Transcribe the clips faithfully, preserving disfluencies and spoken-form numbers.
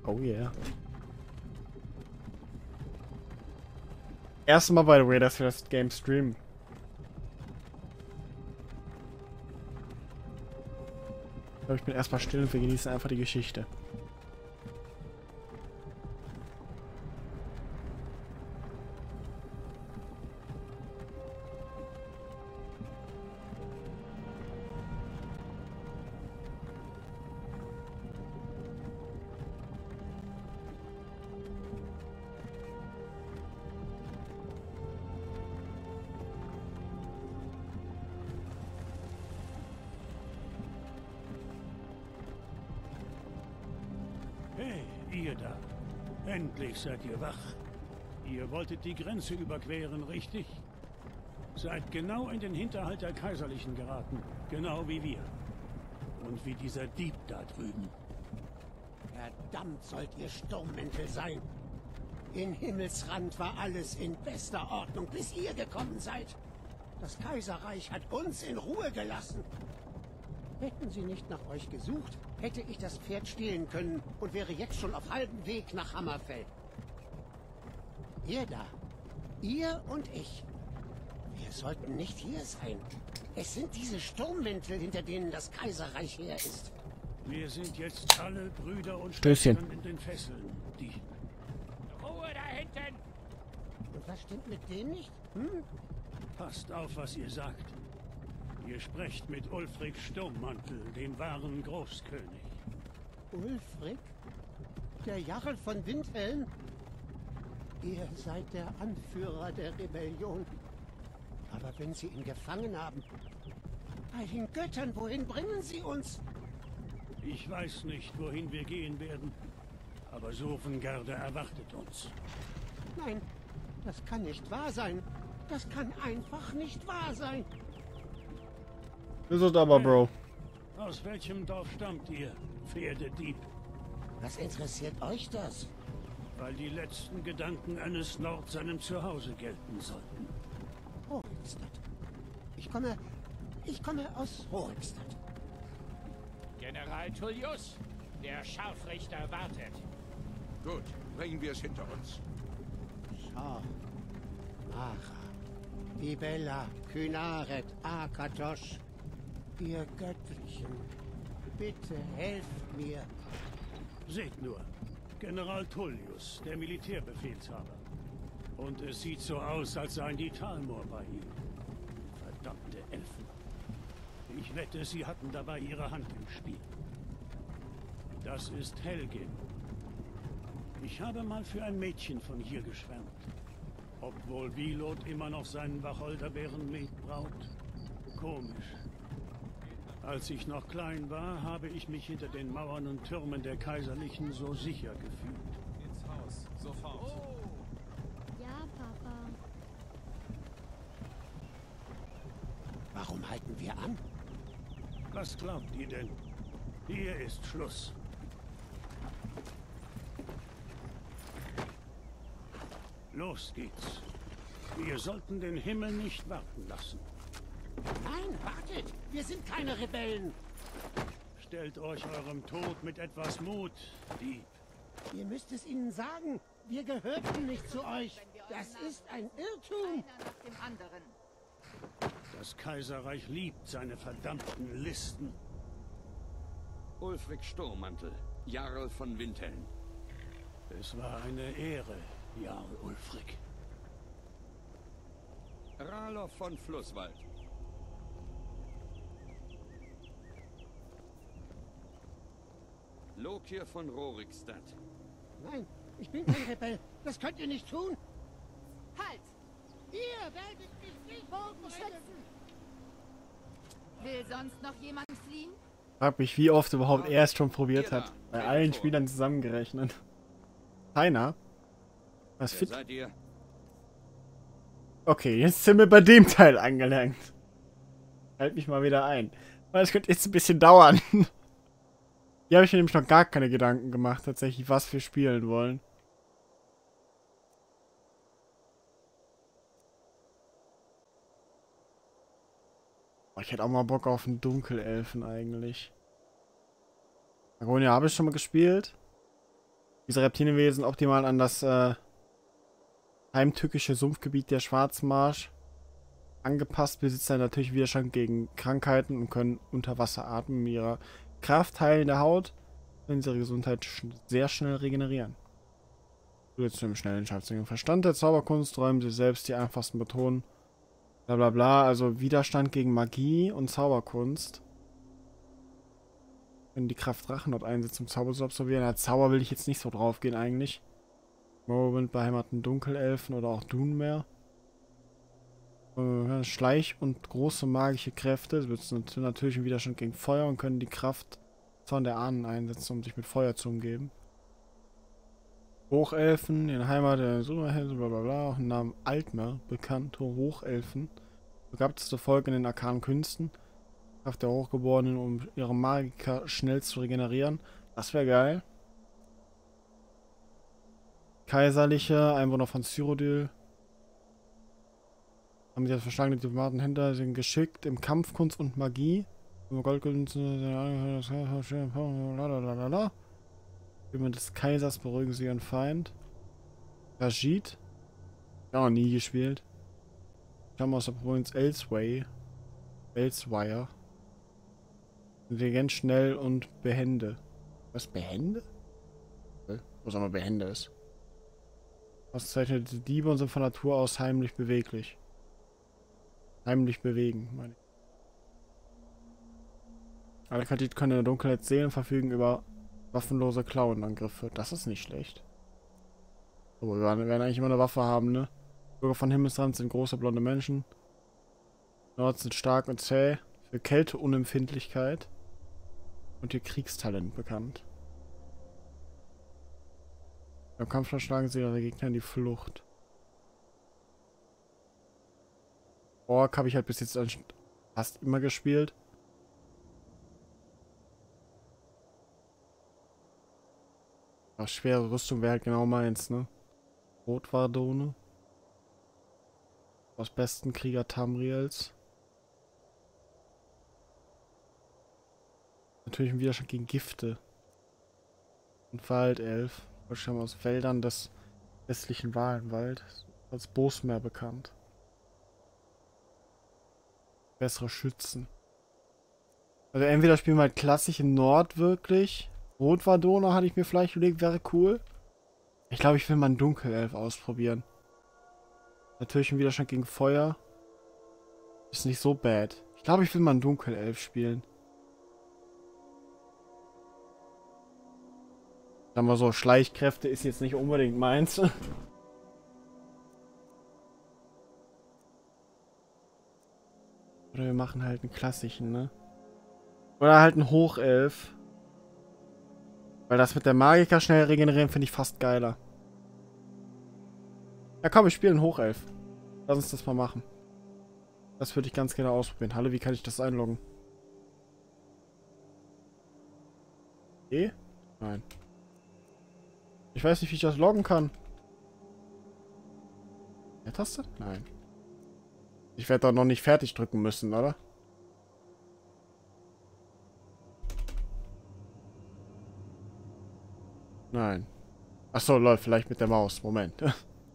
Oh yeah. Erste Mal, by the way, dass wir das Game streamen. Ich glaube, ich bin erstmal still und wir genießen einfach die Geschichte. Hey, ihr da. Endlich seid ihr wach. Ihr wolltet die Grenze überqueren, richtig? Seid genau in den Hinterhalt der Kaiserlichen geraten. Genau wie wir. Und wie dieser Dieb da drüben. Verdammt sollt ihr Sturmmäntel sein. In Himmelsrand war alles in bester Ordnung, bis ihr gekommen seid. Das Kaiserreich hat uns in Ruhe gelassen. Hätten sie nicht nach euch gesucht, hätte ich das Pferd stehlen können und wäre jetzt schon auf halbem Weg nach Hammerfell. Ihr da, ihr und ich, wir sollten nicht hier sein. Es sind diese Sturmmäntel, hinter denen das Kaiserreich her ist. Wir sind jetzt alle Brüder und Stößchen. Schwestern in den Fesseln. Die... Ruhe da hinten! Und was stimmt mit denen nicht? Hm? Passt auf, was ihr sagt. Ihr sprecht mit Ulfric Sturmmantel, dem wahren Großkönig. Ulfric? Der Jarl von Windhelm? Ihr seid der Anführer der Rebellion. Aber wenn sie ihn gefangen haben... Bei den Göttern, wohin bringen sie uns? Ich weiß nicht, wohin wir gehen werden. Aber Sovngarde erwartet uns. Nein, das kann nicht wahr sein. Das kann einfach nicht wahr sein. Das ist aber, Bro. Aus welchem Dorf stammt ihr, Pferdedieb? Was interessiert euch das? Weil die letzten Gedanken eines Nord seinem Zuhause gelten sollten. Rorikstadt. Ich komme... Ich komme aus Rorikstadt. General Tullius, der Scharfrichter wartet. Gut, bringen wir es hinter uns. Schau. Mara. Ibella. Kynaret. Akatosh. Ihr Göttlichen. Bitte helft mir. Seht nur, General Tullius, der Militärbefehlshaber. Und es sieht so aus, als seien die Talmor bei ihm. Verdammte Elfen. Ich wette, sie hatten dabei ihre Hand im Spiel. Das ist Helgin. Ich habe mal für ein Mädchen von hier geschwärmt. Obwohl Wilod immer noch seinen Wacholderbeeren-Met braut. Komisch. Als ich noch klein war, habe ich mich hinter den Mauern und Türmen der Kaiserlichen so sicher gefühlt. Ins Haus, sofort. Ja, Papa. Warum halten wir an? Was glaubt ihr denn? Hier ist Schluss. Los geht's. Wir sollten den Himmel nicht warten lassen. Nein, wartet! Wir sind keine Rebellen! Stellt euch eurem Tod mit etwas Mut, Dieb. Ihr müsst es ihnen sagen. Wir gehörten nicht zu euch. Das ist ein Irrtum. Einer nach dem anderen. Das Kaiserreich liebt seine verdammten Listen. Ulfric Sturmmantel, Jarl von Windhelm. Es war eine Ehre, Jarl Ulfric. Ralof von Flusswald. Lokir von Rorikstadt. Nein, ich bin kein Rebell. Das könnt ihr nicht tun. Halt! Ihr werdet mich nicht Bogenschützen! Will sonst noch jemand fliehen? Frag mich, wie oft überhaupt er es schon probiert Ihr hat. da, Bei tretet allen vor. Spielern zusammengerechnet. Keiner? Was Wer fit? seid ihr? Okay, jetzt sind wir bei dem Teil angelangt. Halt mich mal wieder ein. Weil es könnte jetzt ein bisschen dauern. Hier habe ich mir nämlich noch gar keine Gedanken gemacht, tatsächlich, was wir spielen wollen. Oh, ich hätte auch mal Bock auf einen Dunkelelfen eigentlich. Agonia habe ich schon mal gespielt. Diese Reptilienwesen optimal an das äh, heimtückische Sumpfgebiet der Schwarzmarsch angepasst, besitzen natürlich Widerstand gegen Krankheiten und können unter Wasser atmen. Mit ihrer Kraft heilende Haut können sie ihre Gesundheit sch sehr schnell regenerieren. Jetzt zu dem schnellen Scharfsinnigen Verstand der Zauberkunst räumen sie selbst die einfachsten Methoden. Bla bla bla, also Widerstand gegen Magie und Zauberkunst. Können die Kraft Drachen dort einsetzen, um Zauber zu absorbieren. Als Zauber will ich jetzt nicht so drauf gehen eigentlich. Morrowind beheimaten Dunkelelfen oder auch Dunmer. Äh, Schleich- und große magische Kräfte. Sie besitzen natürlichen Widerstand gegen Feuer und können die Kraft Zorn der Ahnen einsetzen, um sich mit Feuer zu umgeben. Hochelfen, in der Heimat der Superhelden, bla bla bla, auch im Namen Altmer, bekannte Hochelfen. Begabteste Volk in den arkanen Künsten. Kraft der Hochgeborenen, um ihre Magiker schnell zu regenerieren. Das wäre geil. Kaiserliche Einwohner von Cyrodiil. Haben sie als verschlagene Diplomaten hinter, sind geschickt im Kampfkunst und Magie. Lalalala. Über des Kaisers beruhigen sie ihren Feind. Rajid. Ja, nie gespielt. Stammen aus der Provinz Elsway. Elswire. Intelligent, schnell und behende. Was? Behende? Wo sag mal behende ist? Ausgezeichnete Diebe und sind von Natur aus heimlich beweglich. Heimlich bewegen, meine ich. Alle Kandiden können in der Dunkelheit sehen und verfügen über waffenlose Klauenangriffe. Das ist nicht schlecht. Aber wir werden eigentlich immer eine Waffe haben, ne? Bürger von Himmelsrand sind große blonde Menschen. Nord sind stark und zäh, für Kälteunempfindlichkeit und ihr Kriegstalent bekannt. Beim Kampf verschlagen sie ihre Gegner in die Flucht. Ork habe ich halt bis jetzt fast immer gespielt. Aber schwere Rüstung wäre halt genau meins, ne? Rotwardone. Aus besten Krieger Tamriels. Natürlich ein Widerstand gegen Gifte. Und Waldelf. Wahrscheinlich aus Wäldern des westlichen Walenwald. Als Bosmer bekannt. Bessere Schützen. Also entweder spielen wir halt klassisch im Nord wirklich. Rotwardone hatte ich mir vielleicht überlegt, wäre cool. Ich glaube, ich will mal einen Dunkelelf ausprobieren. Natürlich ein Widerstand gegen Feuer. Ist nicht so bad. Ich glaube, ich will mal einen Dunkelelf spielen. Sagen wir so, Schleichkräfte ist jetzt nicht unbedingt meins. Oder wir machen halt einen klassischen, ne? Oder halt einen Hochelf. Weil das mit der Magiker schnell regenerieren finde ich fast geiler. Ja komm, ich spiele einen Hochelf. Lass uns das mal machen. Das würde ich ganz gerne ausprobieren. Hallo, wie kann ich das einloggen? E? Nein. Ich weiß nicht, wie ich das loggen kann. Der Taste? Nein. Ich werde doch noch nicht fertig drücken müssen, oder? Nein. Achso, läuft vielleicht mit der Maus. Moment.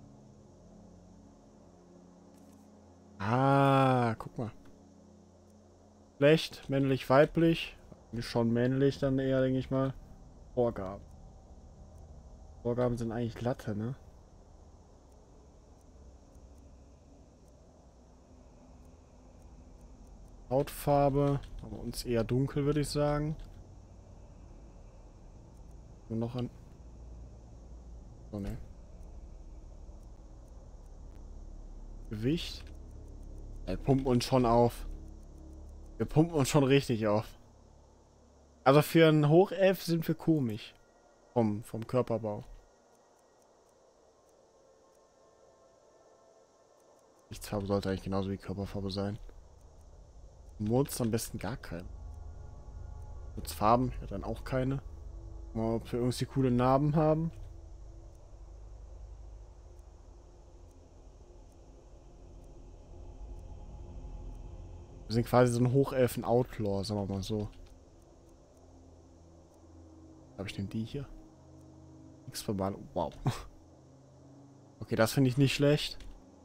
Ah, guck mal. Schlecht, männlich, weiblich. Schon männlich dann eher, denke ich mal. Vorgaben. Vorgaben sind eigentlich Latte, ne? Hautfarbe. Aber uns eher dunkel, würde ich sagen. Nur noch ein... Oh, ne. Gewicht. Wir pumpen uns schon auf. Wir pumpen uns schon richtig auf. Also für einen Hochelf sind wir komisch. Vom, vom Körperbau. Gesichtsfarbe sollte eigentlich genauso wie Körperfarbe sein. Mods am besten gar keine. Farben, ja dann auch keine. Mal, ob wir irgendwie coole Narben haben. Wir sind quasi so ein Hochelfen-Outlaw, sagen wir mal so. Habe ich denn die hier? X-Verbal. Wow. Okay, das finde ich nicht schlecht.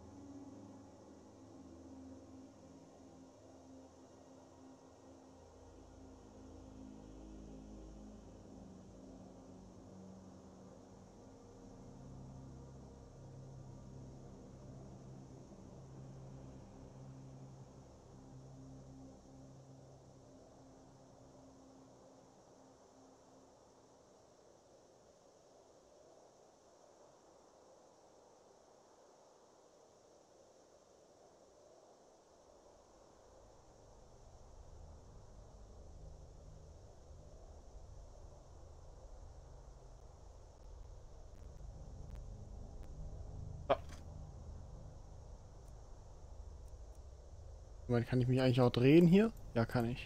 Moment, kann ich mich eigentlich auch drehen hier? Ja, kann ich.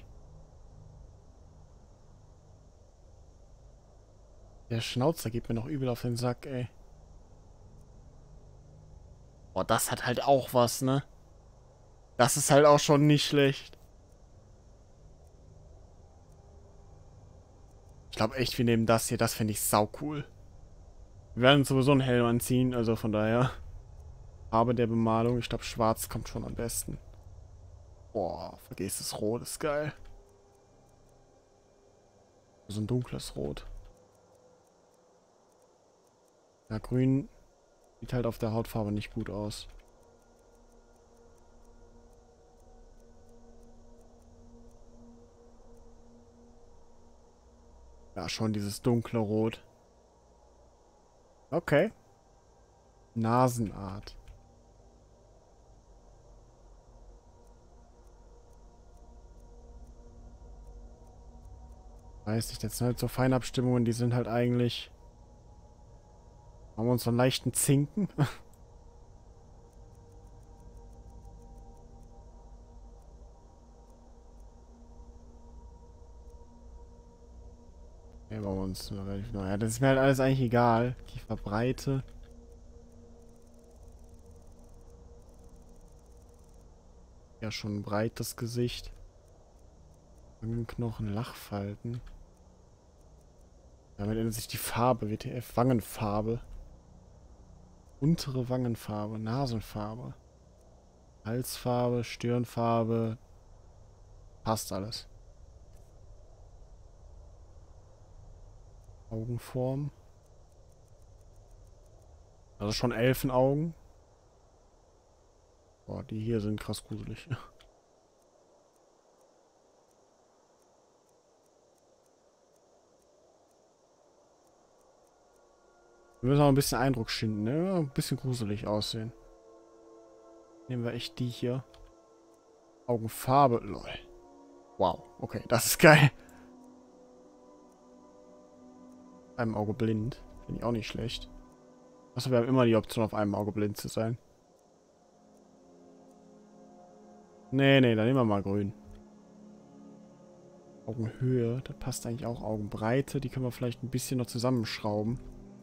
Der Schnauzer geht mir noch übel auf den Sack, ey. Boah, das hat halt auch was, ne? Das ist halt auch schon nicht schlecht. Ich glaube echt, wir nehmen das hier. Das finde ich sau cool. Wir werden uns sowieso einen Helm anziehen, also von daher. Farbe der Bemalung. Ich glaube, schwarz kommt schon am besten. Boah, vergiss das Rot, ist geil. So ein dunkles Rot. Ja, grün sieht halt auf der Hautfarbe nicht gut aus. Ja, schon dieses dunkle Rot. Okay. Nasenart. Weiß nicht, jetzt sind halt so Feinabstimmungen, die sind halt eigentlich... Haben wir uns so einen leichten Zinken? Ja, bei uns relativ neu. Ja, das ist mir halt alles eigentlich egal. Kieferbreite. Ja, schon ein breites Gesicht. Wangenknochen, Lachfalten. Damit ändert sich die Farbe. W T F. Wangenfarbe. Untere Wangenfarbe. Nasenfarbe. Halsfarbe. Stirnfarbe. Passt alles. Augenform. Also schon Elfenaugen. Boah, die hier sind krass gruselig. Wir müssen auch ein bisschen Eindruck schinden, ne? Ein bisschen gruselig aussehen. Nehmen wir echt die hier. Augenfarbe. Lol. Wow. Okay, das ist geil. Einem Auge blind. Finde ich auch nicht schlecht. Achso, wir haben immer die Option, auf einem Auge blind zu sein. Nee, nee, dann nehmen wir mal grün. Augenhöhe, da passt eigentlich auch Augenbreite. Die können wir vielleicht ein bisschen noch zusammenschrauben.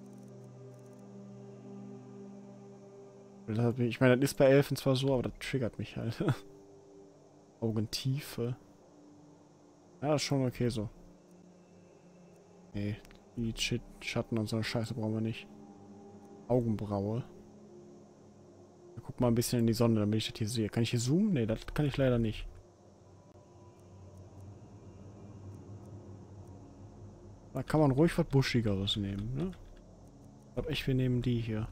Ich meine, das ist bei Elfen zwar so, aber das triggert mich halt. Augentiefe. Ja, das ist schon okay so. Nee, die Shit, Schatten und so eine Scheiße brauchen wir nicht. Augenbraue. Ja, guck mal ein bisschen in die Sonne, damit ich das hier sehe. Kann ich hier zoomen? Nee, das kann ich leider nicht. Da kann man ruhig was Buschigeres nehmen, ne? Ich glaube echt, wir nehmen die hier.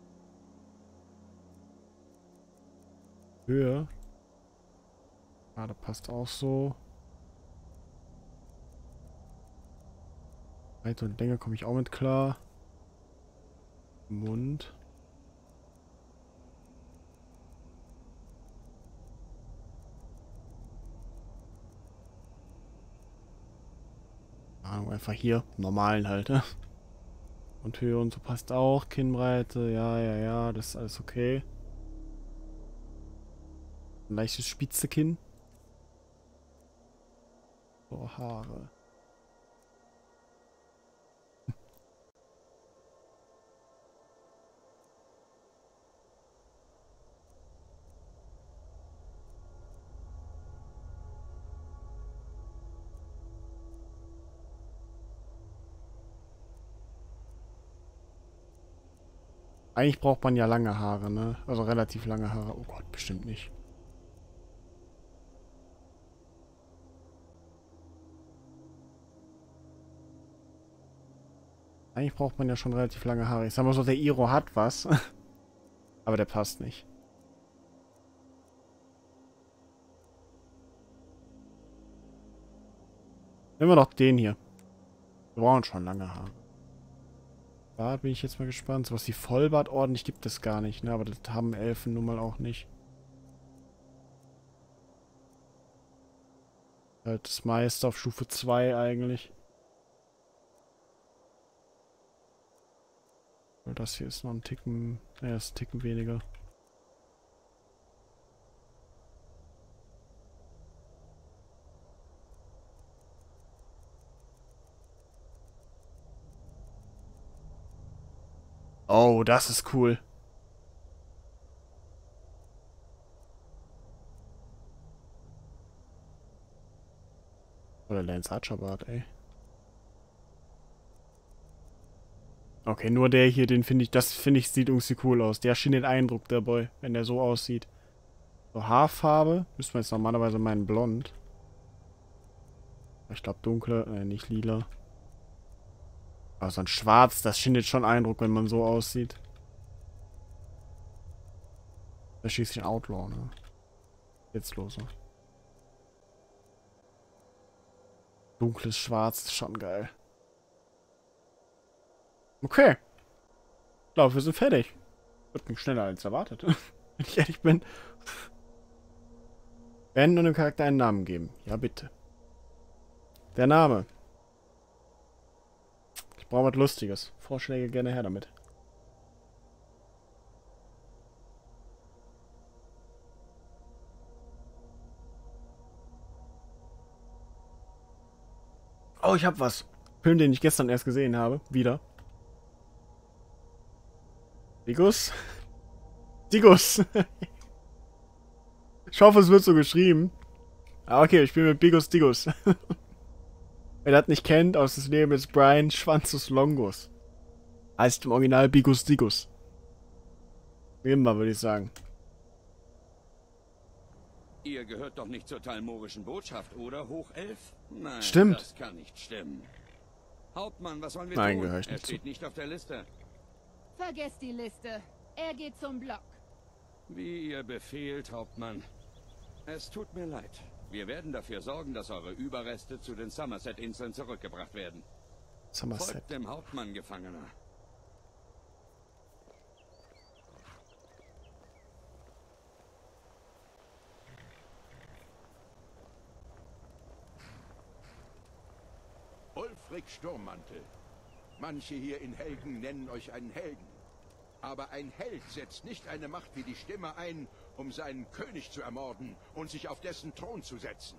Höhe. Ah, das passt auch so. Breite und Länge komme ich auch mit klar. Mund. Ah, einfach hier. Normalen halt, ne? Und Höhe und so passt auch. Kinnbreite. Ja, ja, ja. Das ist alles okay. Ein leichtes Spitzekinn. So, Haare. Eigentlich braucht man ja lange Haare, ne? Also relativ lange Haare. Oh Gott, bestimmt nicht. Eigentlich braucht man ja schon relativ lange Haare. Ich sag mal so, der Iro hat was. Aber der passt nicht. Nehmen wir doch den hier. Wir brauchen schon lange Haare. Da bin ich jetzt mal gespannt. So was wie Vollbart ordentlich gibt es gar nicht, ne? Aber das haben Elfen nun mal auch nicht. Halt das meiste auf Stufe zwei eigentlich. Das hier ist noch ein Ticken... Ja, ist ein Ticken weniger. Oh, das ist cool. Oder Lance Archer Bart, ey. Okay, nur der hier, den finde ich, das finde ich, sieht irgendwie cool aus. Der schien den Eindruck, der Boy, wenn der so aussieht. So, Haarfarbe, müsste man jetzt normalerweise meinen blond. Ich glaube dunkle, äh, nicht lila. Aber so ein Schwarz, das schindet schon Eindruck, wenn man so aussieht. Das ist schließlich ein Outlaw, ne? Jetzt los, ne? Dunkles Schwarz ist schon geil. Okay. Ich glaube, wir sind fertig. Das ging schneller als erwartet. Wenn ich ehrlich bin. Wenn und dem Charakter einen Namen geben. Ja, bitte. Der Name. Ich brauche was Lustiges. Vorschläge gerne her damit. Oh, ich hab was. Film, den ich gestern erst gesehen habe. Wieder. Digus? Digus! Ich hoffe, es wird so geschrieben. Ah, okay, ich bin mit Bigus Digus. Wer das nicht kennt, aus des Leben ist Brian Schwanzus Longus. Heißt im Original Bigus Digus. Wie immer, würde ich sagen. Ihr gehört doch nicht zur talmorischen Botschaft, oder, Hochelf? Nein, Stimmt. Das kann nicht stimmen. Hauptmann, was wollen wir Nein, tun? gehöre ich Er nicht steht zu. nicht auf der Liste. Vergesst die Liste. Er geht zum Block. Wie ihr befehlt, Hauptmann. Es tut mir leid. Wir werden dafür sorgen, dass eure Überreste zu den Somerset-Inseln zurückgebracht werden. Somerset. Folgt dem Hauptmann, Gefangener. Ulfric Sturmmantel. Manche hier in Helgen nennen euch einen Helden. Aber ein Held setzt nicht eine Macht wie die Stimme ein, um seinen König zu ermorden und sich auf dessen Thron zu setzen.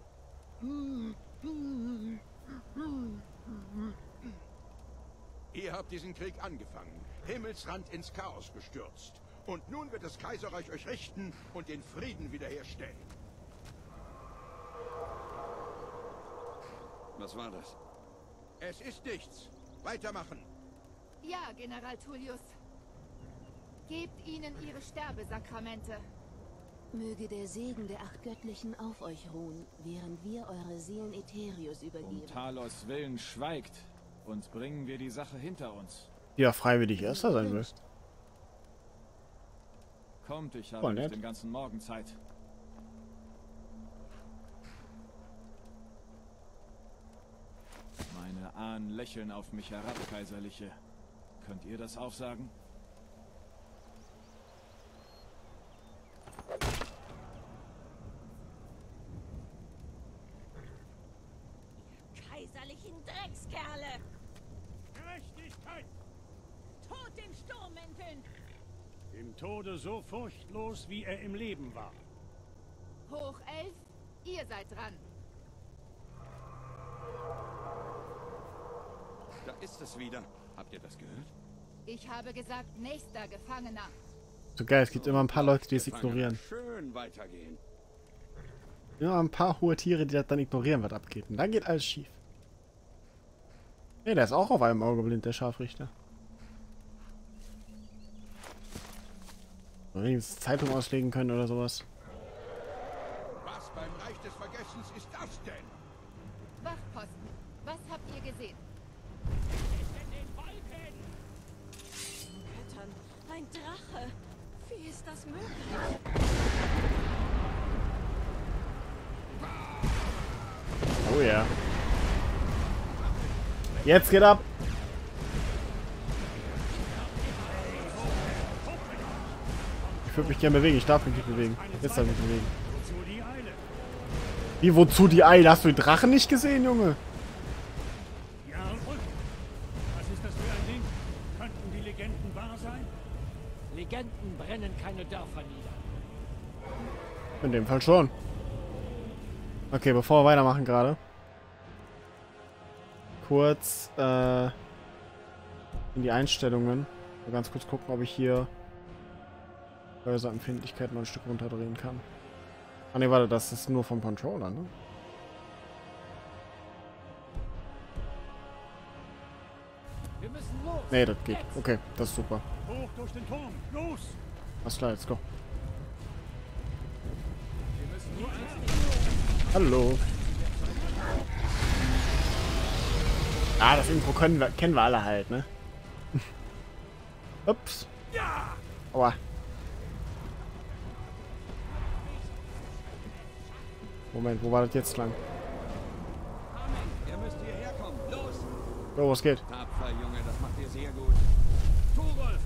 Ihr habt diesen Krieg angefangen, Himmelsrand ins Chaos gestürzt. Und nun wird das Kaiserreich euch richten und den Frieden wiederherstellen. Was war das? Es ist nichts. Weitermachen. Ja, General Tullius. Gebt ihnen ihre Sterbesakramente. Möge der Segen der acht Göttlichen auf euch ruhen, während wir eure Seelen Ätherius Um übergeben. Talos Willen schweigt, und bringen wir die Sache hinter uns. Ja, freiwillig Erster sein will. Kommt, ich habe Voll nicht nett. den ganzen Morgen Zeit. Meine Ahnen lächeln auf mich herab, Kaiserliche. Könnt ihr das auch sagen? Kaiserlichen Dreckskerle! Gerechtigkeit! Tod den Sturmmänteln! Im Tode so furchtlos, wie er im Leben war. Hochelf, ihr seid dran. Da ist es wieder. Habt ihr das gehört? Ich habe gesagt, nächster Gefangener. So geil, es gibt immer ein paar Leute, die es Gefangener. ignorieren. Schön weitergehen. Ja, ein paar hohe Tiere, die das dann ignorieren, was abgeht. Und dann geht alles schief. Ne, der ist auch auf einem Auge blind, der Scharfrichter. Wenigstens Zeitung auslegen können oder sowas. Was beim Reich des Vergessens ist das denn? Wachposten, was habt ihr gesehen? Göttern, ein Drache. Wie ist das möglich? Oh ja. Jetzt geht ab. Ich würde mich gerne bewegen. Ich darf mich nicht bewegen. Jetzt darf ich mich bewegen. Wozu die Eile? Wie, wozu die Eile? Hast du die Drachen nicht gesehen, Junge? Ja, und? Was ist das für ein Ding? Könnten die Legenden wahr sein? Legenden brennen keine Dörfer nieder. In dem Fall schon. Okay, bevor wir weitermachen gerade. Kurz äh, in die Einstellungen. Mal ganz kurz gucken, ob ich hier Empfindlichkeit noch ein Stück runterdrehen kann. Ah ne, warte, das ist nur vom Controller, ne? Wir müssen los. Ne, das geht. Okay, das ist super. Hoch durch den Turm. Los! Alles klar, let's go. Wir müssen nur Hallo. Ah, das Intro können wir, kennen wir alle halt, ne? Ups. Aua. Moment, wo war das jetzt lang? Ihr müsst hierher kommen. Los! Oh, was geht? Tapfer, Junge, das macht ihr sehr gut. Thorolf!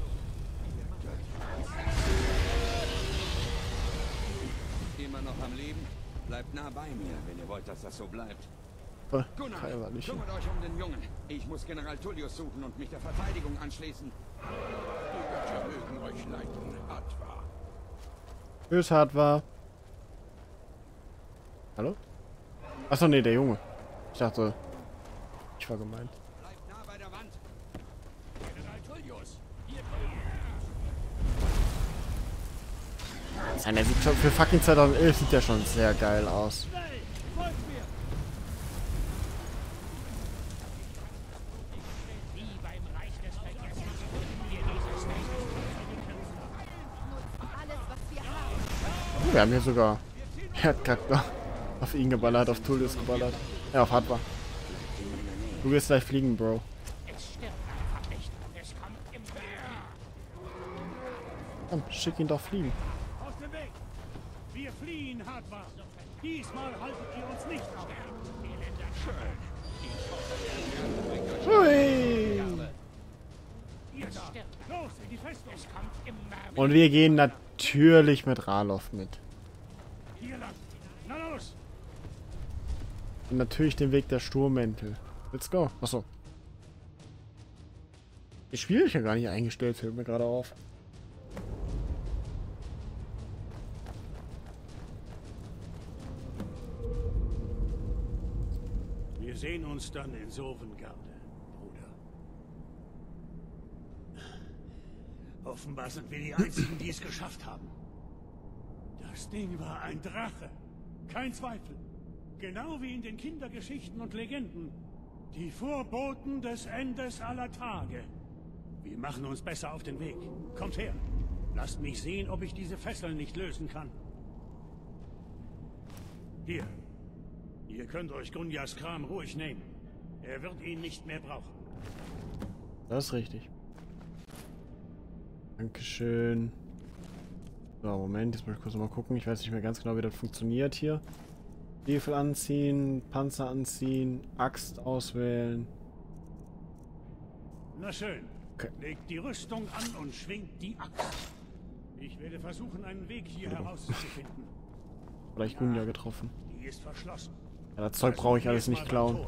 Immer noch am Leben? Bleibt nah bei mir, wenn ihr wollt, dass das so bleibt. Äh, Gunnar, kaiserliche. kümmert euch um den Jungen. Ich muss General Tullius suchen und mich der Verteidigung anschließen. Die Götter mögen euch leiten, Atwa. Tschüss, hart war. Hallo? Achso, nee, der Junge. Ich dachte, ich war gemeint. Bleibt nah bei der Wand. General Tullius. Hier Sein, der sieht schon für fucking zweitausendelf sieht der schon sehr geil aus. Schnell! Folgt mir! wie beim Reich des Vergessens. Wir dieses Recht Alles, was wir haben. Oh, wir haben hier sogar Erdcharakter auf ihn geballert, auf Tullius geballert. Ja, auf Hardware. Du wirst gleich fliegen, Bro. Es stirbt einfach nicht. Es kommt im Meer. Komm, schick ihn doch fliegen. Aus dem Weg! Wir fliehen, Hadvar! Diesmal haltet ihr uns nicht auf! Hui. Ihr da! Los, in die Festung! Es kommt im Meer. Und wir gehen natürlich mit Ralof mit. Hier lang! Na los! Und natürlich den Weg der Sturmmäntel. Let's go. Achso. Die Spiel ist ja gar nicht eingestellt, fällt mir gerade auf. Wir sehen uns dann in Sovengarde, Bruder. Offenbar sind wir die Einzigen, die es geschafft haben. Das Ding war ein Drache. Kein Zweifel. Genau wie in den Kindergeschichten und Legenden. Die Vorboten des Endes aller Tage. Wir machen uns besser auf den Weg. Kommt her. Lasst mich sehen, ob ich diese Fesseln nicht lösen kann. Hier. Ihr könnt euch Gunjas Kram ruhig nehmen. Er wird ihn nicht mehr brauchen. Das ist richtig. Dankeschön. So, Moment, jetzt muss ich kurz mal gucken. Ich weiß nicht mehr ganz genau, wie das funktioniert hier. Stiefel anziehen, Panzer anziehen, Axt auswählen. Na schön. Okay. Legt die Rüstung an und schwingt die Axt. Ich werde versuchen, einen Weg hier herauszufinden. Vielleicht Gunja getroffen. Die ist verschlossen. Ja, das Zeug brauche ich alles nicht klauen.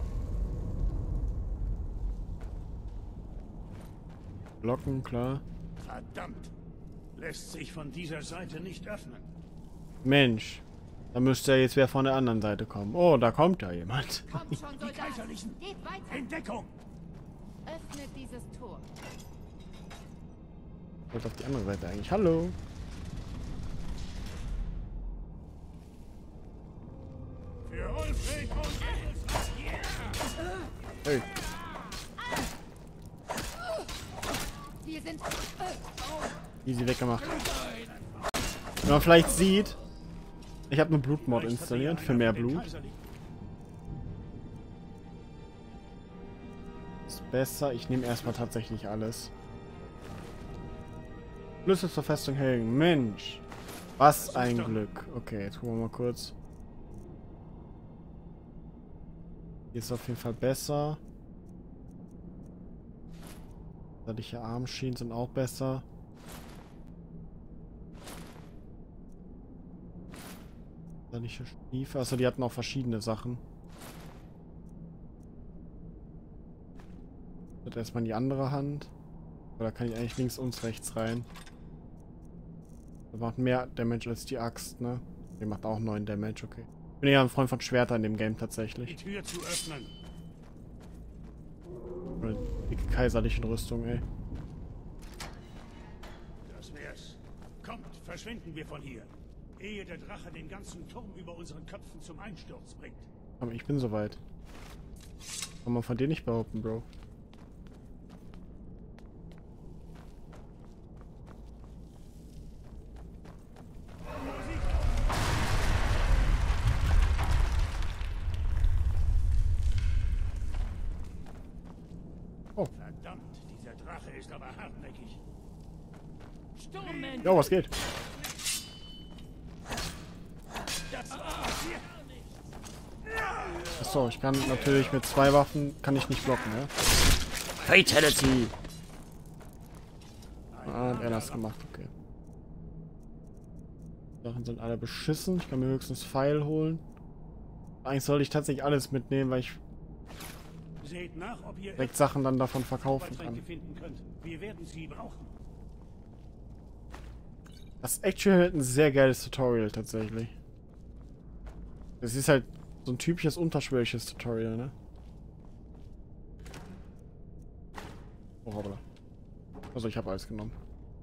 Glocken, klar. Verdammt! Lässt sich von dieser Seite nicht öffnen. Mensch. Da müsste ja jetzt wer von der anderen Seite kommen. Oh, da kommt ja jemand. Kommt schon, Die Soldat! Kaiserlichen! Geht weiter! In Deckung! Öffnet dieses Tor. Und auf die andere Seite eigentlich. Hallo. Für Ulfric und Engelsrad! Hey. Wir sind... Äh, oh. Easy weggemacht. Wenn man vielleicht sieht, ich habe eine Blutmod installiert für mehr Blut. Ist besser. Ich nehme erstmal tatsächlich alles. Schlüssel zur Festung Helgen. Mensch. Was ein Glück. Okay, jetzt gucken wir mal kurz. Hier ist auf jeden Fall besser. Seitliche Armschienen sind auch besser. Seitliche Stiefel. Also die hatten auch verschiedene Sachen. Das erstmal in die andere Hand. Oder kann ich eigentlich links und rechts rein? Das macht mehr Damage als die Axt, ne? Die macht auch neun Damage, okay. Ich bin eher ein Freund von Schwertern in dem Game tatsächlich. Die Tür zu öffnen. Oder die kaiserlichen Rüstung, ey. Das wär's. Kommt, verschwinden wir von hier. Ehe der Drache den ganzen Turm über unseren Köpfen zum Einsturz bringt. Aber ich bin soweit. Kann man von dir nicht behaupten, Bro. Oh. Verdammt, dieser Drache ist aber hartnäckig. Sturmmäntel. Jo, was geht? Achso, ich kann natürlich mit zwei Waffen kann ich nicht blocken, ne? Fatality! Ah, hat er das gemacht, okay. Sachen sind alle beschissen. Ich kann mir höchstens Pfeil holen. Eigentlich sollte ich tatsächlich alles mitnehmen, weil ich Seht nach, ob ihr direkt Sachen dann davon verkaufen kann. Zaubertränke finden könnt. Wir werden sie brauchen. Das ist actually ein sehr geiles Tutorial tatsächlich. Es ist halt so ein typisches unterschwelliges Tutorial, ne? Oh, hoppla. Also ich habe alles genommen.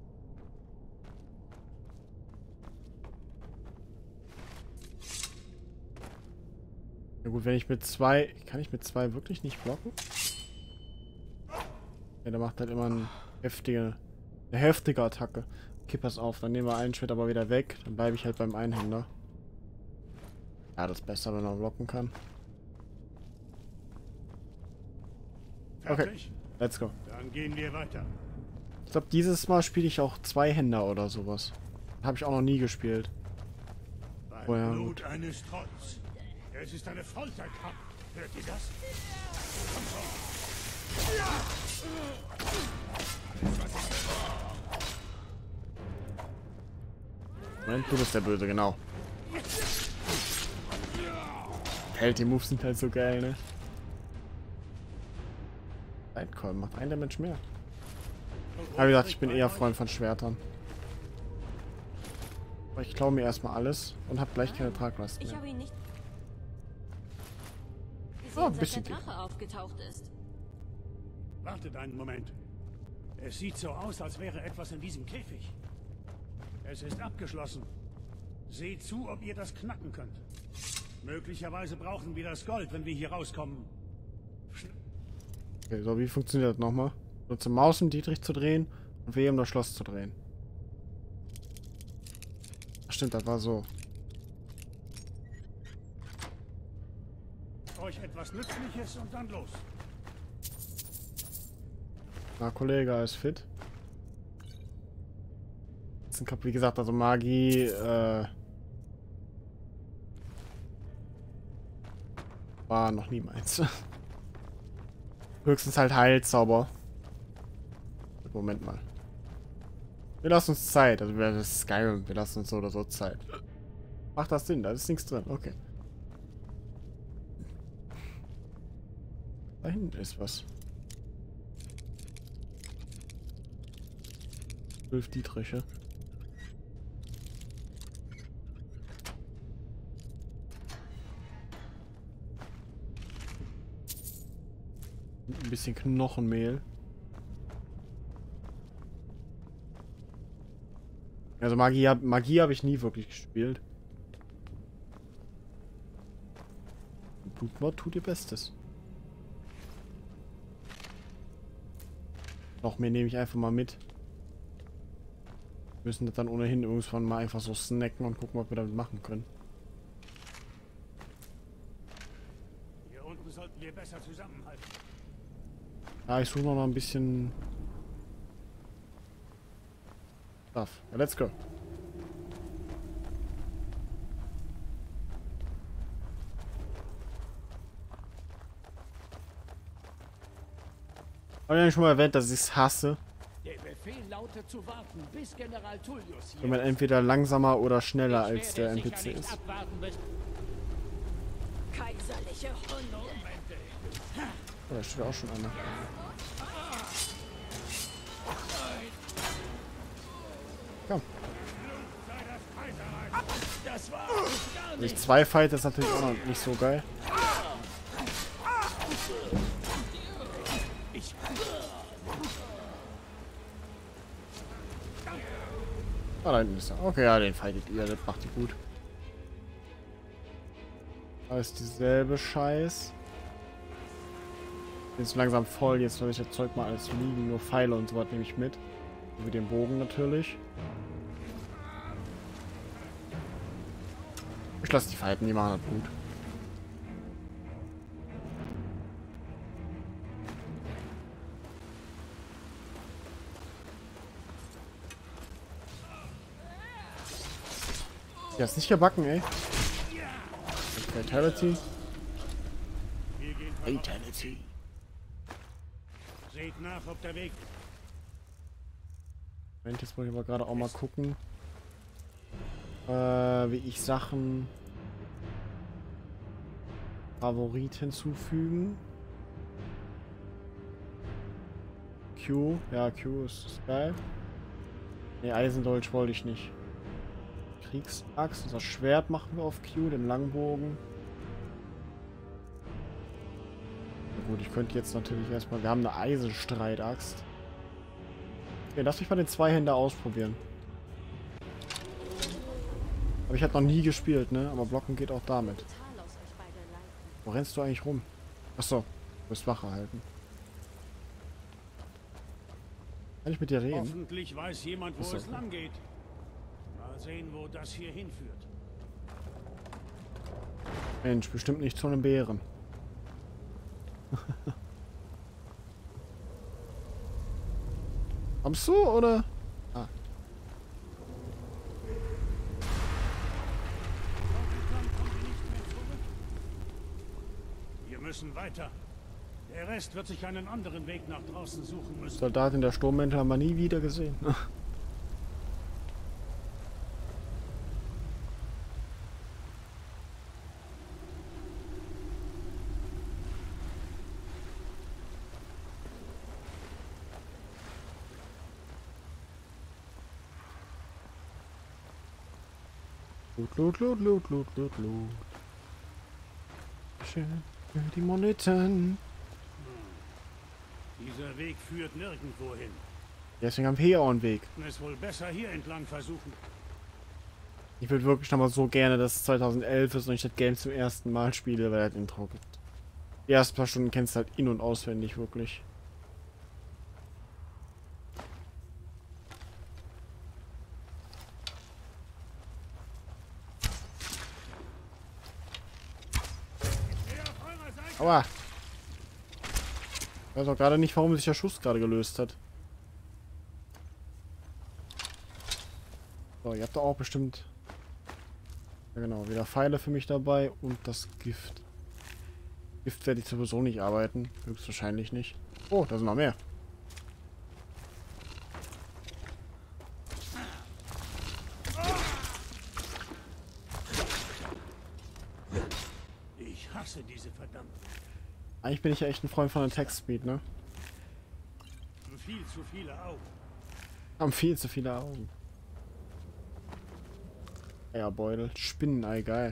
Ja gut, wenn ich mit zwei... Kann ich mit zwei wirklich nicht blocken? Ja, der macht halt immer eine heftige... Eine heftige Attacke. Okay, pass auf, dann nehmen wir einen Schritt aber wieder weg. Dann bleibe ich halt beim Einhänder. Ja, das ist besser, wenn man blocken kann. Okay, let's go. Dann gehen wir weiter. Ich glaube, dieses Mal spiele ich auch Zweihänder oder sowas. Habe ich auch noch nie gespielt. Beim Vorher. Blut eines Trolls. Es ist eine Folterkampf. Hört ihr das? Komm schon. Moment, du bist der Böse, genau. Hält, die Moves sind halt so geil, ne? Lightcall macht ein Damage mehr. Aber wie gesagt, ich bin eher Freund von Schwertern. Aber ich klaue mir erstmal alles und habe gleich keine Traglasten Ich mehr. habe ihn nicht Oh, ein gesehen, bisschen seit der Drache aufgetaucht ist. Wartet einen Moment. Es sieht so aus, als wäre etwas in diesem Käfig. Es ist abgeschlossen. Seht zu, ob ihr das knacken könnt. Möglicherweise brauchen wir das Gold, wenn wir hier rauskommen. Okay, so, wie funktioniert das nochmal? Nutze Maus, um Dietrich zu drehen und W, um das Schloss zu drehen. Ach, stimmt, das war so. Euch etwas Nützliches und dann los. Na, Kollege, ist fit. Wie gesagt, also Magie, äh, war noch nie meins. Höchstens halt Heilzauber. Moment mal. Wir lassen uns Zeit. Also das ist Skyrim. Wir lassen uns so oder so Zeit. Macht das Sinn? Da ist nichts drin. Okay. Da hinten ist was. Zwölf Dietriche. Ein bisschen Knochenmehl. Also Magie, hab, Magie habe ich nie wirklich gespielt. Blutmord tut ihr Bestes. Noch mehr nehme ich einfach mal mit. Wir müssen das dann ohnehin irgendwann mal einfach so snacken und gucken, was wir damit machen können. Hier unten sollten wir besser zusammenhalten. Ja, ich suche noch ein bisschen Stuff. Ja, let's go. Habe ich eigentlich schon mal erwähnt, dass ich es hasse, Der Befehl lautet zu warten, bis General Tullius hier wenn man ist. entweder langsamer oder schneller Ich als der werde N P C sicher nicht ist. abwarten, bis Kaiserliche Hunde. Oh, da steht auch schon einer. Komm. das war gar Wenn nicht. ich zwei fight, ist natürlich auch noch nicht so geil. Ich Ah, da hinten ist er. Okay, ja, den fightet ihr. Das macht ihr gut. Da ist dieselbe Scheiß. Jetzt langsam voll. Jetzt soll ich das Zeug mal alles liegen. Nur Pfeile und so was nehme ich mit. Wie den Bogen natürlich. Ich lasse die fighten. Die machen das gut. Ja, ist nicht gebacken, ey. Fatality. Wir gehen voraus. Fatality. Seht nach, ob der Weg... Moment, jetzt muss ich aber gerade auch mal gucken, äh, wie ich Sachen Favorit hinzufügen. Q, ja, Q ist, ist geil. Ne, Eisendolch wollte ich nicht. Kriegsaxt, unser Schwert machen wir auf Q, den Langbogen. Na gut, ich könnte jetzt natürlich erstmal, wir haben eine Eisenstreitaxt. Okay, lass mich mal den Zweihänder ausprobieren. Aber ich habe noch nie gespielt, ne? Aber blocken geht auch damit. Wo rennst du eigentlich rum? Achso, du musst Wache halten. Kann ich mit dir reden? Hoffentlich weiß jemand, wo Achso. es lang geht. Mal sehen, wo das hier hinführt. Mensch, bestimmt nicht zu einem Bären. Kommst du, oder? Ah. Wir müssen weiter. Der Rest wird sich einen anderen Weg nach draußen suchen müssen. Soldat in der Sturmmäntel haben wir nie wieder gesehen. Loot, loot, loot, loot, loot, loot, loot. Schön für die Moneten. Dieser Weg führt nirgendwo hin. Deswegen haben wir hier auch einen Weg. Es ist wohl besser hier entlang versuchen. Ich würde wirklich noch mal so gerne, dass es zweitausendelf ist und ich das Game zum ersten Mal spiele, weil das Intro gibt. Die ersten paar Stunden kennst du halt in- und auswendig, wirklich. Aua! Ich weiß auch gerade nicht, warum sich der Schuss gerade gelöst hat. So, ihr habt da auch bestimmt... Ja genau, wieder Pfeile für mich dabei und das Gift. Gift werde ich sowieso nicht arbeiten. Höchstwahrscheinlich nicht. Oh, da sind noch mehr. Ich hasse diese verdammten. Eigentlich bin ich ja echt ein Freund von der Text-Speed, ne? Viel zu viele Augen. Haben viel zu viele Augen. Eierbeutel. Spinnenei, geil.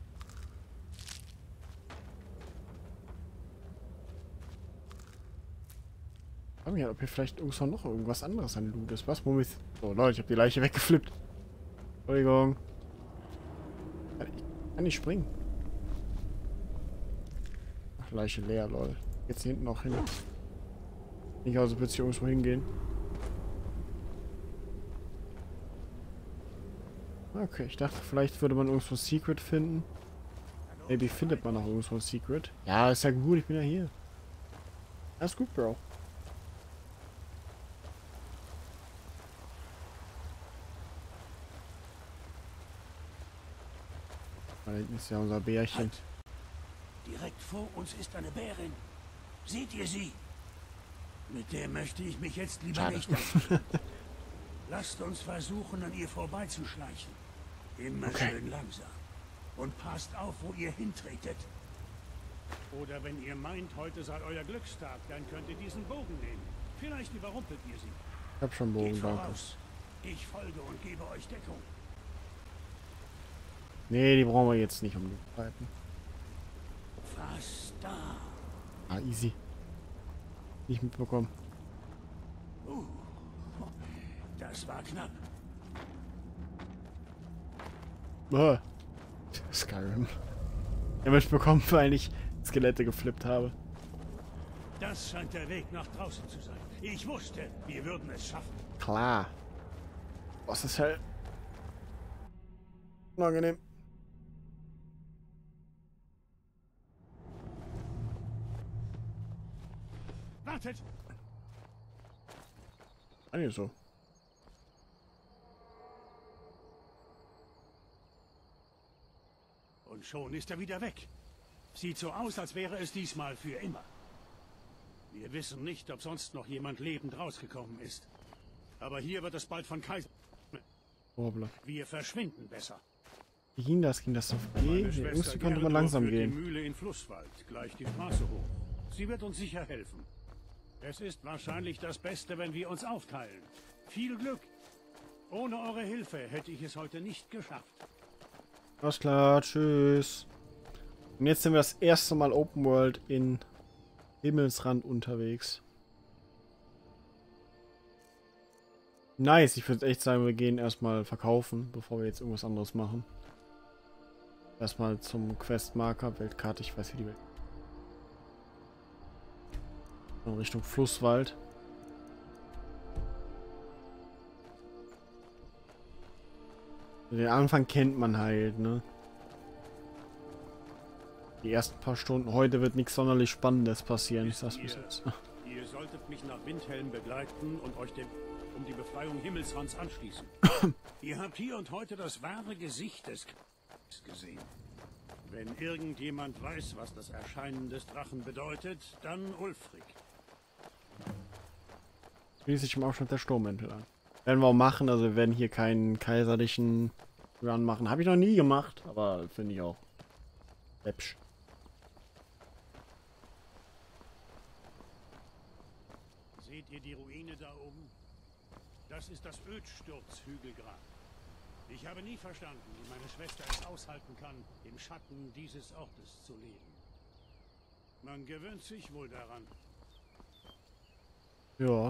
Ich frage mich halt, ob hier vielleicht irgendwann noch irgendwas anderes an Loot ist. Was? Moment. Oh Leute, ich habe die Leiche weggeflippt. Entschuldigung. Ich kann nicht springen. Ach, Leiche leer, lol. Jetzt hier hinten noch hin. Nicht also, wird hier irgendwo hingehen. Okay, ich dachte, vielleicht würde man irgendwo ein Secret finden. Maybe findet man noch irgendwo ein Secret. Ja, ist ja gut, ich bin ja hier. Alles gut, Bro. Da hinten ist ja unser Bärchen. Halt. Direkt vor uns ist eine Bärin. Seht ihr sie? Mit der möchte ich mich jetzt lieber Schade. nicht anlegen. Lasst uns versuchen, an ihr vorbeizuschleichen. Immer Okay. schön langsam. Und passt auf, wo ihr hintretet. Oder wenn ihr meint, heute sei euer Glückstag, dann könnt ihr diesen Bogen nehmen. Vielleicht überrumpelt ihr sie. Ich hab schon Bogen, Geht danke. voraus. Ich folge und gebe euch Deckung. Nee, die brauchen wir jetzt nicht umgreifen. Fast da. Ah, easy. Nicht mitbekommen. Uh, das war knapp. Ah. Skyrim. Ja, mitbekommen, weil ich Skelette geflippt habe. Das scheint der Weg nach draußen zu sein. Ich wusste, wir würden es schaffen. Klar. Was ist hell? Unangenehm. Wartet! Eigentlich so. Und schon ist er wieder weg. Sieht so aus, als wäre es diesmal für immer. Wir wissen nicht, ob sonst noch jemand lebend rausgekommen ist. Aber hier wird es bald von Kaiser... Hoppla. Wir verschwinden besser. Wie ging das? Ging das auf G? Meine Ja, Schwester irgendwie konnte man Gertrud langsam führt gehen. die Mühle in Flusswald, gleich die Straße hoch. Sie wird uns sicher helfen. Es ist wahrscheinlich das Beste, wenn wir uns aufteilen. Viel Glück! Ohne eure Hilfe hätte ich es heute nicht geschafft. Alles klar, tschüss. Und jetzt sind wir das erste Mal Open World in Himmelsrand unterwegs. Nice, ich würde echt sagen, wir gehen erstmal verkaufen, bevor wir jetzt irgendwas anderes machen. Erstmal zum Questmarker, Weltkarte, ich weiß wie die Welt. In Richtung Flusswald. Den Anfang kennt man halt, ne? Die ersten paar Stunden. Heute wird nichts sonderlich Spannendes passieren. Ich sag's bis jetzt. Ihr solltet mich nach Windhelm begleiten und euch dem, um die Befreiung Himmelsrands anschließen. Ihr habt hier und heute das wahre Gesicht des Krieges gesehen. Wenn irgendjemand weiß, was das Erscheinen des Drachen bedeutet, dann Ulfric. Schließt sich im Aufstand der Sturmmäntel an. Werden wir auch machen, also wir werden hier keinen kaiserlichen Run machen. Habe ich noch nie gemacht, aber finde ich auch läppsch. Seht ihr die Ruine da oben? Das ist das Ödstürzhügelgrab. Ich habe nie verstanden, wie meine Schwester es aushalten kann, im Schatten dieses Ortes zu leben. Man gewöhnt sich wohl daran. Ja.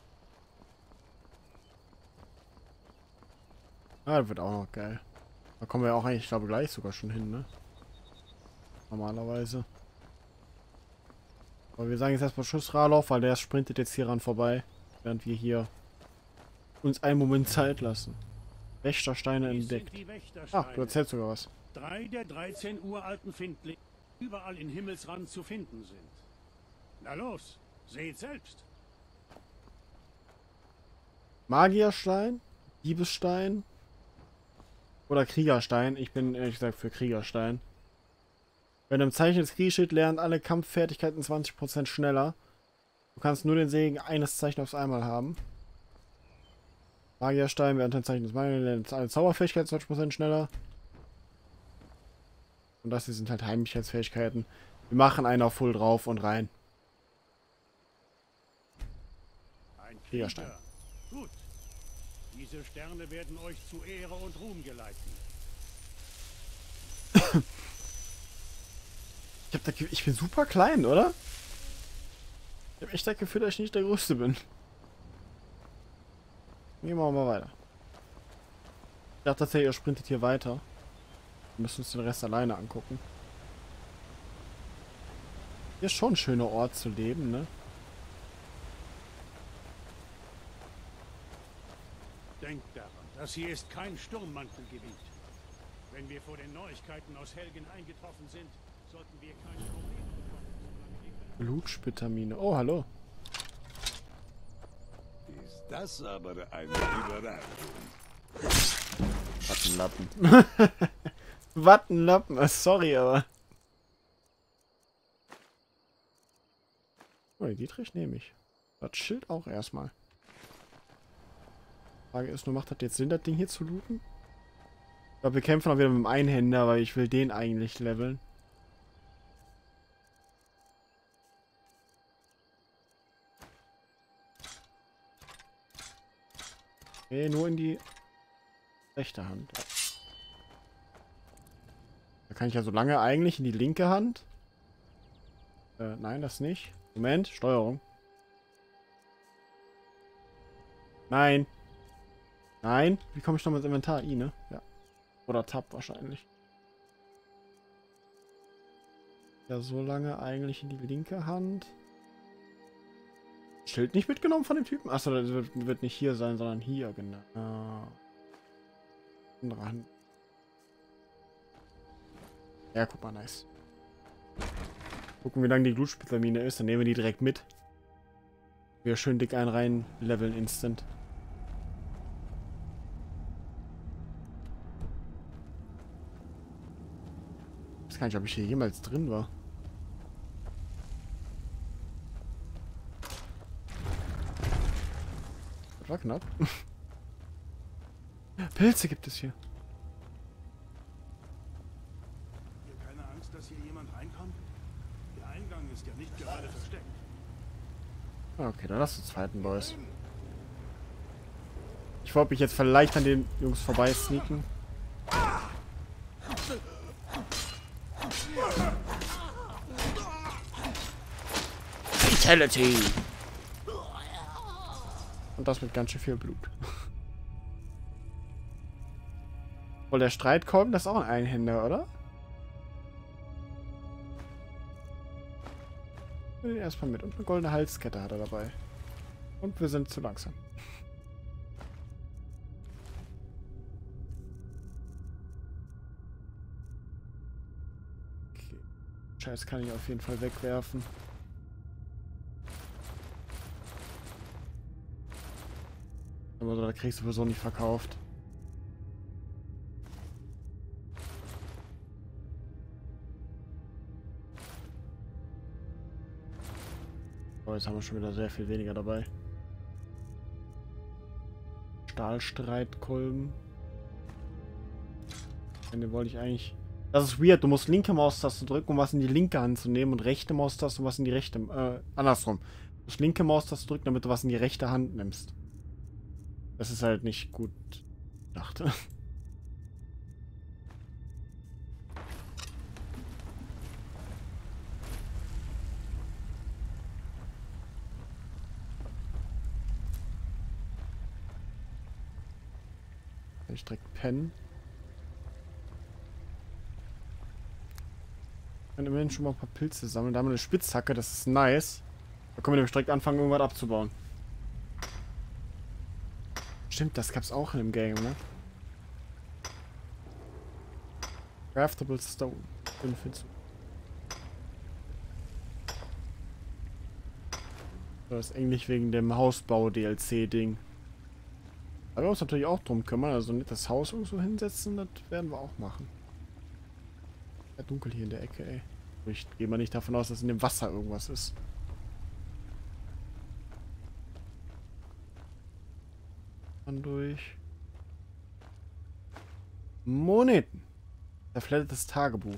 Ah, das wird auch noch geil. Da kommen wir auch eigentlich, ich glaube, gleich sogar schon hin, ne? Normalerweise. Aber wir sagen jetzt erstmal Tschüss, Ralof, weil der sprintet jetzt hier ran vorbei. Während wir hier uns einen Moment Zeit lassen. Wächtersteine Dies sind entdeckt. die Wächtersteine. Ah, du erzählst sogar was. Drei der dreizehn uralten Findlinge, die überall in Himmelsrand zu finden sind. Na los, seht selbst. Magierstein? Diebesstein? Oder Kriegerstein? Ich bin ehrlich gesagt für Kriegerstein. Wenn du im Zeichen des Krieges steht, lernen alle Kampffertigkeiten zwanzig Prozent schneller. Du kannst nur den Segen eines Zeichens auf einmal haben. Magierstein, wer unter dem Zeichen des Magiers lernt alle Zauberfähigkeiten zwanzig Prozent schneller. Und das hier sind halt Heimlichkeitsfähigkeiten. Wir machen einen auf Full drauf und rein. Ein Kriegerstein. Krieger. Gut. Diese Sterne werden euch zu Ehre und Ruhm geleiten. Ich, hab das Gefühl, ich bin super klein, oder? Ich habe echt das Gefühl, dass ich nicht der Größte bin. Gehen wir mal weiter. Ich dachte tatsächlich, ihr sprintet hier weiter. Wir müssen uns den Rest alleine angucken. Hier ist schon ein schöner Ort zu leben, ne? Denkt daran, das hier ist kein Sturmmantelgebiet. Wenn wir vor den Neuigkeiten aus Helgen eingetroffen sind, sollten wir keine Probleme bekommen. Blutspittermine. Oh, hallo. Ist das aber eine Überraschung. Wattenlappen. Wattenlappen, sorry, aber... Oh, den Dietrich nehme ich. Das Schild auch erstmal. Frage ist nur, macht das jetzt Sinn, das Ding hier zu looten? Ich glaube, wir kämpfen auch wieder mit dem Einhänder, weil ich will den eigentlich leveln. Okay, nur in die rechte Hand. Da kann ich ja so lange eigentlich in die linke Hand. Äh, nein, das nicht. Moment, Steuerung. Nein. Nein. Wie komme ich noch ins Inventar? I, ne? Ja. Oder Tab wahrscheinlich. Ja, so lange eigentlich in die linke Hand. Schild nicht mitgenommen von dem Typen? Achso, das wird, wird nicht hier sein, sondern hier, genau. Ah. Andere Hand. Ja, guck mal, nice. Gucken, wie lange die Blutspittermine ist, dann nehmen wir die direkt mit. Wir schön dick einen rein leveln instant. Ich weiß gar nicht, ob ich hier jemals drin war. Das war knapp. Pilze gibt es hier. Ihr keine Angst, dass hier jemand reinkommt? Der Eingang ist ja nicht gerade versteckt. Okay, dann lass uns fighten, Boys. Ich wollte mich jetzt vielleicht an den Jungs vorbei sneaken. Fatality! Und das mit ganz schön viel Blut. Wohl der Streitkolben, das ist auch ein Einhänder, oder? Ich will den erstmal mit. Und eine goldene Halskette hat er dabei. Und wir sind zu langsam. Okay. Scheiß kann ich auf jeden Fall wegwerfen. Aber so, da kriegst du sowieso nicht verkauft. Oh, jetzt haben wir schon wieder sehr viel weniger dabei. Stahlstreitkolben. Den wollte ich eigentlich... Das ist weird. Du musst linke Maustaste drücken, um was in die linke Hand zu nehmen und rechte Maustaste, um was in die rechte... Äh, andersrum. Du musst linke Maustaste drücken, damit du was in die rechte Hand nimmst. Das ist halt nicht gut gedacht. Ich direkt pennen. Ich kann immerhin schon mal ein paar Pilze sammeln. Da haben wir eine Spitzhacke, das ist nice. Da können wir nämlich direkt anfangen, irgendwas abzubauen. Stimmt, das gab's auch in dem Game, ne? Craftable Stone. Das ist eigentlich wegen dem Hausbau-D L C-Ding. Aber wir uns natürlich auch drum kümmern, also nicht das Haus irgendwo hinsetzen, das werden wir auch machen. Ja, dunkel hier in der Ecke, ey. Ich gehe mal nicht davon aus, dass in dem Wasser irgendwas ist. Dann durch. Moneten. Verflattertes Tagebuch.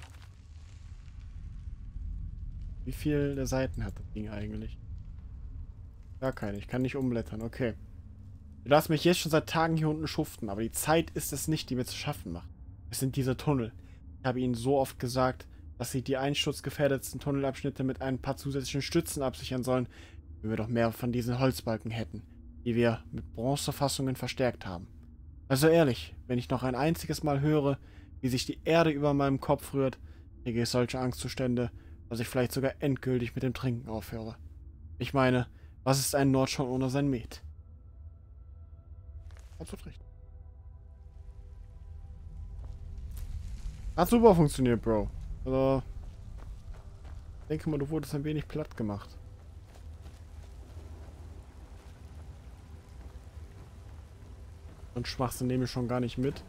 Wie viele Seiten hat das Ding eigentlich? Gar keine. Ich kann nicht umblättern. Okay. Du darfst mich jetzt schon seit Tagen hier unten schuften, aber die Zeit ist es nicht, die mir zu schaffen macht. Es sind diese Tunnel. Ich habe Ihnen so oft gesagt, dass Sie die einsturzgefährdetsten Tunnelabschnitte mit ein paar zusätzlichen Stützen absichern sollen, wenn wir doch mehr von diesen Holzbalken hätten, die wir mit Bronzefassungen verstärkt haben. Also ehrlich, wenn ich noch ein einziges Mal höre, wie sich die Erde über meinem Kopf rührt, kriege ich solche Angstzustände, dass ich vielleicht sogar endgültig mit dem Trinken aufhöre. Ich meine, was ist ein Nordschon ohne sein Met? Absolut recht. Hat super funktioniert, Bro. Also, ich denke mal, du wurdest ein wenig platt gemacht. Und Schwachsinn nehme ich schon gar nicht mit.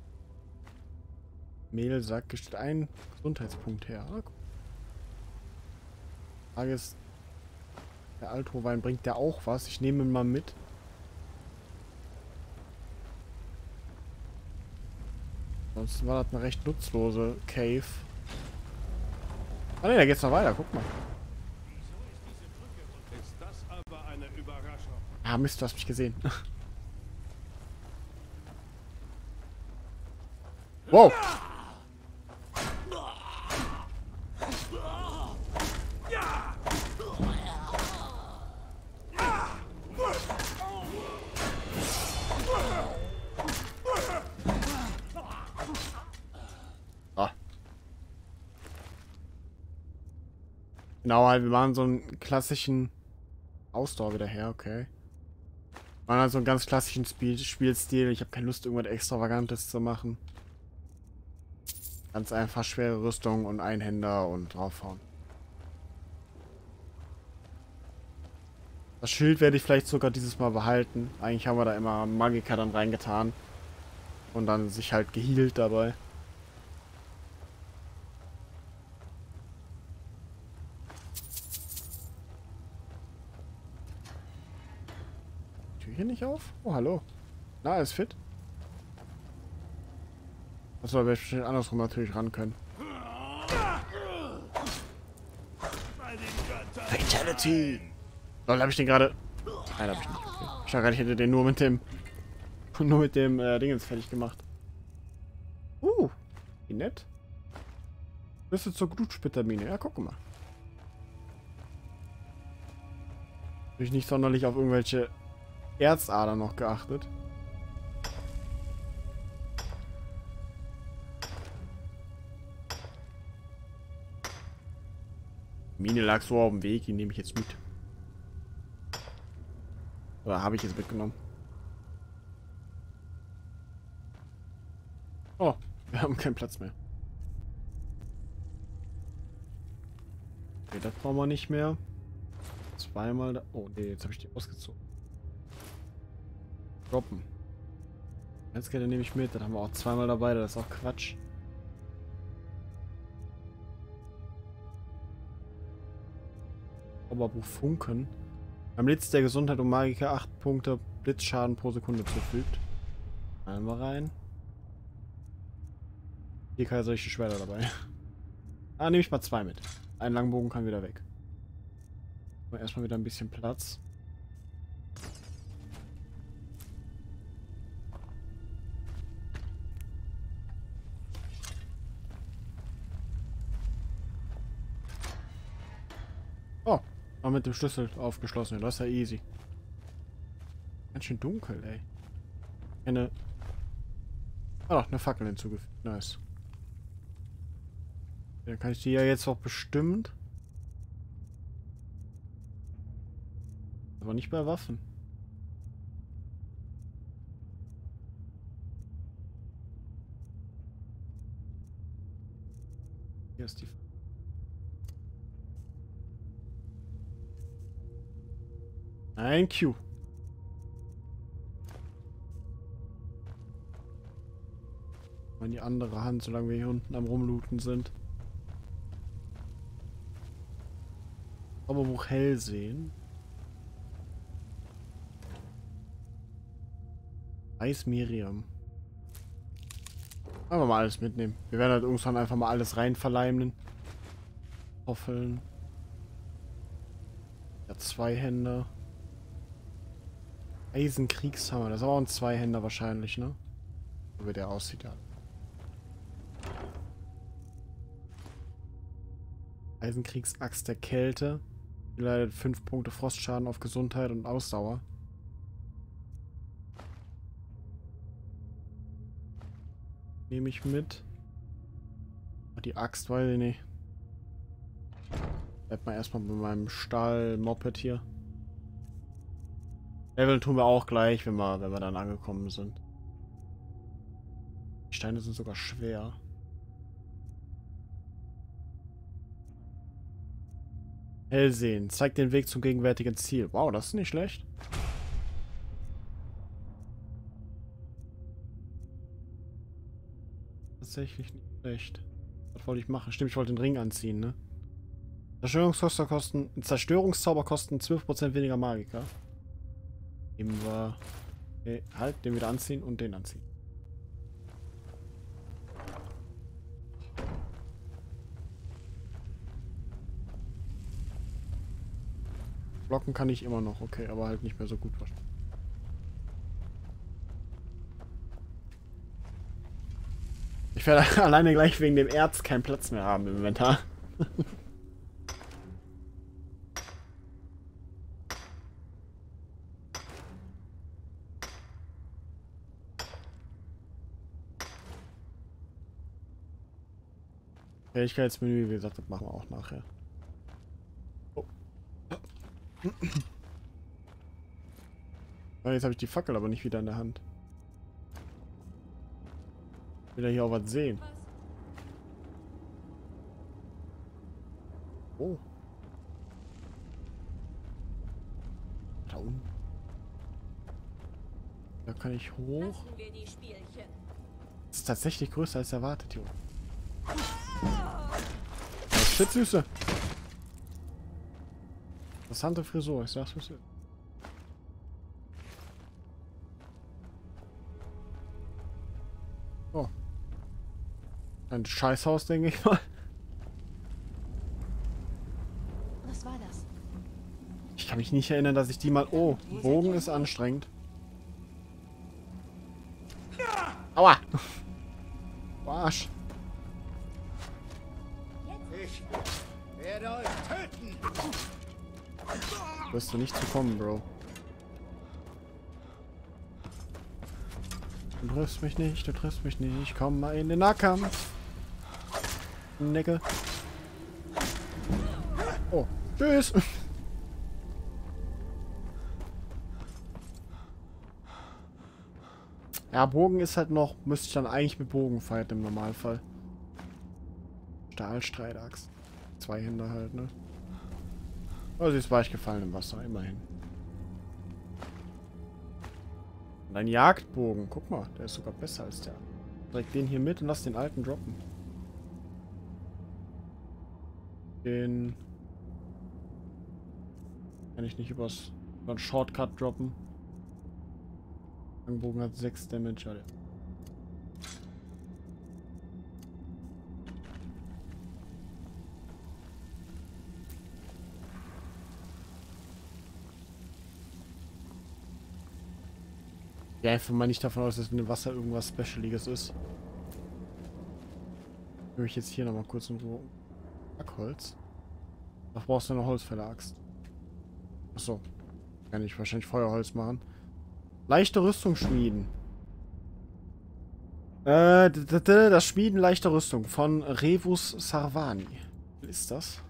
Mehlsack gestellt ein Gesundheitspunkt her. Ah, cool. Die Frage ist, der Altrowein bringt der auch was? Ich nehme ihn mal mit. Ansonsten war das eine recht nutzlose Cave. Ah ne, da geht's noch weiter, guck mal. Ist das aber eine Überraschung? Ah Mist, du hast mich gesehen. Wow! Ah. Genau, halt, wir machen so einen klassischen Ausdauer wieder her, okay. Wir machen halt so einen ganz klassischen Spiel Spielstil. Ich habe keine Lust, irgendwas Extravagantes zu machen. Ganz einfach schwere Rüstung und Einhänder und draufhauen. Das Schild werde ich vielleicht sogar dieses Mal behalten. Eigentlich haben wir da immer Magiker dann reingetan. Und dann sich halt gehealt dabei. Tür hier nicht auf? Oh, hallo. Na, ist fit. Achso, da wäre ich andersrum natürlich ran können. Fatality! Lol, hab ich den gerade... Nein, hab ich nicht. Okay. Ich dachte gerade, ich hätte den nur mit dem... Nur mit dem äh, Dingens fertig gemacht. Uh, wie nett. Schlüssel zur Glutsplittermine. Ja, guck mal. Habe ich nicht sonderlich auf irgendwelche Erzadern noch geachtet. Mine lag so auf dem Weg, die nehme ich jetzt mit. Oder habe ich jetzt mitgenommen? Oh, wir haben keinen Platz mehr. Okay, das brauchen wir nicht mehr. Zweimal da. Oh, nee, jetzt habe ich die ausgezogen. Droppen. Herzkette nehme ich mit, dann haben wir auch zweimal dabei, das ist auch Quatsch. Zauberbuch Funken. Beim Blitz der Gesundheit und Magiker acht Punkte Blitzschaden pro Sekunde zufügt. Einmal rein. Hier kaiserliche Schwerter dabei. Ah, nehme ich mal zwei mit. Ein Langbogen kann wieder weg. Aber erstmal wieder ein bisschen Platz. Oh, mal mit dem Schlüssel aufgeschlossen. Das ist ja easy. Ganz schön dunkel, ey. Eine... Ah doch, eine Fackel hinzugefügt. Nice. Dann kann ich die ja jetzt auch bestimmt. Aber nicht bei Waffen. Hier ist die... Ein Q. Mal die andere Hand, solange wir hier unten am Rumlooten sind. Zauberbuch Hellsehen. Eis Miriam. Einfach mal alles mitnehmen. Wir werden halt irgendwann einfach mal alles rein verleimen. Hoffeln. Ja, Zweihänder. Eisenkriegshammer. Das ist auch ein Zweihänder wahrscheinlich, ne? So wie der aussieht, ja. Eisenkriegsaxt der Kälte. Die leidet fünf Punkte Frostschaden auf Gesundheit und Ausdauer. Nehme ich mit. Die Axt, weiß ich nicht. Bleib mal erstmal bei meinem Stahl-Moped hier. Level tun wir auch gleich, wenn wir, wenn wir dann angekommen sind. Die Steine sind sogar schwer. Hellsehen. Zeigt den Weg zum gegenwärtigen Ziel. Wow, das ist nicht schlecht. Tatsächlich nicht schlecht. Was wollte ich machen? Stimmt, ich wollte den Ring anziehen, ne? Zerstörungszauber kosten, Zerstörungszauber kosten zwölf Prozent weniger Magiker. Nehmen wir... Okay, halt, den wieder anziehen und den anziehen. Blocken kann ich immer noch, okay, aber halt nicht mehr so gut wahrscheinlich. Ich werde alleine gleich wegen dem Erz keinen Platz mehr haben im Inventar. Fähigkeitsmenü, wie gesagt, das machen wir auch nachher. Oh. Ja, jetzt habe ich die Fackel aber nicht wieder in der Hand. Ich will ja hier auch was sehen. Oh. Da unten. Da kann ich hoch. Das ist tatsächlich größer als erwartet, Junge. Das ist shit, Süße. Interessante Frisur, ich sag's, was ist. Oh. Ein Scheißhaus, denke ich mal. Was war das? Ich kann mich nicht erinnern, dass ich die mal... Oh, Bogen ist anstrengend. Aua! Arsch. Ich werde euch töten. Wirst du nicht zu kommen, Bro. Du triffst mich nicht, du triffst mich nicht. Komm mal in den Nahkampf. Necke. Oh, tschüss. Ja, Bogen ist halt noch, müsste ich dann eigentlich mit Bogen fighten im Normalfall. Stahlstreitaxt. Zwei Hände halt, ne? Aber sie ist weich gefallen im Wasser, immerhin. Und ein Jagdbogen, guck mal, der ist sogar besser als der. Direkt den hier mit und lass den alten droppen. Den kann ich nicht übers über einen Shortcut droppen. Bogen hat sechs Damage, Alter. Ja, einfach mal nicht davon aus, dass in dem Wasser irgendwas Specialiges ist. Nehme ich jetzt hier nochmal kurz in Ruhe. Hackholz. Da brauchst du eine Holzfäller-Axt. Achso. Kann ich wahrscheinlich Feuerholz machen. Leichte Rüstung schmieden. Äh, das Schmieden leichter Rüstung von Revus Sarvani. Was ist das?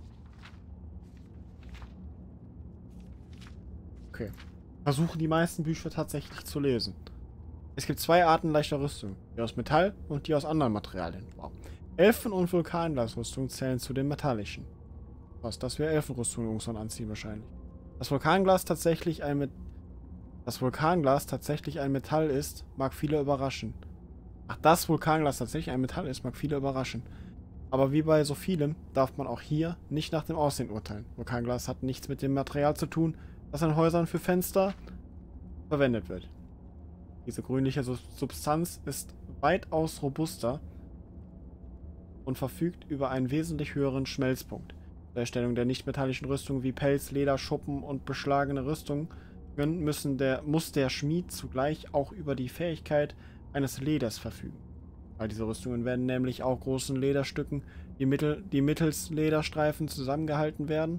Okay. Versuchen die meisten Bücher tatsächlich zu lesen. Es gibt zwei Arten leichter Rüstung. Die aus Metall und die aus anderen Materialien. Wow. Elfen- und Vulkanglasrüstung zählen zu den metallischen. Was? Das wäre Elfenrüstung irgendwann anziehen wahrscheinlich. Das Vulkanglas tatsächlich ein mit Das Vulkanglas tatsächlich ein Metall ist, mag viele überraschen. Ach, das Vulkanglas tatsächlich ein Metall ist, mag viele überraschen. Aber wie bei so vielem darf man auch hier nicht nach dem Aussehen urteilen. Vulkanglas hat nichts mit dem Material zu tun, das in Häusern für Fenster verwendet wird. Diese grünliche Substanz ist weitaus robuster und verfügt über einen wesentlich höheren Schmelzpunkt. Zur Erstellung der nicht-metallischen Rüstung wie Pelz, Leder, Schuppen und beschlagene Rüstungen müssen der, muss der Schmied zugleich auch über die Fähigkeit eines Leders verfügen. All diese Rüstungen werden nämlich auch großen Lederstücken, die, mittel, die mittels Lederstreifen zusammengehalten werden.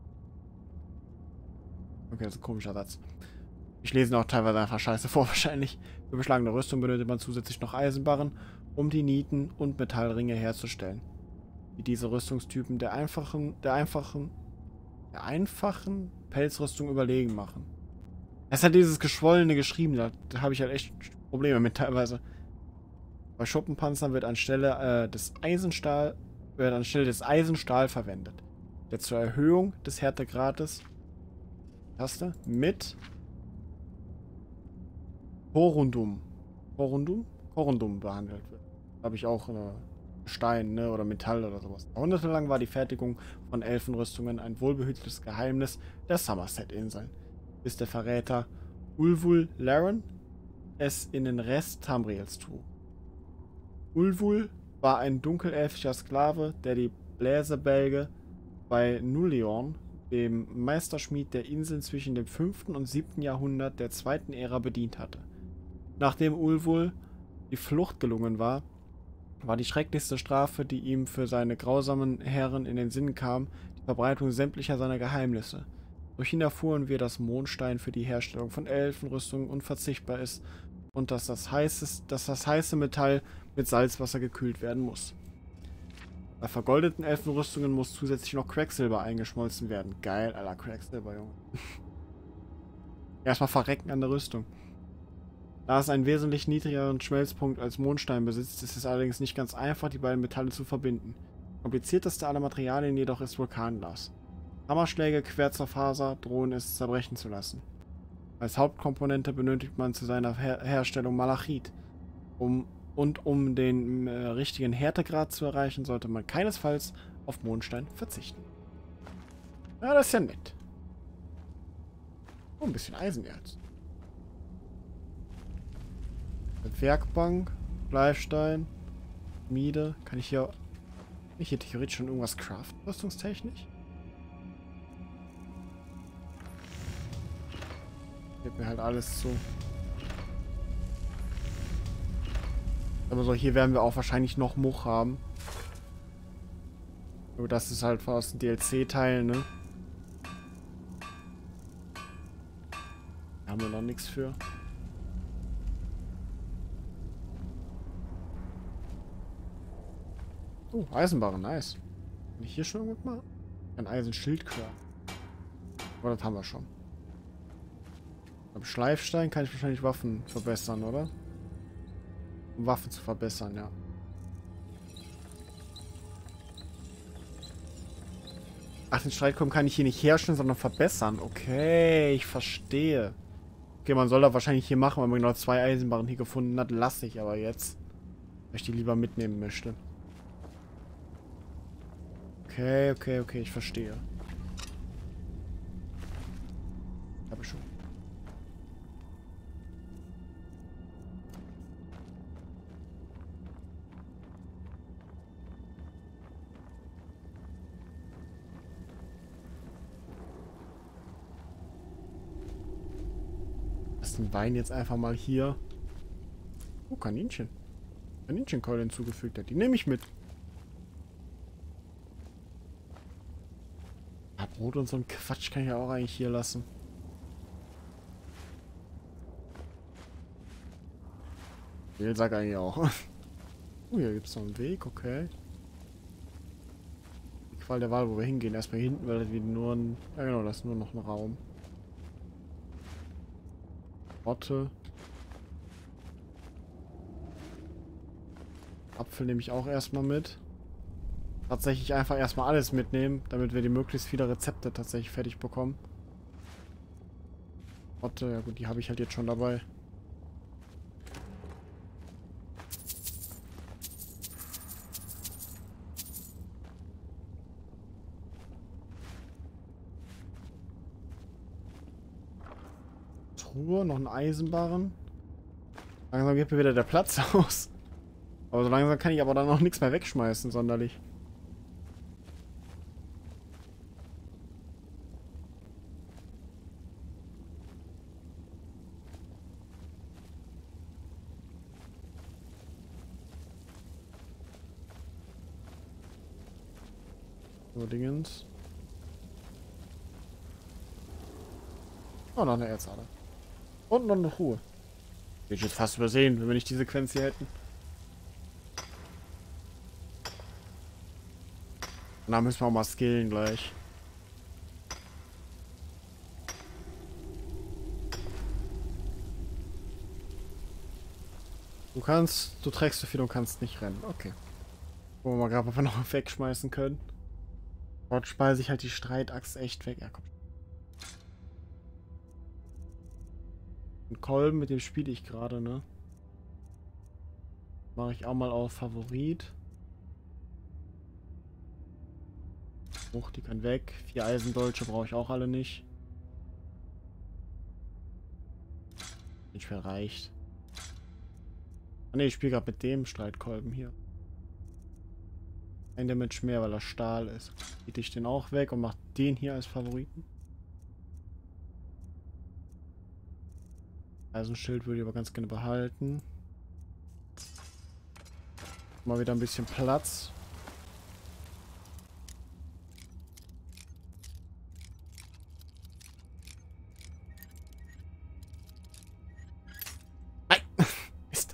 Okay, das ist ein komischer Satz. Ich lese ihn auch teilweise einfach scheiße vor, wahrscheinlich. Für beschlagene Rüstung benötigt man zusätzlich noch Eisenbarren, um die Nieten und Metallringe herzustellen. Die diese Rüstungstypen der einfachen, der einfachen, der einfachen Pelzrüstung überlegen machen. Es hat dieses geschwollene geschrieben, da, da habe ich halt echt Probleme mit teilweise. Bei Schuppenpanzern wird anstelle äh, des Eisenstahl wird anstelle des Eisenstahl verwendet, der zur Erhöhung des Härtegrades Taste mit Corundum Corundum Corundum behandelt wird. Da habe ich auch äh, Stein, ne, oder Metall oder sowas. Jahrhundertelang war die Fertigung von Elfenrüstungen ein wohlbehütetes Geheimnis der Somerset-Inseln, bis der Verräter Ulvul Laren es in den Rest Tamriels trug. Ulvul war ein dunkelelfischer Sklave, der die Bläserbälge bei Nulliorn, dem Meisterschmied der Inseln zwischen dem fünften und siebten Jahrhundert der zweiten Ära bedient hatte. Nachdem Ulvul die Flucht gelungen war, war die schrecklichste Strafe, die ihm für seine grausamen Herren in den Sinn kam, die Verbreitung sämtlicher seiner Geheimnisse. Durch ihn erfuhren wir, dass Mondstein für die Herstellung von Elfenrüstungen unverzichtbar ist und dass das, heißes, dass das heiße Metall mit Salzwasser gekühlt werden muss. Bei vergoldeten Elfenrüstungen muss zusätzlich noch Quecksilber eingeschmolzen werden. Geil, Alter, Quecksilber, Junge. Erstmal verrecken an der Rüstung. Da es einen wesentlich niedrigeren Schmelzpunkt als Mondstein besitzt, ist es allerdings nicht ganz einfach, die beiden Metalle zu verbinden. Komplizierteste aller Materialien jedoch ist Vulkanglas. Hammerschläge quer zur Faser drohen es zerbrechen zu lassen. Als Hauptkomponente benötigt man zu seiner Her Herstellung Malachit. Um, und um den äh, richtigen Härtegrad zu erreichen, sollte man keinesfalls auf Mondstein verzichten. Ja, das ist ja nett. Oh, ein bisschen Eisenerz. Werkbank, Bleifstein, Miede. Kann ich hier... Kann ich hier theoretisch schon irgendwas craften, rüstungstechnisch? Geht mir halt alles zu. Aber so, hier werden wir auch wahrscheinlich noch Much haben. Aber das ist halt aus dem D L C-Teil, ne? Da haben wir noch nichts für. Oh, Eisenbarren, nice. Kann ich hier schon irgendwas machen? Ein Eisenschild craften. Aber das haben wir schon. Beim Schleifstein kann ich wahrscheinlich Waffen verbessern, oder? Um Waffen zu verbessern, ja. Ach, den Streitkolben kann ich hier nicht herstellen, sondern verbessern. Okay, ich verstehe. Okay, man soll das wahrscheinlich hier machen, weil man genau zwei Eisenbarren hier gefunden hat. Lasse ich aber jetzt. Weil ich die lieber mitnehmen möchte. Okay, okay, okay, ich verstehe. Habe ich schon. Lass den Wein jetzt einfach mal hier. Oh, Kaninchen. Kaninchenkeule hinzugefügt hat. Die nehme ich mit. Ja, Brot und so ein Quatsch kann ich ja auch eigentlich hier lassen. Ich sag eigentlich auch. Oh, hier gibt es noch einen Weg, okay. Die Qual der Wahl, wo wir hingehen. Erstmal hinten, weil das wieder nur ein... Ja genau, das ist nur noch ein Raum. Otte. Apfel nehme ich auch erstmal mit. Tatsächlich einfach erstmal alles mitnehmen, damit wir die möglichst viele Rezepte tatsächlich fertig bekommen. Otte, ja gut, die habe ich halt jetzt schon dabei. Truhe, noch ein Eisenbarren. Langsam geht mir wieder der Platz aus. Aber so langsam kann ich aber dann noch nichts mehr wegschmeißen, sonderlich. So, Dingens. Oh, noch eine Erzader. Und noch eine Truhe. Hätte ich jetzt fast übersehen, wenn wir nicht die Sequenz hier hätten. Na, müssen wir auch mal skillen gleich. Du kannst, du trägst so viel und kannst nicht rennen. Okay. Wo wir mal gerade einfach noch wegschmeißen können. Dort speise ich halt die Streitaxt echt weg. Ja, komm. Und Kolben, mit dem spiele ich gerade, ne? Mache ich auch mal auf Favorit. Hoch, die kann weg. Vier Eisendolche brauche ich auch alle nicht. Nicht mehr reicht. Ah ne, ich spiele gerade mit dem Streitkolben hier. Ein Damage mehr, weil er Stahl ist. Biete ich den auch weg und mache den hier als Favoriten. Eisenschild würde ich aber ganz gerne behalten. Mal wieder ein bisschen Platz. Nein! Mist.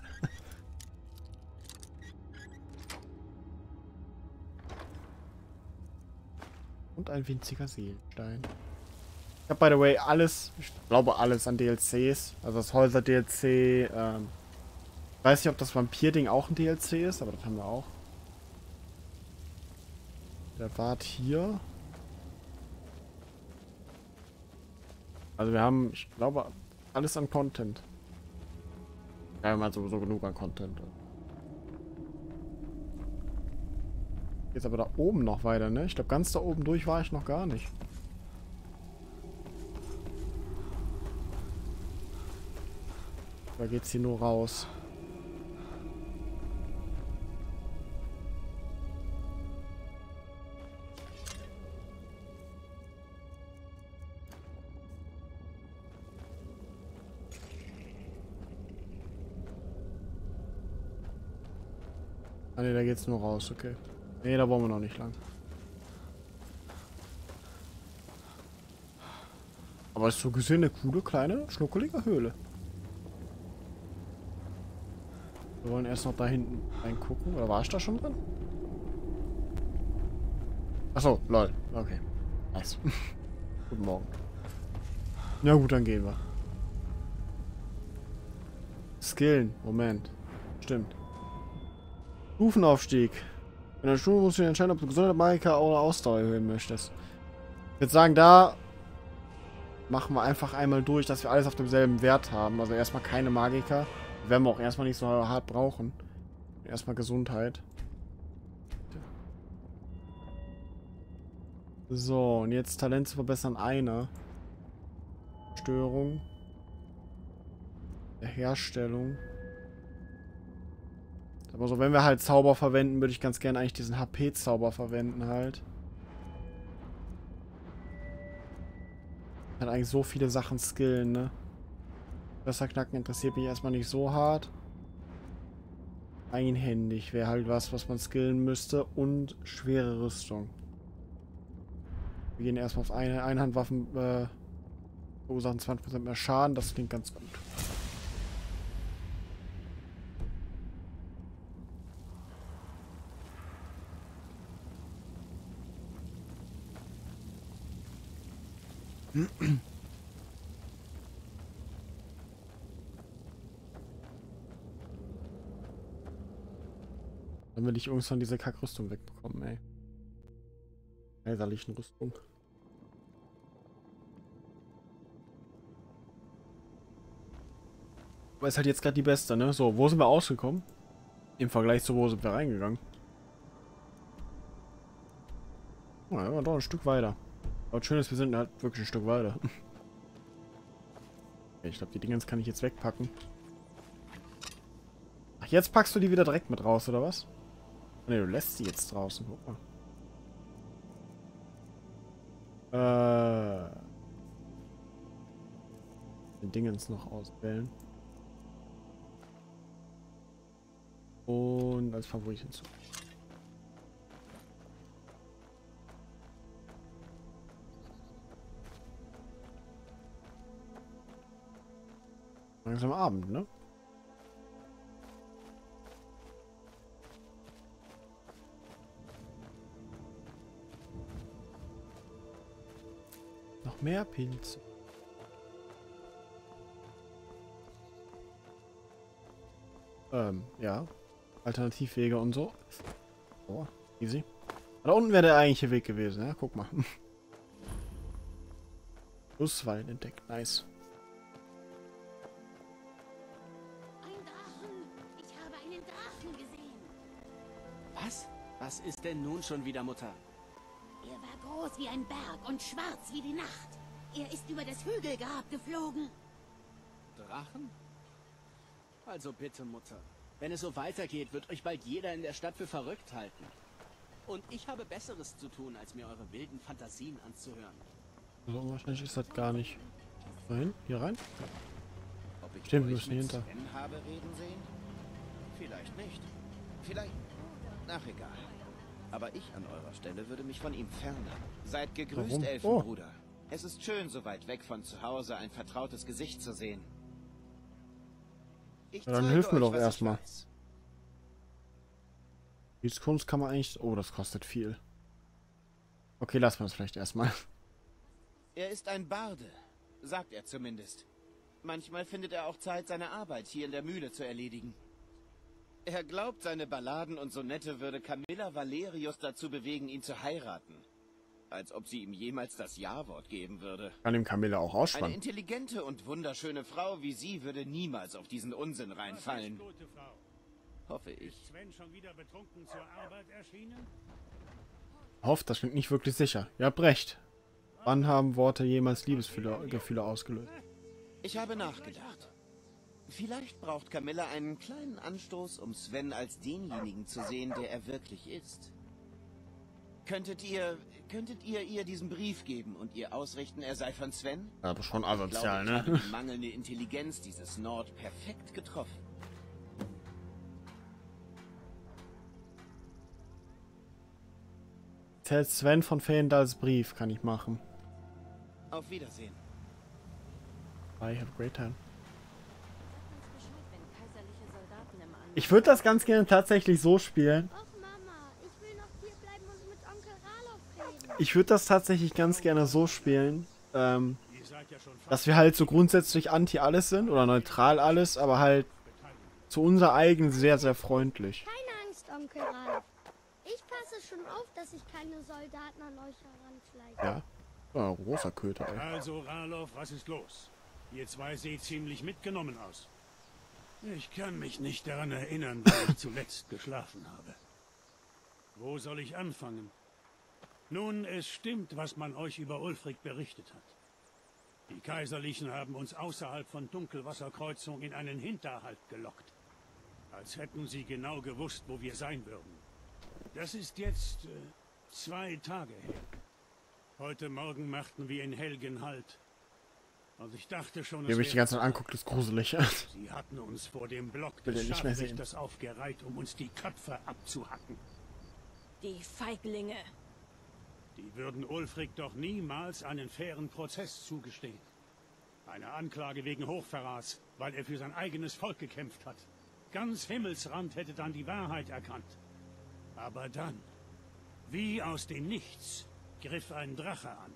Und ein winziger Seelenstein. Ich habe, by the way, alles, ich glaube alles an D L Cs. Also das Häuser-D L C, ähm, ich weiß nicht, ob das Vampir-Ding auch ein D L C ist, aber das haben wir auch. Der Wart hier. Also wir haben, ich glaube, alles an Content. Ja, wir haben halt sowieso genug an Content. Jetzt aber da oben noch weiter, ne? Ich glaube, ganz da oben durch war ich noch gar nicht. Da geht's hier nur raus. Ah ne, da geht's nur raus, okay. Ne, da wollen wir noch nicht lang. Aber ist so gesehen eine coole, kleine, schnuckelige Höhle. Wir wollen erst noch da hinten reingucken. Oder war ich da schon drin? Achso, lol. Okay. Nice. Guten Morgen. Ja gut, dann gehen wir. Skillen. Moment. Stimmt. Stufenaufstieg. In der Stufe musst du entscheiden, ob du Gesundheit, Magika oder Ausdauer erhöhen möchtest. Ich würde sagen, da machen wir einfach einmal durch, dass wir alles auf demselben Wert haben. Also erstmal keine Magika. Werden wir auch erstmal nicht so hart brauchen. Erstmal Gesundheit. So, und jetzt Talent zu verbessern, eine. Störung. Der Herstellung. Aber so, wenn wir halt Zauber verwenden, würde ich ganz gerne eigentlich diesen H P-Zauber verwenden halt. Kann eigentlich so viele Sachen skillen, ne? Messerknacken interessiert mich erstmal nicht so hart. Einhändig wäre halt was, was man skillen müsste. Und schwere Rüstung. Wir gehen erstmal auf eine Einhandwaffen. Äh, verursachen zwanzig Prozent mehr Schaden. Das klingt ganz gut. Dann will ich irgendwann diese Kackrüstung wegbekommen, ey. Kaiserlichen Rüstung. Aber ist halt jetzt gerade die beste, ne? So, wo sind wir ausgekommen? Im Vergleich zu wo sind wir reingegangen? Oh, ja, doch ein Stück weiter. Aber schön ist, wir sind halt wirklich ein Stück weiter. Okay, ich glaube, die Dingens kann ich jetzt wegpacken. Ach, jetzt packst du die wieder direkt mit raus, oder was? Ne, du lässt sie jetzt draußen. Guck mal. Äh. Den Dingens noch auswählen. Und als Favorit hinzu. Langsam Abend, ne? Noch mehr Pilze. Ähm, ja. Alternativwege und so. Oh, easy. Da unten wäre der eigentliche Weg gewesen, ja? Guck mal. Flusswein entdeckt, nice. Ein Drachen! Ich habe einen Drachen gesehen! Was? Was ist denn nun schon wieder, Mutter? Er war groß wie ein Berg und schwarz wie die Nacht. Er ist über das Hügelgrab geflogen. Drachen? Also bitte, Mutter. Wenn es so weitergeht, wird euch bald jeder in der Stadt für verrückt halten. Und ich habe Besseres zu tun, als mir eure wilden Fantasien anzuhören. So unwahrscheinlich ist das gar nicht. Wohin? Hier rein? Ob ich Stimmt, wir euch müssen mit hinter. Sven habe reden sehen? Vielleicht nicht. Vielleicht... Ach, egal. Aber ich an eurer Stelle würde mich von ihm fernen. Seid gegrüßt, Warum? Elfenbruder. Es ist schön, so weit weg von zu Hause ein vertrautes Gesicht zu sehen. Ich Ja, dann zeige hilf mir euch, doch was ich erstmal. weiß. Kunst kann man eigentlich... Oh, das kostet viel. Okay, lassen wir es vielleicht erstmal. Er ist ein Barde, sagt er zumindest. Manchmal findet er auch Zeit, seine Arbeit hier in der Mühle zu erledigen. Er glaubt, seine Balladen und Sonette würde Camilla Valerius dazu bewegen, ihn zu heiraten. Als ob sie ihm jemals das Ja-Wort geben würde. Kann ihm Camilla auch Eine ausspannen. intelligente und wunderschöne Frau wie sie würde niemals auf diesen Unsinn reinfallen. Gute Frau. Hoffe ich. Ist Sven schon wieder betrunken zur Arbeit erschienen? Hofft, das klingt nicht wirklich sicher. Ihr habt recht. Wann haben Worte jemals Liebesgefühle Gefühle ausgelöst? Ich habe nachgedacht. Vielleicht braucht Camilla einen kleinen Anstoß, um Sven als denjenigen zu sehen, der er wirklich ist. Könntet ihr, könntet ihr ihr diesen Brief geben und ihr ausrichten, er sei von Sven? Aber schon Ich asozial, glaube, ich ne? habe die mangelnde Intelligenz dieses Nord perfekt getroffen. Zählt Sven von Feendals Brief, kann ich machen. Auf Wiedersehen. I have a great time. Sag uns Bescheid, wenn kaiserliche Soldaten im Anmarsch... Ich würde das ganz gerne tatsächlich so spielen. Och Mama, ich will noch hier bleiben und mit Onkel Ralof reden. Ich würde das tatsächlich ganz gerne so spielen, ähm, Ihr seid ja schon fast dass wir halt so grundsätzlich anti alles sind oder neutral alles, aber halt zu unser eigen sehr, sehr freundlich. Keine Angst, Onkel Ralof. Ich passe schon auf, dass ich keine Soldaten an euch heranschleiche. Ja. Ja, großer Köter, ey. Also, Ralof, was ist los? Ihr zwei seht ziemlich mitgenommen aus. Ich kann mich nicht daran erinnern, wann ich zuletzt geschlafen habe. Wo soll ich anfangen? Nun, es stimmt, was man euch über Ulfric berichtet hat. Die Kaiserlichen haben uns außerhalb von Dunkelwasserkreuzung in einen Hinterhalt gelockt. Als hätten sie genau gewusst, wo wir sein würden. Das ist jetzt äh, zwei Tage her. Heute Morgen machten wir in Helgen Halt. Und ich dachte schon, Wie er mich die ganze Zeit anguckt, ist gruselig. Sie hatten uns vor dem Block Will des den nicht mehr sehen. Scharfrichters aufgereiht, um uns die Köpfe abzuhacken. Die Feiglinge. Die würden Ulfric doch niemals einen fairen Prozess zugestehen. Eine Anklage wegen Hochverrats, weil er für sein eigenes Volk gekämpft hat. Ganz Himmelsrand hätte dann die Wahrheit erkannt. Aber dann, wie aus dem Nichts, griff ein Drache an.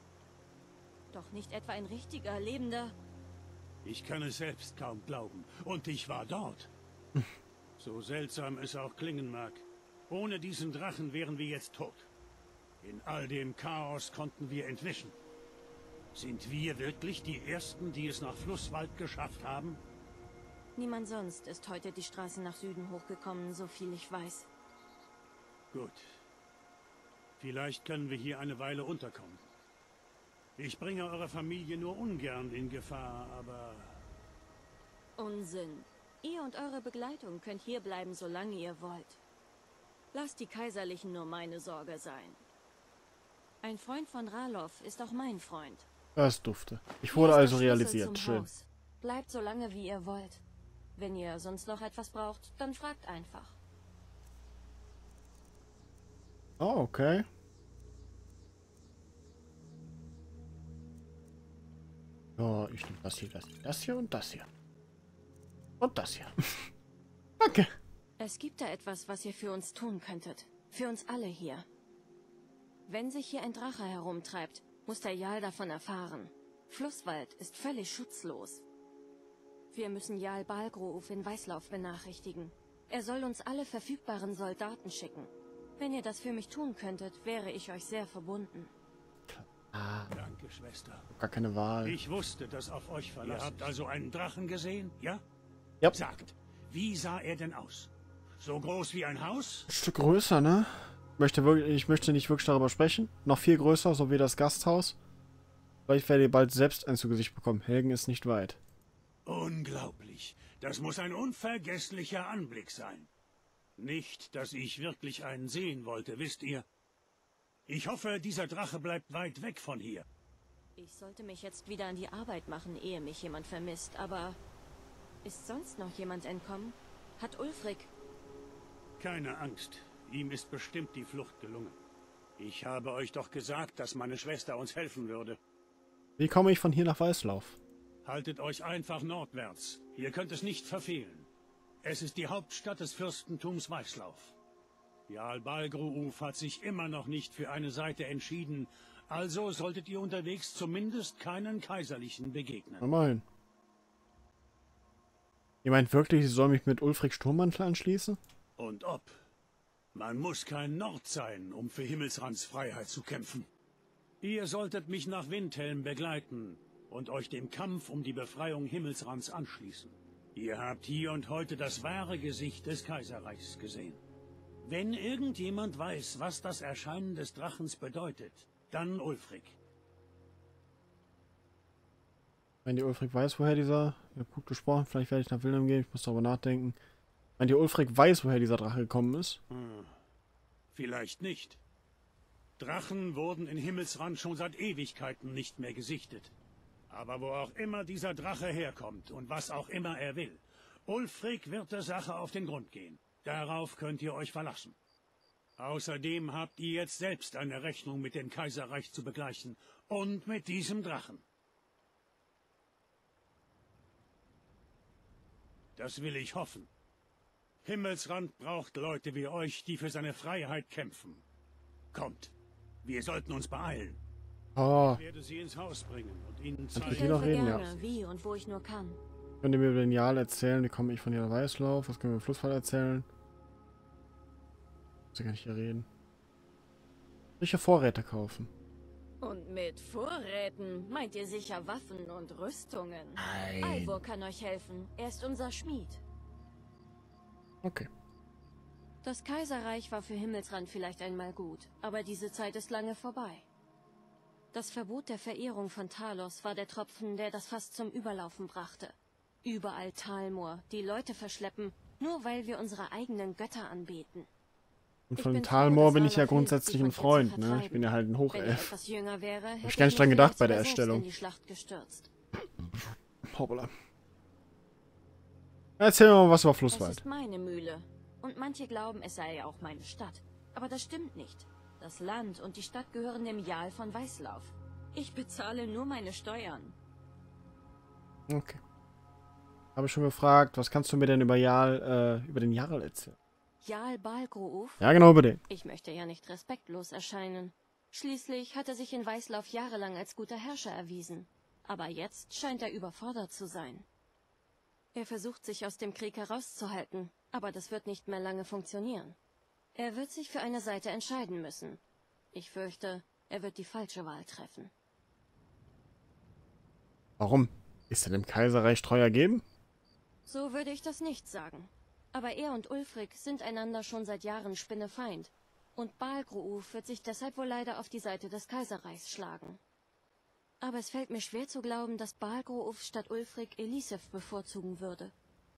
Doch nicht etwa ein richtiger, lebender... Ich kann es selbst kaum glauben. Und ich war dort. So seltsam es auch klingen mag. Ohne diesen Drachen wären wir jetzt tot. In all dem Chaos konnten wir entwischen. Sind wir wirklich die Ersten, die es nach Flusswald geschafft haben? Niemand sonst ist heute die Straße nach Süden hochgekommen, so viel ich weiß. Gut. Vielleicht können wir hier eine Weile unterkommen. Ich bringe eure Familie nur ungern in Gefahr, aber... Unsinn. Ihr und eure Begleitung könnt hier bleiben, solange ihr wollt. Lasst die Kaiserlichen nur meine Sorge sein. Ein Freund von Ralof ist auch mein Freund. Das dufte. Ich Hier wurde ist der also Schlüssel realisiert. zum Schön. Haus. Bleibt so lange, wie ihr wollt. Wenn ihr sonst noch etwas braucht, dann fragt einfach. Oh, okay. Ja, ich nehme das hier, das hier, das hier und das hier. Und das hier. Danke. Es gibt da etwas, was ihr für uns tun könntet. Für uns alle hier. Wenn sich hier ein Drache herumtreibt, muss der Jarl davon erfahren. Flusswald ist völlig schutzlos. Wir müssen Jarl Balgruf in Weißlauf benachrichtigen. Er soll uns alle verfügbaren Soldaten schicken. Wenn ihr das für mich tun könntet, wäre ich euch sehr verbunden. Ah, danke, Schwester. Gar keine Wahl. Ich wusste, dass auf euch verlassen. Ihr habt also einen Drachen gesehen, ja? Ja. Sagt, wie sah er denn aus? So groß wie ein Haus? Ein Stück größer, ne? Ich möchte, wirklich, ich möchte nicht wirklich darüber sprechen. Noch viel größer, so wie das Gasthaus. Vielleicht werdet ihr bald selbst ein zu Gesicht bekommen. Helgen ist nicht weit. Unglaublich. Das muss ein unvergesslicher Anblick sein. Nicht, dass ich wirklich einen sehen wollte, wisst ihr. Ich hoffe, dieser Drache bleibt weit weg von hier. Ich sollte mich jetzt wieder an die Arbeit machen, ehe mich jemand vermisst, aber... Ist sonst noch jemand entkommen? Hat Ulfric... Keine Angst. Ihm ist bestimmt die Flucht gelungen. Ich habe euch doch gesagt, dass meine Schwester uns helfen würde. Wie komme ich von hier nach Weißlauf? Haltet euch einfach nordwärts. Ihr könnt es nicht verfehlen. Es ist die Hauptstadt des Fürstentums Weißlauf. Jarl Balgruuf hat sich immer noch nicht für eine Seite entschieden, also solltet ihr unterwegs zumindest keinen Kaiserlichen begegnen. Immerhin. Ihr meint wirklich, sie soll mich mit Ulfric Sturmmantel anschließen? Und ob. Man muss kein Nord sein, um für Himmelsrands Freiheit zu kämpfen. Ihr solltet mich nach Windhelm begleiten und euch dem Kampf um die Befreiung Himmelsrands anschließen. Ihr habt hier und heute das wahre Gesicht des Kaiserreichs gesehen. Wenn irgendjemand weiß, was das Erscheinen des Drachens bedeutet, dann Ulfric. Wenn die Ulfric weiß, woher dieser... Ich hab gut gesprochen, vielleicht werde ich nach Wildheim gehen, ich muss darüber nachdenken. Wenn die Ulfric weiß, woher dieser Drache gekommen ist? Hm. Vielleicht nicht. Drachen wurden in Himmelsrand schon seit Ewigkeiten nicht mehr gesichtet. Aber wo auch immer dieser Drache herkommt und was auch immer er will, Ulfric wird der Sache auf den Grund gehen. Darauf könnt ihr euch verlassen. Außerdem habt ihr jetzt selbst eine Rechnung mit dem Kaiserreich zu begleichen und mit diesem Drachen. Das will ich hoffen. Himmelsrand braucht Leute wie euch, die für seine Freiheit kämpfen. Kommt, wir sollten uns beeilen. Oh. Ich werde sie ins Haus bringen und ihnen Ich zeigen, helfe gerne, wie und wo ich nur kann. Könnt ihr mir über den Jarl erzählen, wie komme ich von hier nach Weißlauf? Was können wir im Flussfall erzählen? Ich kann nicht hier reden. Sicher Vorräte kaufen. Und mit Vorräten meint ihr sicher Waffen und Rüstungen. Nein. Eivor kann euch helfen. Er ist unser Schmied. Okay. Das Kaiserreich war für Himmelsrand vielleicht einmal gut, aber diese Zeit ist lange vorbei. Das Verbot der Verehrung von Talos war der Tropfen, der das Fass zum Überlaufen brachte. Überall Talmor, die Leute verschleppen, nur weil wir unsere eigenen Götter anbeten. Und von Talmor bin ich ja grundsätzlich ein Freund, ne? Ich bin ja halt ein Hochelf. Hab ich gar nicht dran gedacht bei der Erstellung. Hoppala. Erzähl mir mal was über Flusswald. Es ist meine Mühle. Und manche glauben, es sei ja auch meine Stadt. Aber das stimmt nicht. Das Land und die Stadt gehören dem Jarl von Weißlauf. Ich bezahle nur meine Steuern. Okay. Habe ich schon gefragt, was kannst du mir denn über Jarl, äh, über den Jarl erzählen? Jarl Balgruuf? Ja, genau über den. Ich möchte ja nicht respektlos erscheinen. Schließlich hat er sich in Weißlauf jahrelang als guter Herrscher erwiesen. Aber jetzt scheint er überfordert zu sein. Er versucht, sich aus dem Krieg herauszuhalten, aber das wird nicht mehr lange funktionieren. Er wird sich für eine Seite entscheiden müssen. Ich fürchte, er wird die falsche Wahl treffen. Warum? Ist er dem Kaiserreich treu ergeben? So würde ich das nicht sagen. Aber er und Ulfric sind einander schon seit Jahren Spinnefeind. Und Balgruuf wird sich deshalb wohl leider auf die Seite des Kaiserreichs schlagen. Aber es fällt mir schwer zu glauben, dass Balgruuf statt Ulfric Elisif bevorzugen würde.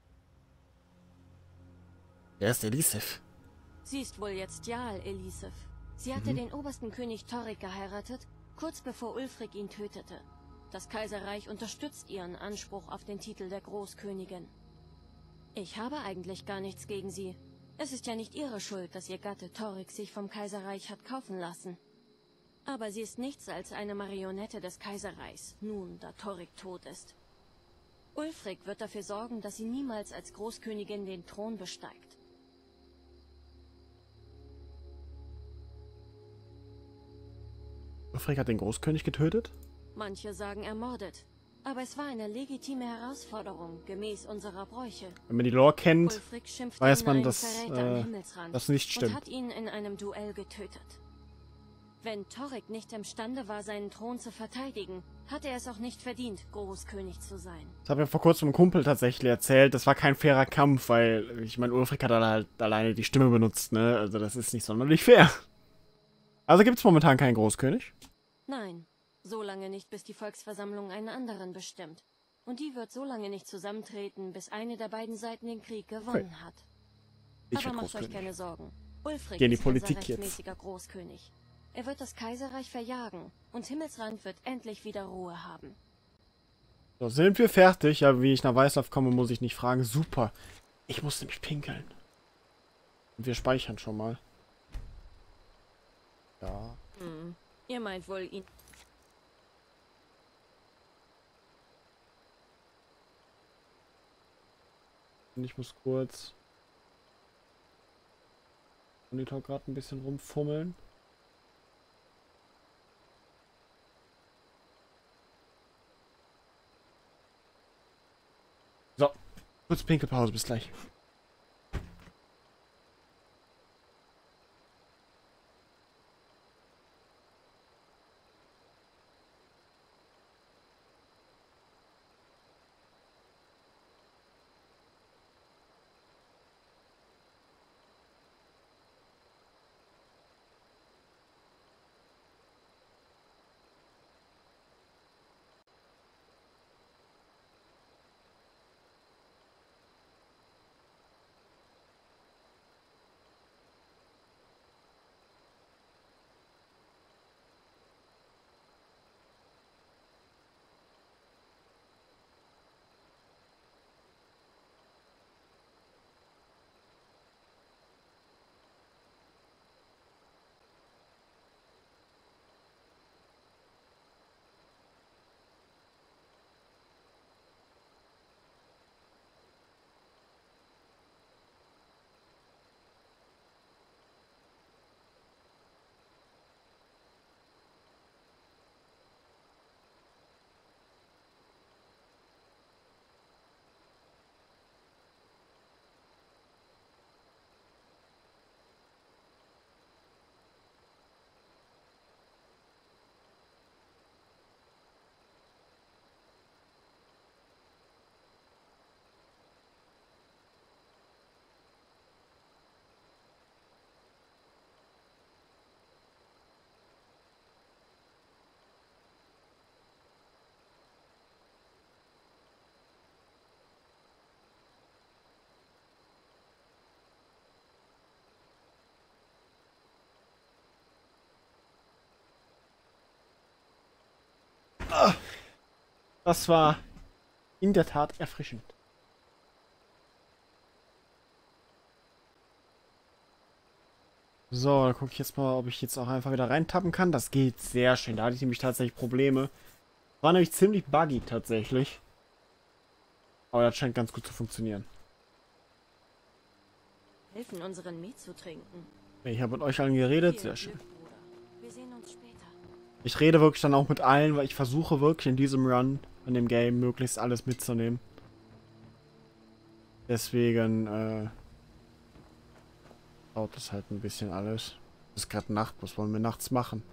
Wer ist Elisif? Sie ist wohl jetzt Jarl Elisif. Sie hatte Mhm. den obersten König Torrik geheiratet, kurz bevor Ulfric ihn tötete. Das Kaiserreich unterstützt ihren Anspruch auf den Titel der Großkönigin. Ich habe eigentlich gar nichts gegen sie. Es ist ja nicht ihre Schuld, dass ihr Gatte Torrik sich vom Kaiserreich hat kaufen lassen. Aber sie ist nichts als eine Marionette des Kaiserreichs, nun, da Torrik tot ist. Ulfric wird dafür sorgen, dass sie niemals als Großkönigin den Thron besteigt. Ulfric hat den Großkönig getötet? Manche sagen ermordet. Aber es war eine legitime Herausforderung, gemäß unserer Bräuche. Wenn man die Lore kennt, Ulfric schimpfte weiß ihn man, einen dass Verräter am äh, Himmelsrand das nicht stimmt. und hat ihn in einem Duell getötet. Wenn Torrik nicht imstande war, seinen Thron zu verteidigen, hatte er es auch nicht verdient, Großkönig zu sein. Das habe ich vor kurzem einem Kumpel tatsächlich erzählt. Das war kein fairer Kampf, weil, ich meine, Ulfric hat halt alleine die Stimme benutzt, ne? Also das ist nicht sonderlich fair. Also gibt es momentan keinen Großkönig? Nein, so lange nicht, bis die Volksversammlung einen anderen bestimmt. Und die wird so lange nicht zusammentreten, bis eine der beiden Seiten den Krieg gewonnen okay. hat. Ich Aber macht euch keine Sorgen. Ulfric Geh in die ist Politik unser rechtmäßiger Großkönig. Er wird das Kaiserreich verjagen und Himmelsrand wird endlich wieder Ruhe haben. So, sind wir fertig? Ja, wie ich nach Weißlauf komme, muss ich nicht fragen. Super. Ich muss nämlich pinkeln. Und wir speichern schon mal. Ja. Hm. Ihr meint wohl ihn... Und ich muss kurz... Monitor gerade ein bisschen rumfummeln. So, kurz Pinkelpause, bis gleich. Das war in der Tat erfrischend. So, dann gucke ich jetzt mal, ob ich jetzt auch einfach wieder reintappen kann. Das geht sehr schön. Da hatte ich nämlich tatsächlich Probleme. War nämlich ziemlich buggy tatsächlich. Aber das scheint ganz gut zu funktionieren. Helfen, unseren Met zu trinken. Ich habe mit euch allen geredet. Sehr schön. Wir sehen uns später. Ich rede wirklich dann auch mit allen, weil ich versuche wirklich in diesem Run, in dem Game, möglichst alles mitzunehmen. Deswegen, äh... dauert das halt ein bisschen alles. Es ist gerade Nacht, was wollen wir nachts machen?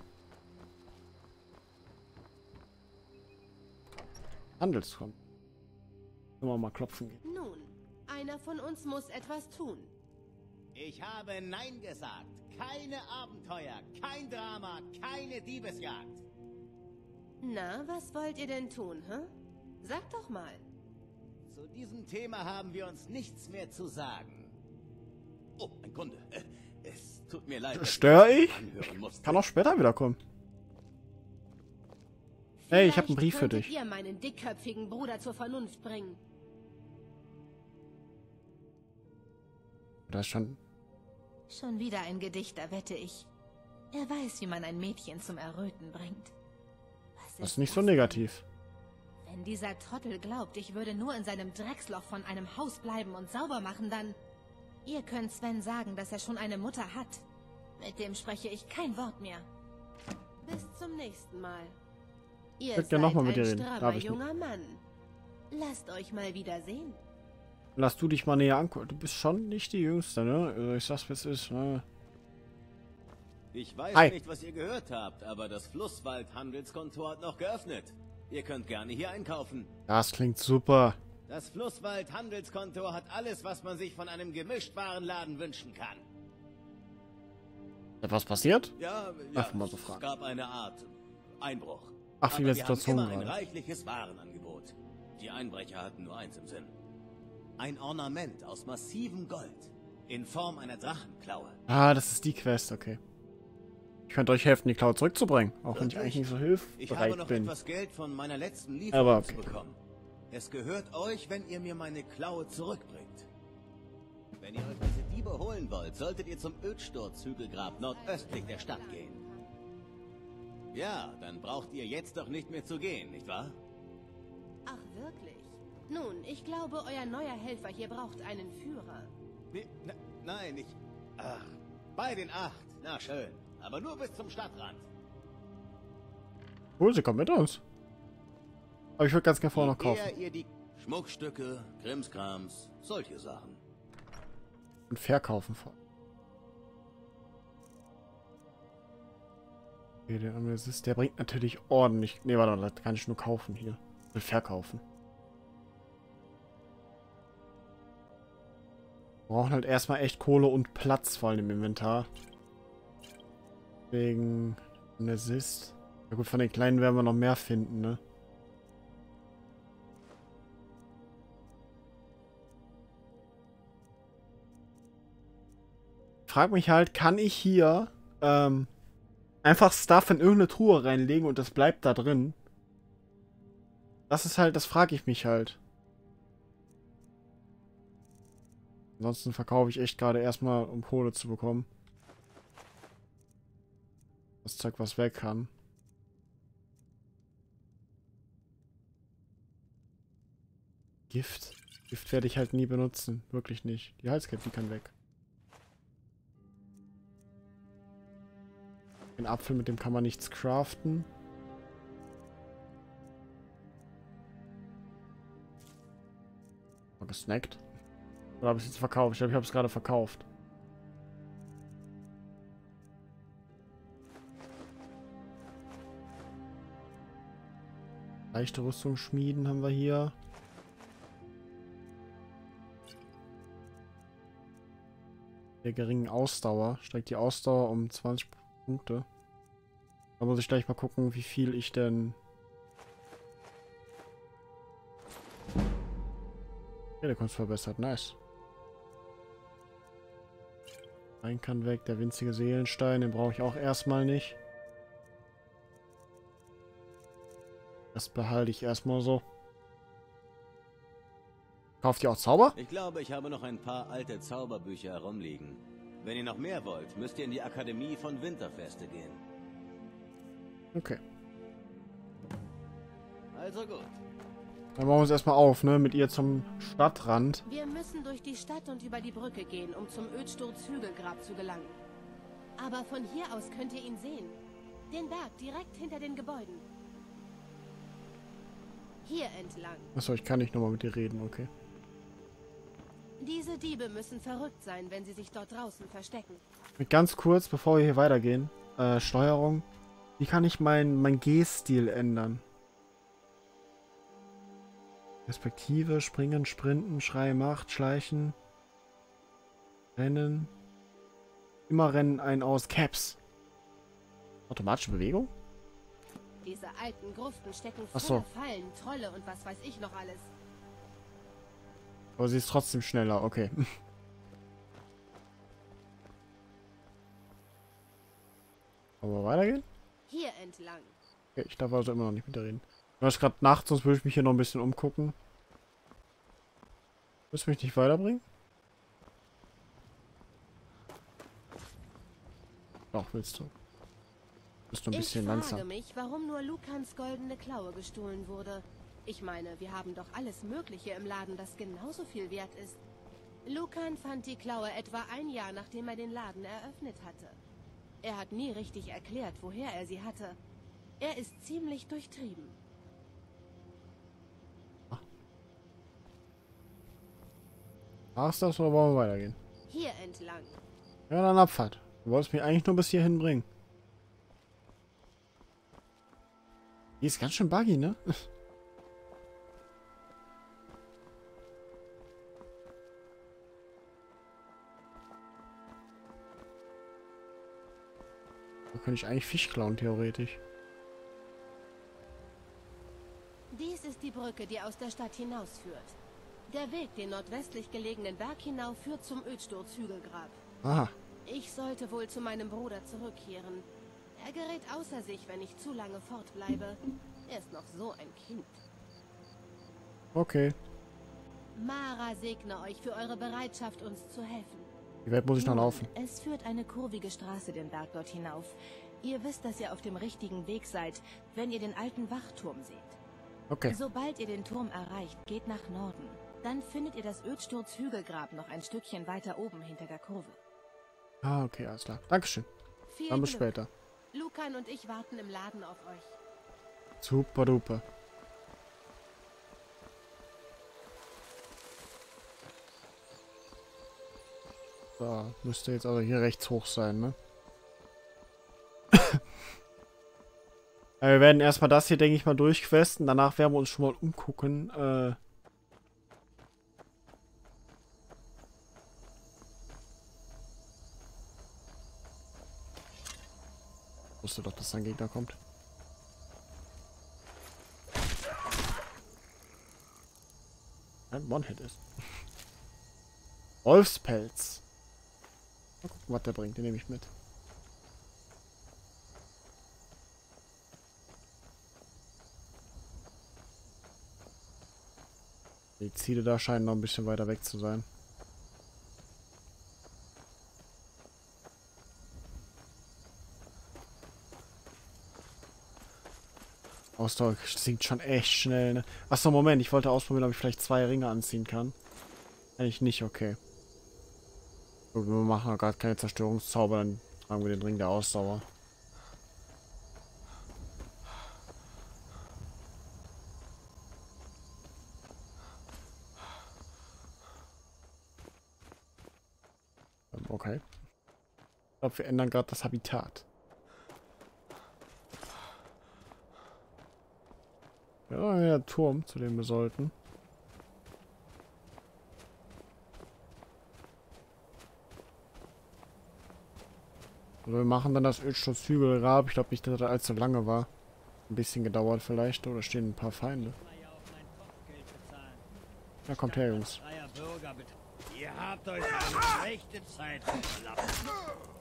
Handelsraum. Können wir mal klopfen gehen. Nun, einer von uns muss etwas tun. Ich habe Nein gesagt. Keine Abenteuer, kein Drama, keine Diebesjagd. Na, was wollt ihr denn tun, hä? Sag doch mal. Zu diesem Thema haben wir uns nichts mehr zu sagen. Oh, ein Kunde. Es tut mir leid. Stör ich? Kann auch später wiederkommen. Hey, ich habe einen Brief für dich. Ihr meinen dickköpfigen Bruder zur Vernunft bringen. Da ist schon... Schon wieder ein Gedichter, wette ich. Er weiß, wie man ein Mädchen zum Erröten bringt. Was ist das ist nicht das so negativ. Denn? Wenn dieser Trottel glaubt, ich würde nur in seinem Drecksloch von einem Haus bleiben und sauber machen, dann... Ihr könnt Sven sagen, dass er schon eine Mutter hat. Mit dem spreche ich kein Wort mehr. Bis zum nächsten Mal. Ihr Ich würde seid gerne nochmal ein mit dir reden. strammer Darf ich nicht. junger Mann. Lasst euch mal wieder sehen. Lass du dich mal näher angucken. Du bist schon nicht die Jüngste, ne? Also ich sag's, wie es ist, ne? Ich weiß Hi. nicht, was ihr gehört habt, aber das Flusswald-Handelskontor hat noch geöffnet. Ihr könnt gerne hier einkaufen. Das klingt super. Das Flusswald-Handelskontor hat alles, was man sich von einem Gemischtwarenladen wünschen kann. Etwas passiert? Ja, Einfach ja mal so es fragen. gab eine Art Einbruch. Ach, viele Aber wir haben Situationen immer ein gerade. reichliches Warenangebot. Die Einbrecher hatten nur eins im Sinn. Ein Ornament aus massivem Gold. In Form einer Drachenklaue. Ah, das ist die Quest, okay. Ich könnte euch helfen, die Klaue zurückzubringen. Auch wenn ich eigentlich nicht so Ich habe hilfsbereit noch bin. etwas Geld von meiner letzten Lieferung Aber okay. zu bekommen. Es gehört euch, wenn ihr mir meine Klaue zurückbringt. Wenn ihr euch diese Diebe holen wollt, solltet ihr zum Ödsturz-Hügelgrab nordöstlich der Stadt gehen. Ja, dann braucht ihr jetzt doch nicht mehr zu gehen, nicht wahr? Ach, wirklich? Nun, ich glaube, euer neuer Helfer hier braucht einen Führer. Nee, ne, nein, ich... Ach, bei den acht. Na schön. Aber nur bis zum Stadtrand. Oh, sie kommt mit uns. Aber ich würde ganz gerne vorher noch kaufen. Eher ihr die Schmuckstücke, Krimskrams, solche Sachen. Und verkaufen vor. Okay, der Amethyst, der bringt natürlich ordentlich... Ne, warte, das kann ich nur kaufen hier. Ich will verkaufen. Wir brauchen halt erstmal echt Kohle und Platz vor allem im Inventar. Wegen Amethyst. Ja gut, von den kleinen werden wir noch mehr finden, ne? Frag mich halt, kann ich hier ähm, einfach Stuff in irgendeine Truhe reinlegen und das bleibt da drin? Das ist halt, das frage ich mich halt. Ansonsten verkaufe ich echt gerade erstmal, um Kohle zu bekommen. Das Zeug, was weg kann. Gift. Gift werde ich halt nie benutzen. Wirklich nicht. Die Halskette, die kann weg. Den Apfel, mit dem kann man nichts craften. Mal gesnackt. Oder habe ich es jetzt verkauft? Ich glaube, ich habe es gerade verkauft. Leichte Rüstung schmieden haben wir hier. Der geringen Ausdauer. Steigt die Ausdauer um zwanzig Punkte. Da muss ich gleich mal gucken, wie viel ich denn... Ja, der Kunst verbessert. Nice. Ein kann weg. Der winzige Seelenstein, den brauche ich auch erstmal nicht. Das behalte ich erstmal so. Kauft ihr auch Zauber? Ich glaube, ich habe noch ein paar alte Zauberbücher herumliegen. Wenn ihr noch mehr wollt, müsst ihr in die Akademie von Winterfeste gehen. Okay. Also gut. Dann machen wir uns erstmal auf, ne? Mit ihr zum Stadtrand. Wir müssen durch die Stadt und über die Brücke gehen, um zum Ödsturz-Hügelgrab zu gelangen. Aber von hier aus könnt ihr ihn sehen. Den Berg direkt hinter den Gebäuden. Hier entlang. Achso, ich kann nicht nochmal mit dir reden, okay. Diese Diebe müssen verrückt sein, wenn sie sich dort draußen verstecken. Mit ganz kurz, bevor wir hier weitergehen. Äh, Steuerung. Wie kann ich meinen mein G-Stil ändern? Perspektive, Springen, Sprinten, Schrei, Macht, Schleichen. Rennen. Immer Rennen ein aus. Caps. Automatische Bewegung? Diese alten Gruften stecken Ach so. voller Fallen, Trolle und was weiß ich noch alles. Aber sie ist trotzdem schneller, okay. Wollen wir weitergehen? Hier entlang. Okay, ich darf also immer noch nicht mit dir reden. Du hast gerade Nacht, sonst würde ich mich hier noch ein bisschen umgucken. Willst du mich nicht weiterbringen? Doch, willst du. Bist du ein bisschen ich langsam. frage mich, warum nur Lukans goldene Klaue gestohlen wurde. Ich meine, wir haben doch alles Mögliche im Laden, das genauso viel wert ist. Lukan fand die Klaue etwa ein Jahr, nachdem er den Laden eröffnet hatte. Er hat nie richtig erklärt, woher er sie hatte. Er ist ziemlich durchtrieben. Ach, ist das oder wollen wir weitergehen? Hier entlang. Ja, dann Abfahrt. Du wolltest mich eigentlich nur bis hierhin bringen. Die ist ganz schön buggy, ne? Da könnte ich eigentlich Fisch klauen, theoretisch. Dies ist die Brücke, die aus der Stadt hinausführt. Der Weg den nordwestlich gelegenen Berg hinauf führt zum Ödsturzhügelgrab. Aha. Ich sollte wohl zu meinem Bruder zurückkehren. Er gerät außer sich, wenn ich zu lange fortbleibe. Er ist noch so ein Kind. Okay. Mara segne euch für eure Bereitschaft, uns zu helfen. Wie weit muss ich noch laufen? Es führt eine kurvige Straße den Berg dort hinauf. Ihr wisst, dass ihr auf dem richtigen Weg seid, wenn ihr den alten Wachturm seht. Okay. Sobald ihr den Turm erreicht, geht nach Norden. Dann findet ihr das Ödsturzhügelgrab noch ein Stückchen weiter oben hinter der Kurve. Ah, okay, alles klar. Dankeschön. Viel Dann bis Glück. später. Lucan und ich warten im Laden auf euch. Super duper. So, müsste jetzt also hier rechts hoch sein, ne? Ja, wir werden erstmal das hier, denke ich mal, durchquesten. Danach werden wir uns schon mal umgucken. Äh ich wusste doch, dass ein Gegner kommt. Ein One-Hit ist. Wolfspelz. Mal gucken, was der bringt. Den nehme ich mit. Die Ziele da scheinen noch ein bisschen weiter weg zu sein. Ausdauer sinkt schon echt schnell, ne? Achso, Moment, ich wollte ausprobieren, ob ich vielleicht zwei Ringe anziehen kann. Eigentlich nicht, okay. Gut, wir machen gerade keine Zerstörungszauber, dann tragen wir den Ring der Ausdauer. Okay. Ich glaube, wir ändern gerade das Habitat. Ja, der Turm, zu dem wir sollten. Also wir machen dann das Ödsturzhügelgrab. Ich glaube nicht, dass das allzu lange war. Ein bisschen gedauert vielleicht. Oder stehen ein paar Feinde. Ja, kommt her, Jungs. Ihr habt euch eine schlechte Zeit verlassen.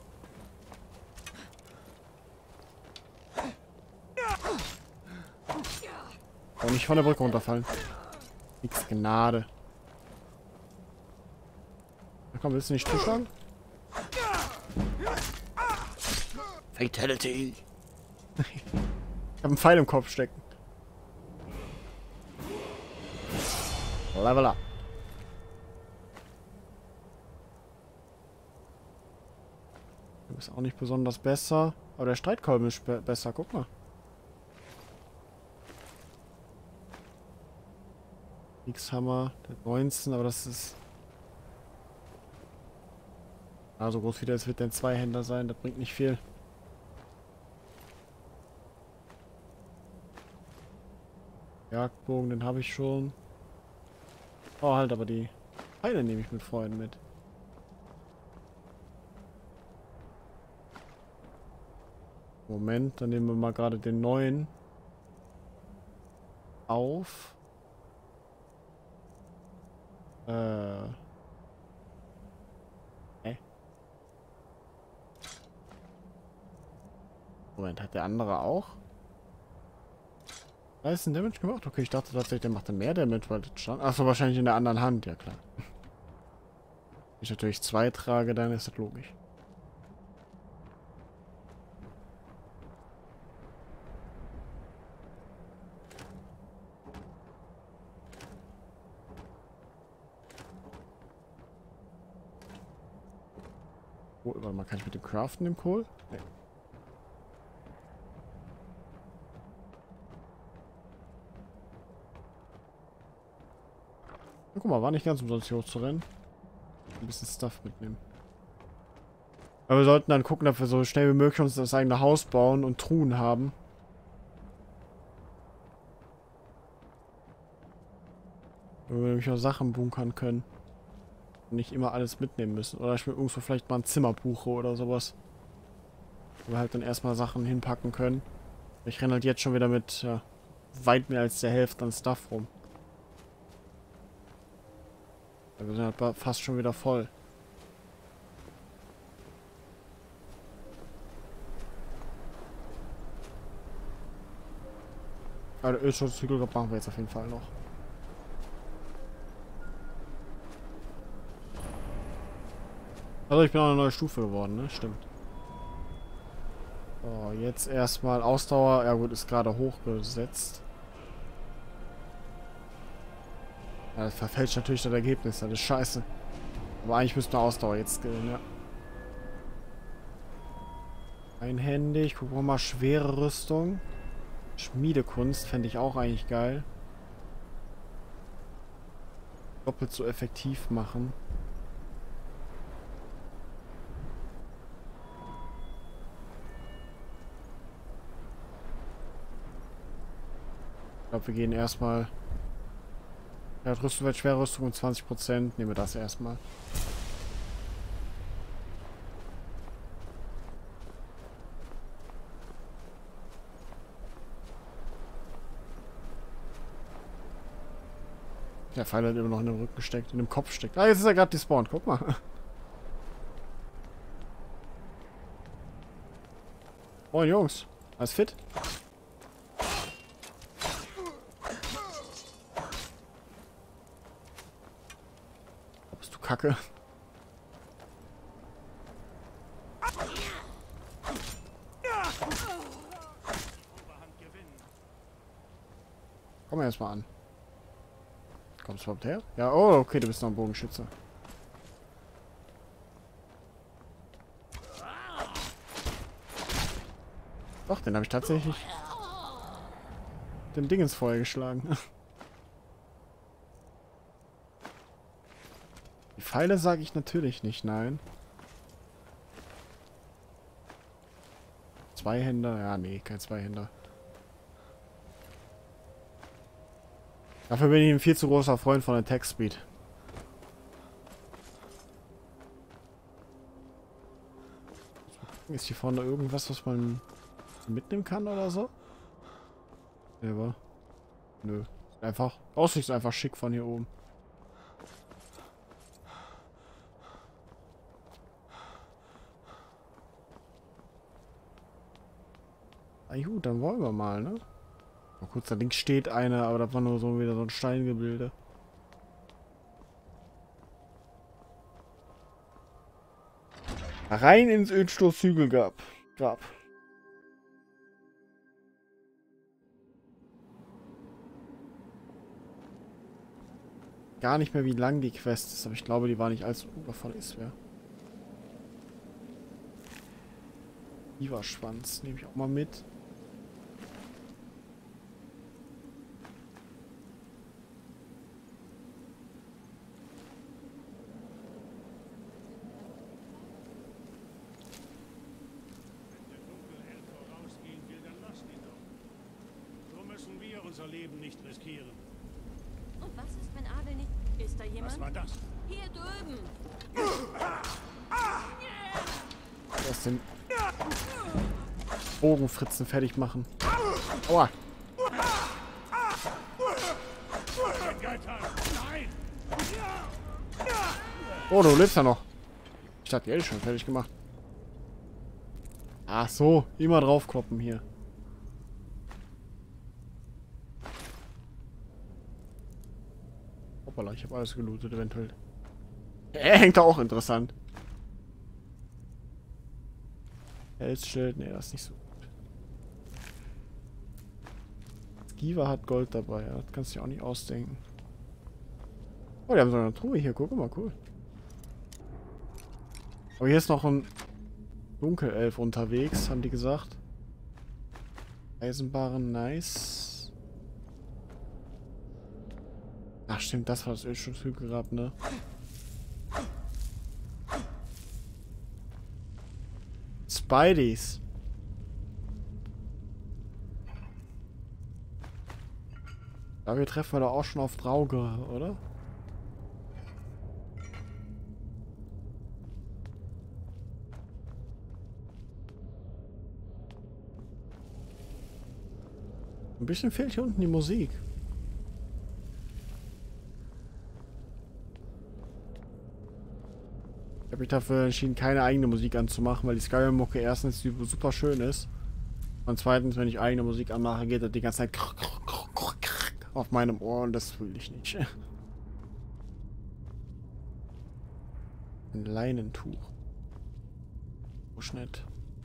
Und nicht von der Brücke runterfallen. Nix Gnade. Na komm, willst du nicht zuschlagen? Fatality. Ich hab einen Pfeil im Kopf stecken. Level up. Du bist auch nicht besonders besser. Aber der Streitkolben ist be besser, guck mal. X-Hammer, der neunzehn, aber das ist... Ah, so groß wie der ist, wird der ein Zweihänder sein, das bringt nicht viel. Jagdbogen, den habe ich schon. Oh, halt, aber die Pfeile nehme ich mit Freunden mit. Moment, dann nehmen wir mal gerade den neuen auf. Äh. Hä? Moment, hat der andere auch? Da ist ein Damage gemacht? Okay, ich dachte tatsächlich, der macht dann mehr Damage, weil das stand. Achso, wahrscheinlich in der anderen Hand, ja klar. Wenn ich natürlich zwei trage, dann ist das logisch. Oh, warte mal, kann ich mit dem craften, dem Kohl? Nee. Na, guck mal, war nicht ganz umsonst hier hoch zu rennen. Ein bisschen Stuff mitnehmen. Aber wir sollten dann gucken, dass wir so schnell wie möglich uns das eigene Haus bauen und Truhen haben. Wo wir nämlich auch Sachen bunkern können. Und nicht immer alles mitnehmen müssen. Oder ich will irgendwo vielleicht mal ein Zimmer buche oder sowas. Wo wir halt dann erstmal Sachen hinpacken können. Ich renne halt jetzt schon wieder mit ja, weit mehr als der Hälfte an Stuff rum. Wir sind halt fast schon wieder voll. Aber der Ölschutzzügel machen wir jetzt auf jeden Fall noch. Also ich bin auch eine neue Stufe geworden, ne? Stimmt. So, jetzt erstmal Ausdauer. Ja gut, ist gerade hochgesetzt. Ja, das verfälscht natürlich das Ergebnis. Das ist scheiße. Aber eigentlich müsste eine Ausdauer jetzt skillen, ja. Einhändig. Gucken wir mal. Schwere Rüstung. Schmiedekunst fände ich auch eigentlich geil. Doppelt so effektiv machen. Ich glaube, wir gehen erstmal. Ja, Rüstung wird schwere Rüstung um zwanzig Prozent. Nehmen wir das erstmal. Der Pfeil hat immer noch in dem Rücken steckt, in dem Kopf steckt. Ah, jetzt ist er gerade despawned. Guck mal. Moin Jungs. Alles fit? Bist du Kacke? Komm erst mal an. Kommst du überhaupt her? Ja, oh, okay, du bist noch ein Bogenschütze. Doch, den habe ich tatsächlich dem Ding ins Feuer geschlagen. Die Pfeile sage ich natürlich nicht, nein. Zweihänder? Ja, nee, kein Zweihänder. Dafür bin ich ein viel zu großer Freund von Attack Speed. Ist hier vorne irgendwas, was man mitnehmen kann oder so? Ja, aber. Nö. Einfach. Aussicht ist einfach schick von hier oben. Ah gut, dann wollen wir mal, ne? Mal kurz, da links steht einer, aber das war nur so wieder so ein Steingebilde. Rein ins Ölstoßhügel gab. Grab. Gar nicht mehr, wie lang die Quest ist, aber ich glaube, die war nicht allzu überfordert ist, ja. Biberschwanz nehme ich auch mal mit. Unser Leben nicht riskieren. Und was ist, wenn Adel nicht... Ist da jemand? Was war das? Hier drüben. Lass den Bogenfritzen fertig machen. Aua. Oh, du lebst ja noch. Ich dachte, die hätte ich schon fertig gemacht. Ach so, immer draufkloppen hier. Hoppala, ich habe alles gelootet eventuell. Er hängt da auch interessant. Pelzschild, nee, das ist nicht so gut. Skiva hat Gold dabei, ja, das kannst du dir auch nicht ausdenken. Oh, die haben so eine Truhe hier, guck mal, cool. Aber hier ist noch ein Dunkelelf unterwegs, haben die gesagt. Eisenbarren, nice. Ach stimmt, das war das Ölschutzhügelgrab, ne? Spideys. Da wir treffen wir da auch schon auf Drauge, oder? Ein bisschen fehlt hier unten die Musik. Ich habe mich dafür entschieden, keine eigene Musik anzumachen, weil die Skyrim-Mucke erstens super schön ist. Und zweitens, wenn ich eigene Musik anmache, geht das die ganze Zeit auf meinem Ohr und das will ich nicht. Ein Leinentuch. Schnitt.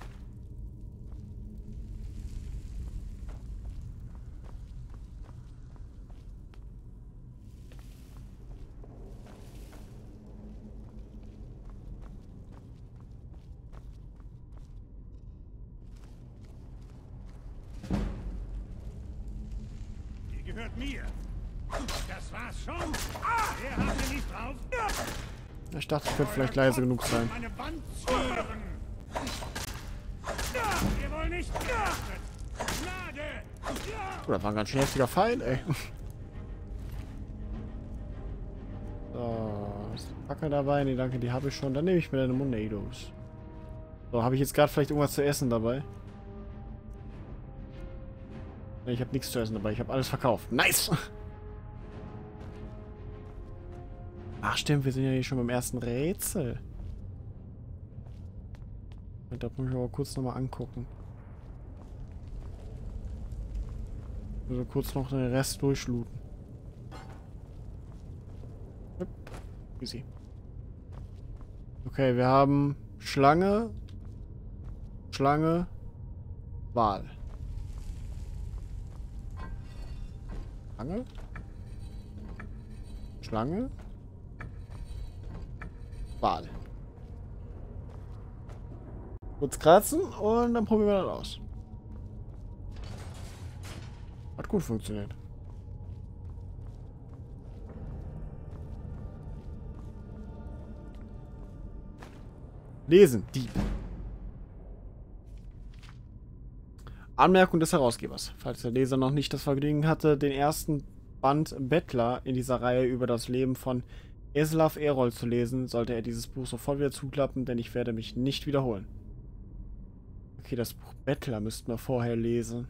Gehört mir. Das war's schon. Ah, er hatte nicht drauf. Ich dachte, ich könnte vielleicht leise genug sein. Meine Wand zieren. Wir wollen nicht geachtet. Oh, das war ein ganz schön heftiger Pfeil, ey. So, ist die Fackel dabei? Nee, danke, die habe ich schon. Dann nehme ich mir deine Monados. So, habe ich jetzt gerade vielleicht irgendwas zu essen dabei? Ich habe nichts zu essen dabei, ich habe alles verkauft. Nice! Ach stimmt, wir sind ja hier schon beim ersten Rätsel. Da muss ich aber kurz nochmal angucken. Also kurz noch den Rest durchlooten. Easy. Okay, wir haben Schlange, Schlange, Wal. Schlange? Schlange? Wal. Kurz kratzen und dann probieren wir das aus. Hat gut funktioniert. Lesen. Dieb. Anmerkung des Herausgebers. Falls der Leser noch nicht das Vergnügen hatte, den ersten Band Bettler in dieser Reihe über das Leben von Eslav Erol zu lesen, sollte er dieses Buch sofort wieder zuklappen, denn ich werde mich nicht wiederholen. Okay, das Buch Bettler müssten wir vorher lesen.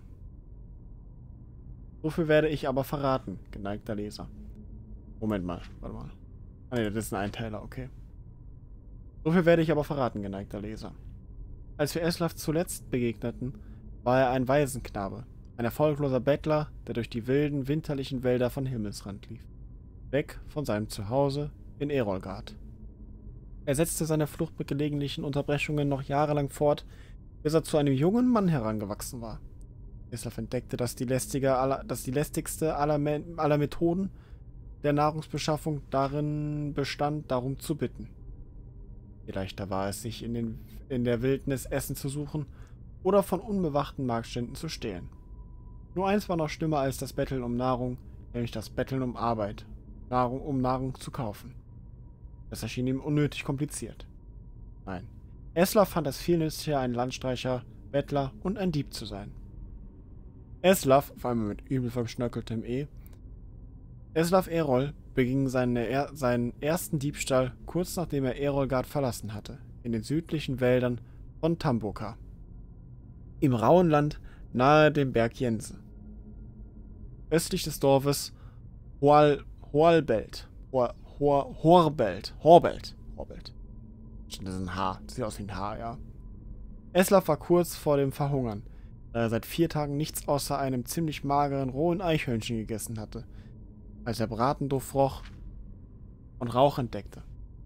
So viel werde ich aber verraten, geneigter Leser. Moment mal, warte mal. Ah ne, das ist ein Einteiler, okay. So viel werde ich aber verraten, geneigter Leser. Als wir Eslav zuletzt begegneten, war er ein Waisenknabe, ein erfolgloser Bettler, der durch die wilden, winterlichen Wälder von Himmelsrand lief. Weg von seinem Zuhause in Erolgard. Er setzte seine Flucht mit gelegentlichen Unterbrechungen noch jahrelang fort, bis er zu einem jungen Mann herangewachsen war. Eslav entdeckte, dass die, lästige aller, dass die lästigste aller, Me aller Methoden der Nahrungsbeschaffung darin bestand, darum zu bitten. Je leichter war es, sich in, den, in der Wildnis Essen zu suchen oder von unbewachten Marktständen zu stehlen. Nur eins war noch schlimmer als das Betteln um Nahrung, nämlich das Betteln um Arbeit, Nahrung, um Nahrung zu kaufen. Das erschien ihm unnötig kompliziert. Nein, Eslav fand es viel nützlicher, ein Landstreicher, Bettler und ein Dieb zu sein. Eslav, vor allem mit übel verschnörkeltem E, Eslav Erol beging seine er seinen ersten Diebstahl kurz nachdem er Erolgard verlassen hatte, in den südlichen Wäldern von Tamboka. Im rauen Land nahe dem Berg Jense. Östlich des Dorfes Hoal Hoalbelt. Hor Hor Horbelt. Horbelt. Horbelt. Das ist ein Haar. Das sieht aus wie ein Haar, ja. Eslav war kurz vor dem Verhungern, da er seit vier Tagen nichts außer einem ziemlich mageren rohen Eichhörnchen gegessen hatte, als er Bratenduft roch und Rauch entdeckte.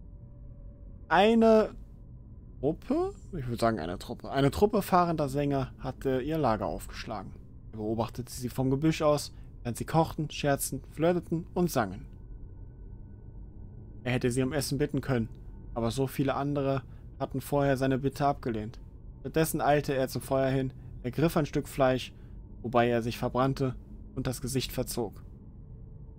Eine Truppe? Ich würde sagen eine Truppe. Eine Truppe fahrender Sänger hatte ihr Lager aufgeschlagen. Er beobachtete sie vom Gebüsch aus, während sie kochten, scherzten, flirteten und sangen. Er hätte sie um Essen bitten können, aber so viele andere hatten vorher seine Bitte abgelehnt. Stattdessen eilte er zum Feuer hin, ergriff ein Stück Fleisch, wobei er sich verbrannte und das Gesicht verzog.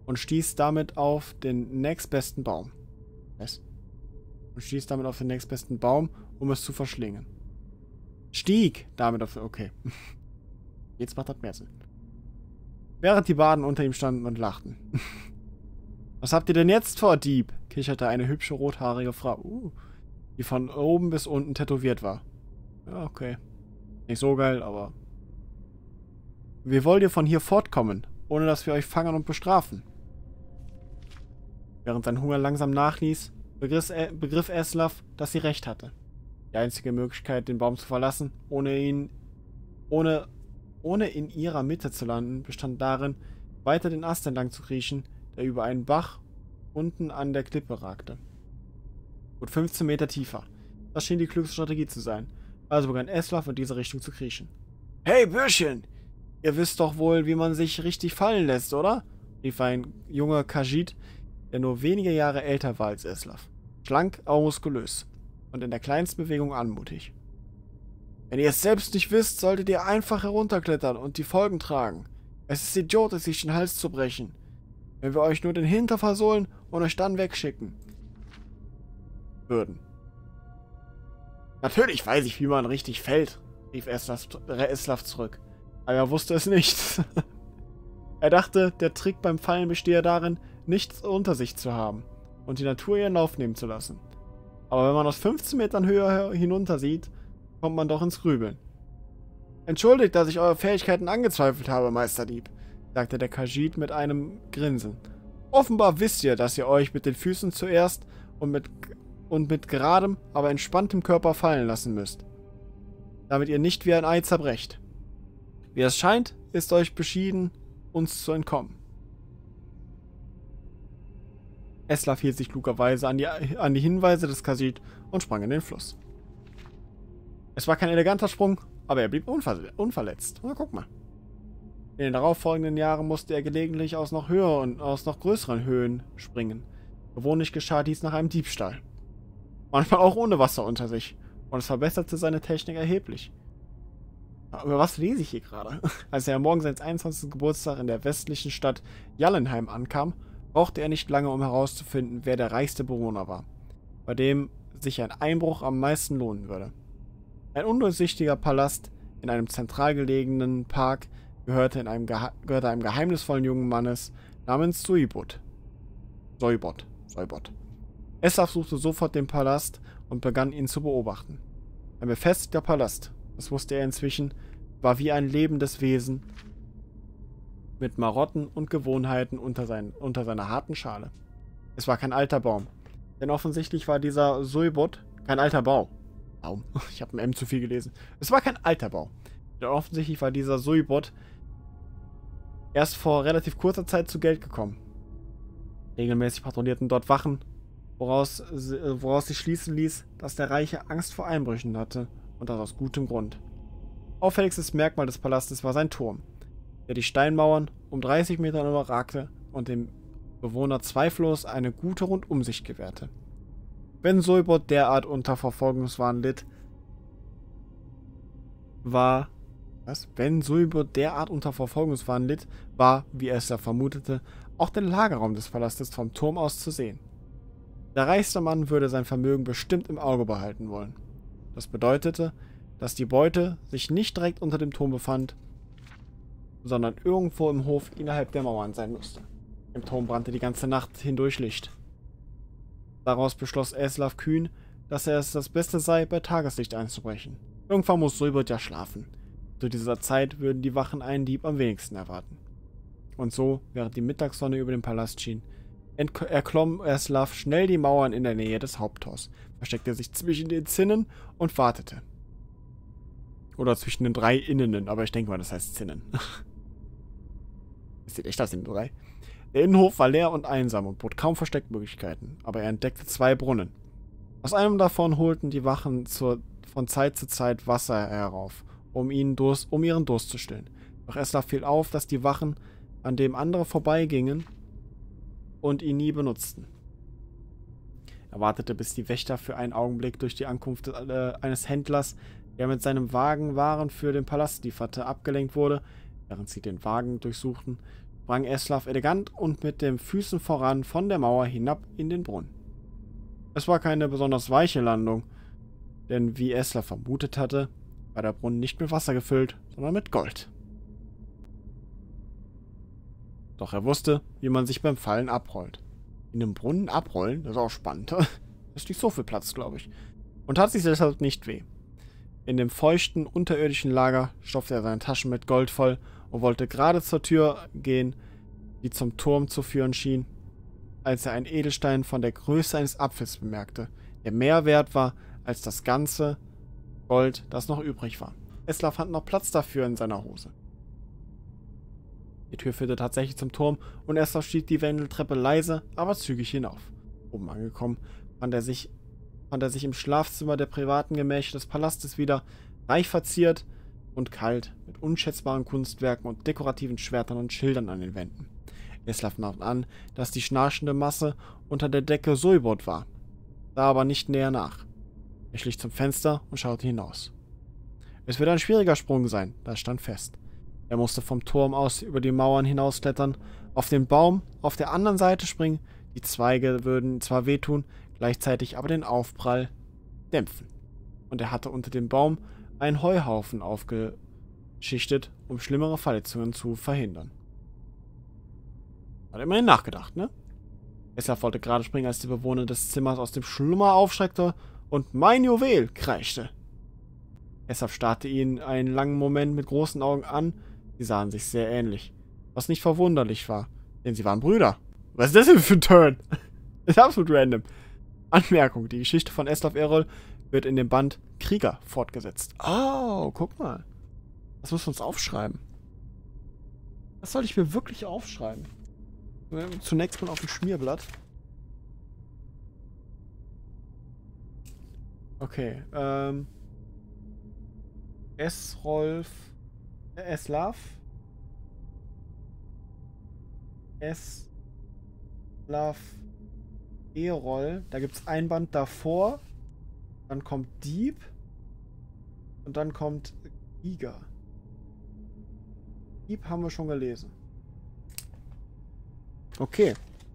und stieß damit auf den nächstbesten Baum. Was? Und stieß damit auf den nächstbesten Baum, um es zu verschlingen. Stieg damit auf... Okay. Jetzt macht das mehr Sinn. Während die Baden unter ihm standen und lachten. Was habt ihr denn jetzt vor, Dieb? Kicherte eine hübsche rothaarige Frau, uh, die von oben bis unten tätowiert war. Ja, okay. Nicht so geil, aber... Wie wollt ihr von hier fortkommen, ohne dass wir euch fangen und bestrafen? Während sein Hunger langsam nachließ, begriff, äh, begriff Eslav, dass sie recht hatte. Die einzige Möglichkeit, den Baum zu verlassen, ohne ihn, ohne, ohne in ihrer Mitte zu landen, bestand darin, weiter den Ast entlang zu kriechen, der über einen Bach unten an der Klippe ragte. Gut fünfzehn Meter tiefer. Das schien die klügste Strategie zu sein. Also begann Eslav in diese Richtung zu kriechen. Hey, Bürschchen! Ihr wisst doch wohl, wie man sich richtig fallen lässt, oder? Rief ein junger Khajiit, der nur wenige Jahre älter war als Eslav. Schlank, aber muskulös. Und in der kleinsten Bewegung anmutig. Wenn ihr es selbst nicht wisst, solltet ihr einfach herunterklettern und die Folgen tragen. Es ist idiotisch, sich den Hals zu brechen. Wenn wir euch nur den Hinter versohlen und euch dann wegschicken würden. Natürlich weiß ich, wie man richtig fällt, rief Eslav, Eslav zurück. Aber er wusste es nicht. Er dachte, der Trick beim Fallen bestehe darin, nichts unter sich zu haben und die Natur ihren Lauf nehmen zu lassen. Aber wenn man aus fünfzehn Metern Höhe hinunter sieht, kommt man doch ins Grübeln. Entschuldigt, dass ich eure Fähigkeiten angezweifelt habe, Meisterdieb, sagte der Khajiit mit einem Grinsen. Offenbar wisst ihr, dass ihr euch mit den Füßen zuerst und mit, und mit geradem, aber entspanntem Körper fallen lassen müsst, damit ihr nicht wie ein Ei zerbrecht. Wie es scheint, ist euch beschieden, uns zu entkommen. Eslav hielt sich klugerweise an die, an die Hinweise des Khajiit und sprang in den Fluss. Es war kein eleganter Sprung, aber er blieb unver unverletzt. Na, guck mal. In den darauffolgenden Jahren musste er gelegentlich aus noch höher und aus noch größeren Höhen springen. Gewöhnlich geschah dies nach einem Diebstahl. Manchmal auch ohne Wasser unter sich. Und es verbesserte seine Technik erheblich. Aber was lese ich hier gerade? Als er am Morgen seines einundzwanzigsten Geburtstags in der westlichen Stadt Jallenheim ankam, brauchte er nicht lange, um herauszufinden, wer der reichste Bewohner war, bei dem sich ein Einbruch am meisten lohnen würde. Ein undurchsichtiger Palast in einem zentral gelegenen Park gehörte, in einem, Geha gehörte einem geheimnisvollen jungen Mannes namens Suibot. Soibot. Soibot. Eslav suchte sofort den Palast und begann ihn zu beobachten. Ein befestigter Palast, das wusste er inzwischen, war wie ein lebendes Wesen mit Marotten und Gewohnheiten unter, sein, unter seiner harten Schale. Es war kein alter Baum, denn offensichtlich war dieser Suibot kein alter Baum. Baum? Ich habe ein M zu viel gelesen. Es war kein alter Baum, denn offensichtlich war dieser Suibot erst vor relativ kurzer Zeit zu Geld gekommen. Regelmäßig patrouillierten dort Wachen, woraus, woraus sich schließen ließ, dass der Reiche Angst vor Einbrüchen hatte, und das aus gutem Grund. Auffälligstes Merkmal des Palastes war sein Turm, der die Steinmauern um dreißig Meter überragte und dem Bewohner zweifellos eine gute Rundumsicht gewährte. Wenn Suibot derart unter Verfolgungswahn litt, war... Was? Wenn Suibot derart unter Verfolgungswahn litt, war, wie er es ja vermutete, auch der Lagerraum des Palastes vom Turm aus zu sehen. Der reichste Mann würde sein Vermögen bestimmt im Auge behalten wollen. Das bedeutete, dass die Beute sich nicht direkt unter dem Turm befand, sondern irgendwo im Hof innerhalb der Mauern sein musste. Im Turm brannte die ganze Nacht hindurch Licht. Daraus beschloss Eslav kühn, dass er es das Beste sei, bei Tageslicht einzubrechen. Irgendwann muss Suibot ja schlafen. Zu dieser Zeit würden die Wachen einen Dieb am wenigsten erwarten. Und so, während die Mittagssonne über dem Palast schien, erklomm Eslav schnell die Mauern in der Nähe des Haupttors, versteckte sich zwischen den Zinnen und wartete. Oder zwischen den drei Innenen, aber ich denke mal, das heißt Zinnen. Es sieht echt aus, sind drei. Der Innenhof war leer und einsam und bot kaum Versteckmöglichkeiten, aber er entdeckte zwei Brunnen. Aus einem davon holten die Wachen zur, von Zeit zu Zeit Wasser herauf, um, ihn Durst, um ihren Durst zu stillen. Doch Eslav fiel auf, dass die Wachen, an dem andere vorbeigingen, und ihn nie benutzten. Er wartete, bis die Wächter für einen Augenblick durch die Ankunft äh, eines Händlers, der mit seinem Wagen Waren für den Palast lieferte, abgelenkt wurde. Während sie den Wagen durchsuchten, sprang Eslav elegant und mit den Füßen voran von der Mauer hinab in den Brunnen. Es war keine besonders weiche Landung, denn wie Eslav vermutet hatte, war der Brunnen nicht mit Wasser gefüllt, sondern mit Gold. Doch er wusste, wie man sich beim Fallen abrollt. In einem Brunnen abrollen, das ist auch spannend. Das ist nicht so viel Platz, glaube ich. Und tat sich deshalb nicht weh. In dem feuchten, unterirdischen Lager stopfte er seine Taschen mit Gold voll und wollte gerade zur Tür gehen, die zum Turm zu führen schien, als er einen Edelstein von der Größe eines Apfels bemerkte, der mehr wert war als das ganze Gold, das noch übrig war. Eslav fand noch Platz dafür in seiner Hose. Die Tür führte tatsächlich zum Turm und Eslav stieg die Wendeltreppe leise, aber zügig hinauf. Oben angekommen, fand er sich, fand er sich im Schlafzimmer der privaten Gemächer des Palastes wieder, reich verziert und kalt, mit unschätzbaren Kunstwerken und dekorativen Schwertern und Schildern an den Wänden. Eslav nahm an, dass die schnarchende Masse unter der Decke Suibot war, sah aber nicht näher nach. Er schlich zum Fenster und schaute hinaus. Es würde ein schwieriger Sprung sein, das stand fest. Er musste vom Turm aus über die Mauern hinausklettern, auf den Baum auf der anderen Seite springen. Die Zweige würden zwar wehtun, gleichzeitig aber den Aufprall dämpfen. Und er hatte unter dem Baum einen Heuhaufen aufgeschichtet, um schlimmere Verletzungen zu verhindern. Hat immerhin nachgedacht, ne? Eslav wollte gerade springen, als der Bewohner des Zimmers aus dem Schlummer aufschreckte und "Mein Juwel!" kreischte. Eslav starrte ihn einen langen Moment mit großen Augen an. Sie sahen sich sehr ähnlich, was nicht verwunderlich war, denn sie waren Brüder. Was ist das denn für ein Turn? Ist absolut random. Anmerkung, die Geschichte von Eslav Errol wird in dem Band Krieger fortgesetzt. Oh, guck mal. Das müssen wir uns aufschreiben. Das soll ich mir wirklich aufschreiben. Zunächst mal auf dem Schmierblatt. Okay, ähm... Esrolf... Eslav. Eslav Errol. Da gibt es ein Band davor. Dann kommt Dieb. Und dann kommt Giga. Dieb haben wir schon gelesen. Okay.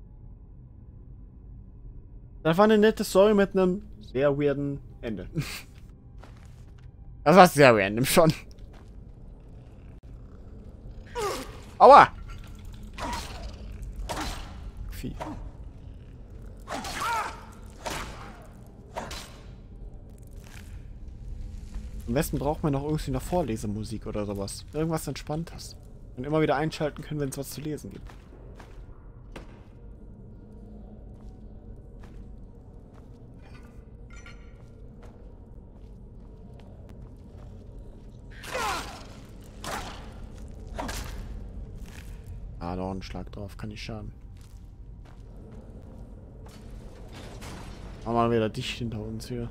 Das war eine nette Story mit einem sehr weirden Ende. Das war sehr random schon. Aua! Vieh. Am besten braucht man noch irgendwie noch Vorlesemusik oder sowas. Irgendwas Entspanntes. Und immer wieder einschalten können, wenn es was zu lesen gibt. Ah, noch ein Schlag drauf, kann nicht schaden. Machen wir mal wieder dicht hinter uns hier.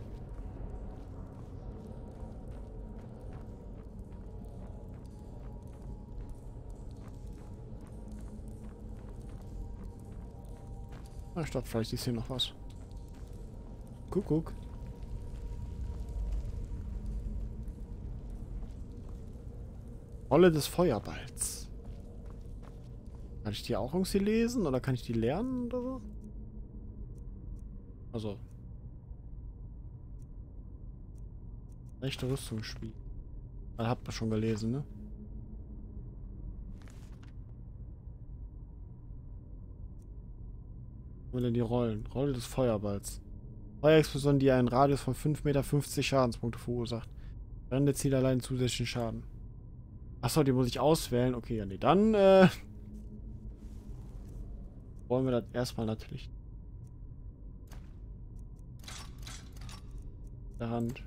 Na, statt vielleicht ist hier noch was. Kuckuck. Rolle des Feuerballs. Kann ich die auch irgendwie lesen? Oder kann ich die lernen oder so? Also. Rechte Rüstungsspiel. Das habt ihr schon gelesen, ne? Wo denn die Rollen? Rolle des Feuerballs. Feuerexplosion, die einen Radius von fünf Meter fünfzig Schadenspunkte verursacht. Brennende Ziele allein zusätzlichen Schaden. Achso, die muss ich auswählen. Okay, ja, nee, dann, äh... wollen wir das erstmal natürlich. Der Hand.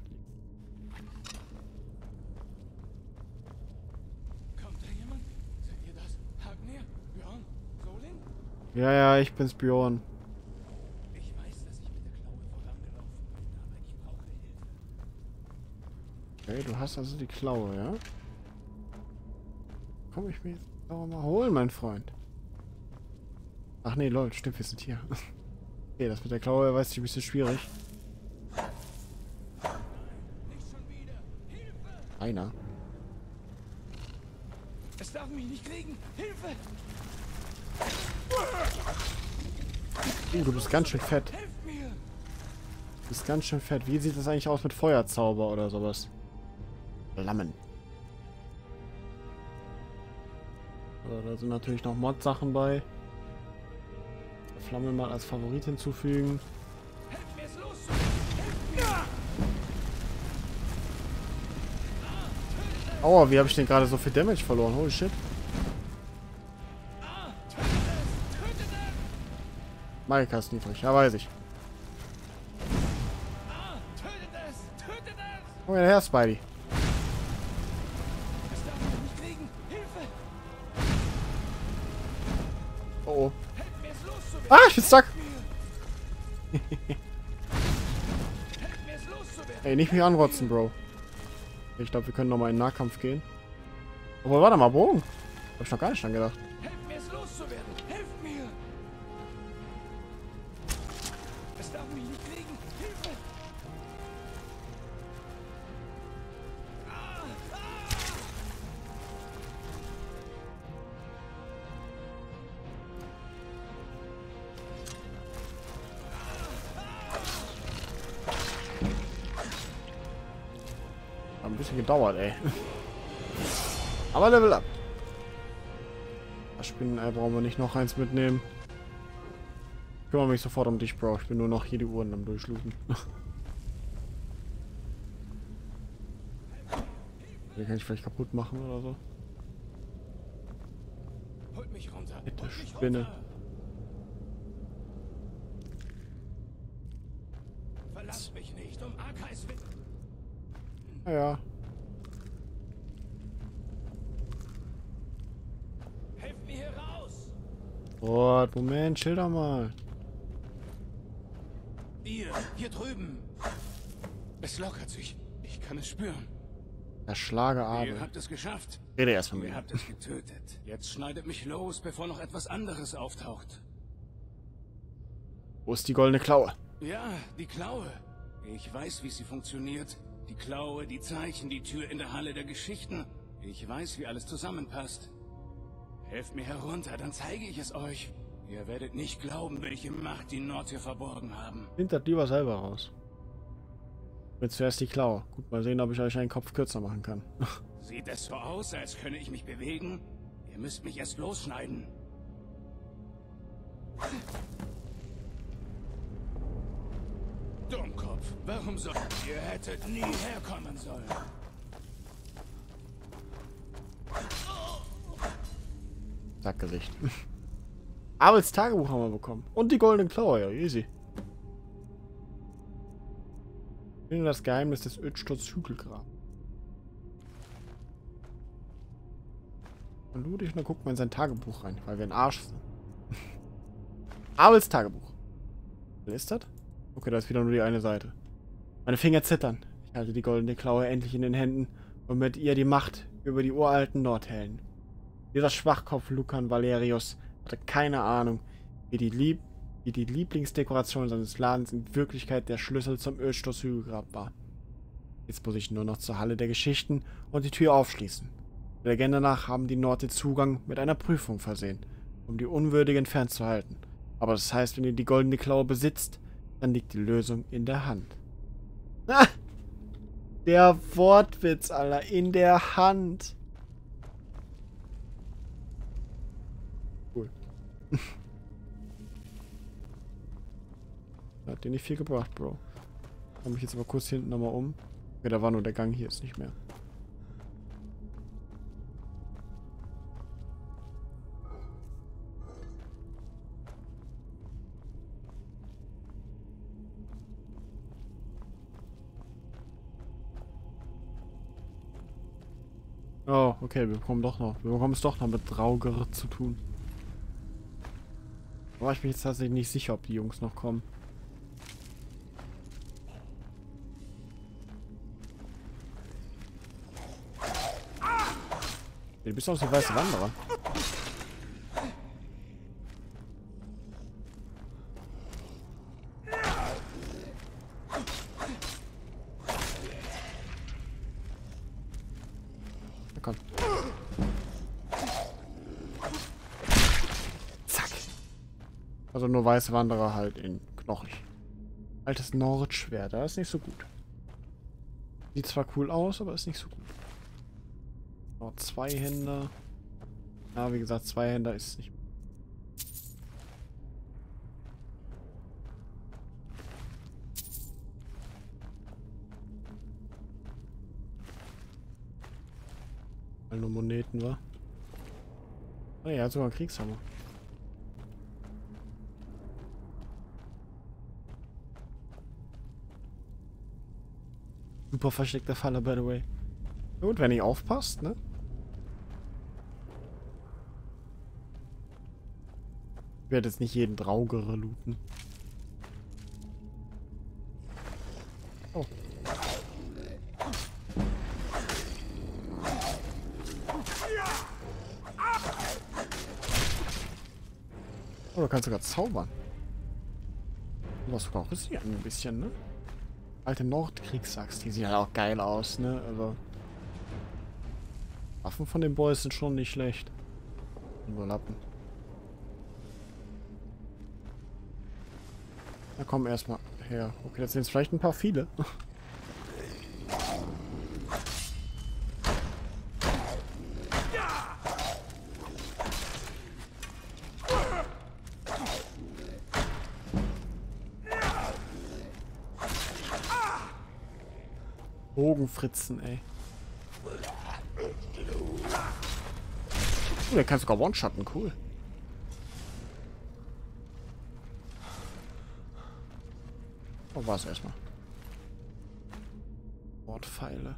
Kommt da jemand? Seid ihr das? Hagnir? Björn? Solin? Ja, ja, ich bin's, Björn. Ich weiß, dass ich mit der Klaue vorangelaufen bin, aber ich brauche Hilfe. Okay, du hast also die Klaue, ja? Komm, ich mir jetzt auch mal holen, mein Freund. Ach nee, lol, stimmt, wir sind hier. Okay, das mit der Klaue weiß ich ein bisschen schwierig. Einer. Es darf mich nicht kriegen! Hilfe! Uh, du bist ganz schön fett. Du bist ganz schön fett. Wie sieht das eigentlich aus mit Feuerzauber oder sowas? Flammen. So, da sind natürlich noch Mod-Sachen bei. Flamme mal als Favorit hinzufügen. Aua, wie habe ich denn gerade so viel Damage verloren? Holy shit. Marika ist niedrig, ja weiß ich. Komm her, Spidey. Oh oh. Ah, ich bin stuck. Ey, nicht mich anrotzen, Bro. Ich glaube, wir können nochmal in den Nahkampf gehen. Obwohl, warte mal, Bogen. Hab ich noch gar nicht dran gedacht. Helft mir, es loszuwerden! Helft mir! Es darf mich nicht kriegen! Hilfe! Ah, ah. Hat ein bisschen gedauert, ey. Aber Level up. Das Spinnenei brauchen wir nicht noch eins mitnehmen. Ich kümmere mich sofort um dich, Bro. Ich bin nur noch hier die Uhren am Durchlooten. Den kann ich vielleicht kaputt machen oder so. Holt mich runter. Bitte, Spinne. Verlasst mich nicht, um Arkais Willen. Ja, ja. Helft mir hier raus! Boah, Moment, chill doch mal. Ihr, hier drüben. Es lockert sich. Ich kann es spüren. Erschlage Ihr Abel. habt es geschafft. Rede erst mit Ihr mir. habt es getötet. Jetzt schneidet mich los, bevor noch etwas anderes auftaucht. Wo ist die goldene Klaue? Ja, die Klaue. Ich weiß, wie sie funktioniert. Die Klaue, die Zeichen, die Tür in der Halle der Geschichten. Ich weiß, wie alles zusammenpasst. Helft mir herunter, dann zeige ich es euch. Ihr werdet nicht glauben, welche Macht die Nordtier verborgen haben. Findet das lieber selber raus. Jetzt zuerst die Klaue. Gut, mal sehen, ob ich euch einen Kopf kürzer machen kann. Sieht es so aus, als könne ich mich bewegen? Ihr müsst mich erst losschneiden. Dummkopf, warum soll... Ihr hättet nie herkommen sollen. Sackgesicht. Abels Tagebuch haben wir bekommen. Und die goldene Klaue, ja, easy. Finde das Geheimnis des Ödsturz Hügelgrab. Und lud ich und dann gucken wir in sein Tagebuch rein, weil wir ein Arsch sind. Abels Tagebuch. Was ist das? Okay, da ist wieder nur die eine Seite. Meine Finger zittern. Ich halte die goldene Klaue endlich in den Händen und mit ihr die Macht über die uralten Nordhelden. Dieser Schwachkopf Lucan Valerius hatte keine Ahnung, wie die, Lieb wie die Lieblingsdekoration seines Ladens in Wirklichkeit der Schlüssel zum Ödsturz Hügelgrab war. Jetzt muss ich nur noch zur Halle der Geschichten und die Tür aufschließen. Der Legende nach haben die Nord den Zugang mit einer Prüfung versehen, um die Unwürdigen fernzuhalten. Aber das heißt, wenn ihr die goldene Klaue besitzt, dann liegt die Lösung in der Hand. Ah! Der Wortwitz, Alter, in der Hand. Cool. Hat dir nicht viel gebracht, Bro. Ich mich jetzt aber kurz hinten nochmal um. Ja, da war nur der Gang, hier ist nicht mehr. Oh, okay, wir bekommen doch noch. Wir bekommen es doch noch mit Drauger zu tun. Aber ich bin jetzt tatsächlich nicht sicher, ob die Jungs noch kommen. Du bist doch so weiße Wanderer. Na komm. Also nur weiße Wanderer halt in knochig. Altes Nordschwert, das ist nicht so gut. Sieht zwar cool aus, aber ist nicht so gut. Oh, Zweihänder. Ja, wie gesagt, Zweihänder ist nicht. Weil nur Moneten war. Oh, er hat sogar einen Kriegshammer. Super versteckter Falle, by the way. Gut, wenn ihr aufpasst, ne? Ich werde jetzt nicht jeden Draugere looten. Oh. Oh, du kannst sogar zaubern. Du hast sogar auch richtig ein bisschen, ne? Alte Nordkriegsaxt, die sieht halt auch geil aus, ne? Also. Waffen von den Boys sind schon nicht schlecht. Nur Lappen. Na komm, erstmal her. Okay, jetzt sind es vielleicht ein paar viele. Bogenfritzen, ey. Oh, der kann sogar one-shotten, cool. Oh, war's erstmal. Nordpfeile.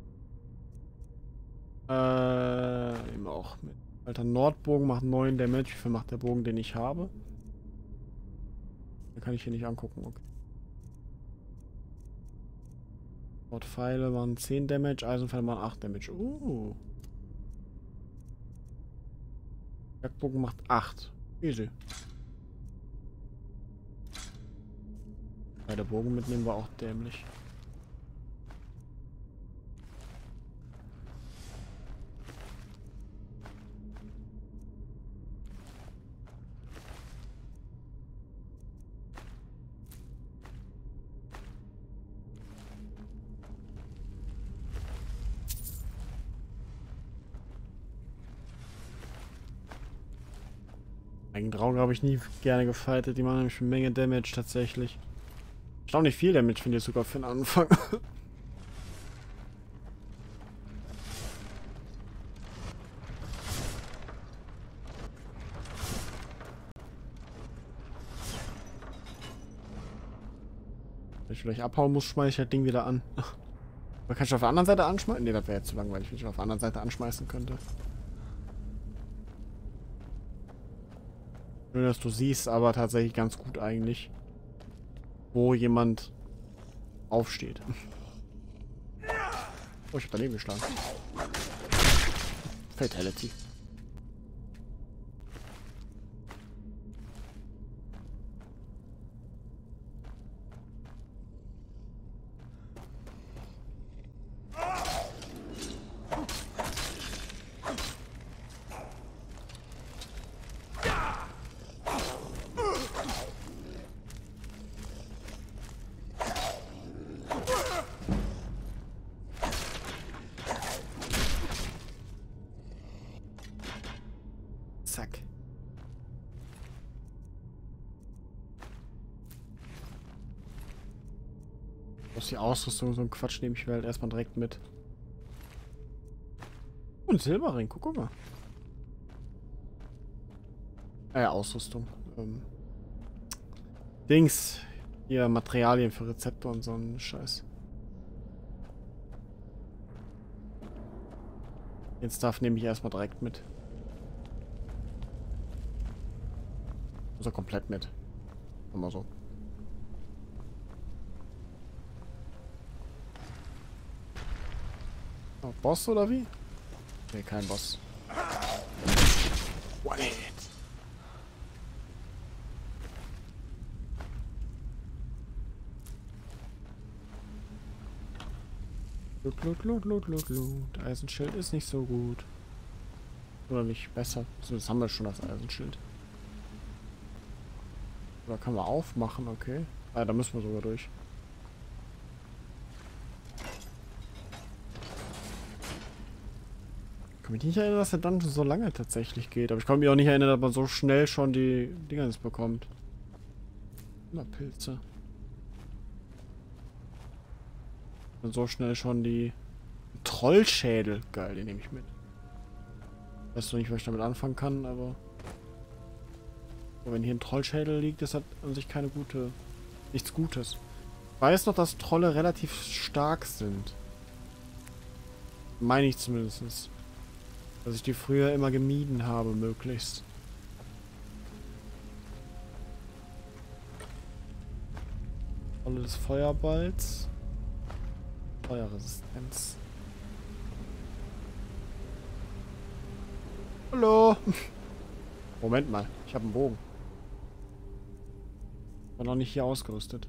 Äh, eben auch mit. Alter, Nordbogen macht neun Damage. Wie viel macht der Bogen, den ich habe? Den kann ich hier nicht angucken, okay. Pfeile waren zehn Damage, Eisenpfeile waren acht Damage. Uh. Jagdbogen macht acht. Easy. Bei der Bogen mitnehmen war auch dämlich. Eigendrauge habe ich nie gerne gefightet. Die machen nämlich eine Menge Damage tatsächlich. Erstaunlich viel Damage finde ich sogar für den Anfang. Wenn ich vielleicht abhauen muss, schmeiße ich das Ding wieder an. Man kann ich auf der anderen Seite anschmeißen? Ne, das wäre jetzt zu langweilig, wenn ich auf der anderen Seite anschmeißen könnte. Schön, dass du siehst, aber tatsächlich ganz gut eigentlich, wo jemand aufsteht. Oh, ich hab daneben geschlagen. Fatality. Zack. Aus die Ausrüstung, so ein Quatsch nehme ich mir halt erstmal direkt mit. Und Silberring, guck mal. Äh, Ausrüstung. Ähm. Dings. Hier, Materialien für Rezepte und so ein Scheiß. Den Stuff nehme ich erstmal direkt mit. Also komplett mit. Immer so. Oh, Boss oder wie? Nee, kein Boss. One hit. Loot, loot, loot, loot, loot, loot. Eisenschild ist nicht so gut. Oder nicht besser. So, das haben wir schon, das Eisenschild. Oder kann man aufmachen, okay. Ah, da müssen wir sogar durch. Ich kann mich nicht erinnern, dass der Dungeon so lange tatsächlich geht. Aber ich kann mich auch nicht erinnern, dass man so schnell schon die Dinger bekommt. Immer Pilze. Und so schnell schon die Trollschädel. Geil, den nehme ich mit. Weißt du nicht, was ich damit anfangen kann, aber... aber wenn hier ein Trollschädel liegt, ist das an sich keine gute... nichts Gutes. Ich weiß noch, dass Trolle relativ stark sind. Meine ich zumindest. Dass ich die früher immer gemieden habe, möglichst. Trolle des Feuerballs. Feuerresistenz. Hallo! Moment mal, ich habe einen Bogen. War noch nicht hier ausgerüstet.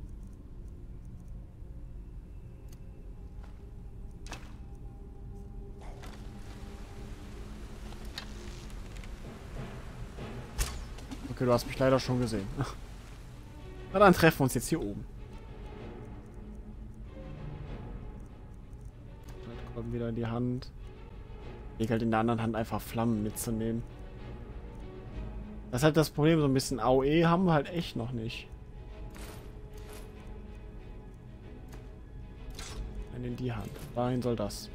Okay, du hast mich leider schon gesehen. Na dann treffen wir uns jetzt hier oben. Kommt wieder in die Hand. Ich halt in der anderen Hand einfach Flammen mitzunehmen. Das ist halt das Problem, so ein bisschen A O E haben wir halt echt noch nicht. Dann in die Hand. Dahin soll das.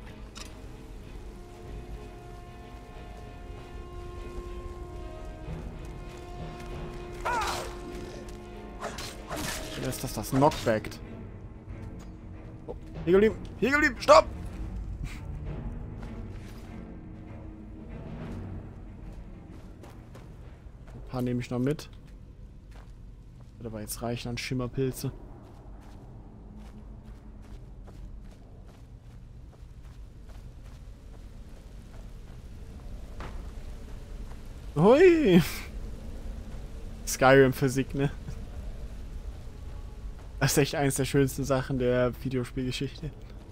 Oder ist das das Knockbackt? Oh, hier geblieben! Hier geblieben! Stopp! Ein paar nehme ich noch mit. Wird aber jetzt reichen an Schimmerpilze. Hui! Skyrim-Physik, ne? Das ist echt eines der schönsten Sachen der Videospielgeschichte.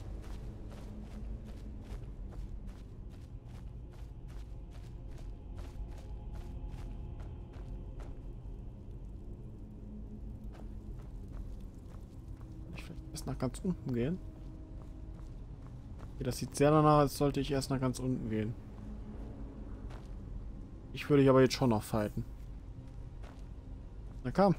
Ich will erst nach ganz unten gehen. Okay, das sieht sehr danach, als sollte ich erst nach ganz unten gehen. Ich würde ich aber jetzt schon noch fighten. Na komm.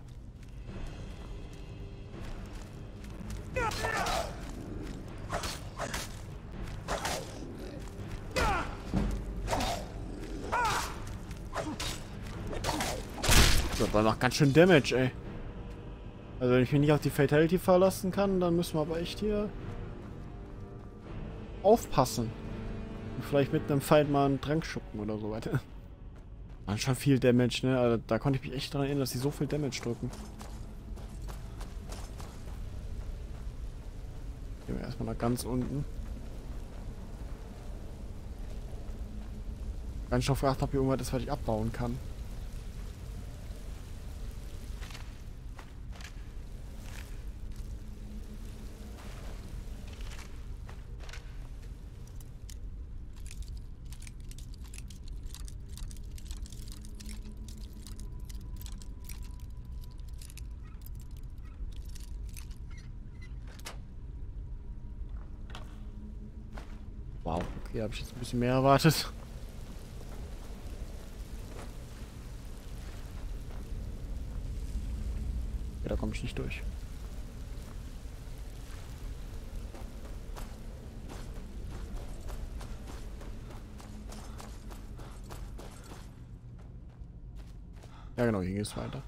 Das war noch ganz schön Damage, ey. Also wenn ich mich nicht auf die Fatality verlassen kann, dann müssen wir aber echt hier aufpassen. Und vielleicht mit einem Fight mal einen Trank schuppen oder so weiter. War schon viel Damage, ne? Also da konnte ich mich echt daran erinnern, dass sie so viel Damage drücken. Gehen wir erstmal nach ganz unten. Ganz schon gefragt, ob hier irgendwas ist, was ich abbauen kann. Wow, okay, habe ich jetzt ein bisschen mehr erwartet. Ja, da komme ich nicht durch. Ja genau, hier geht es weiter.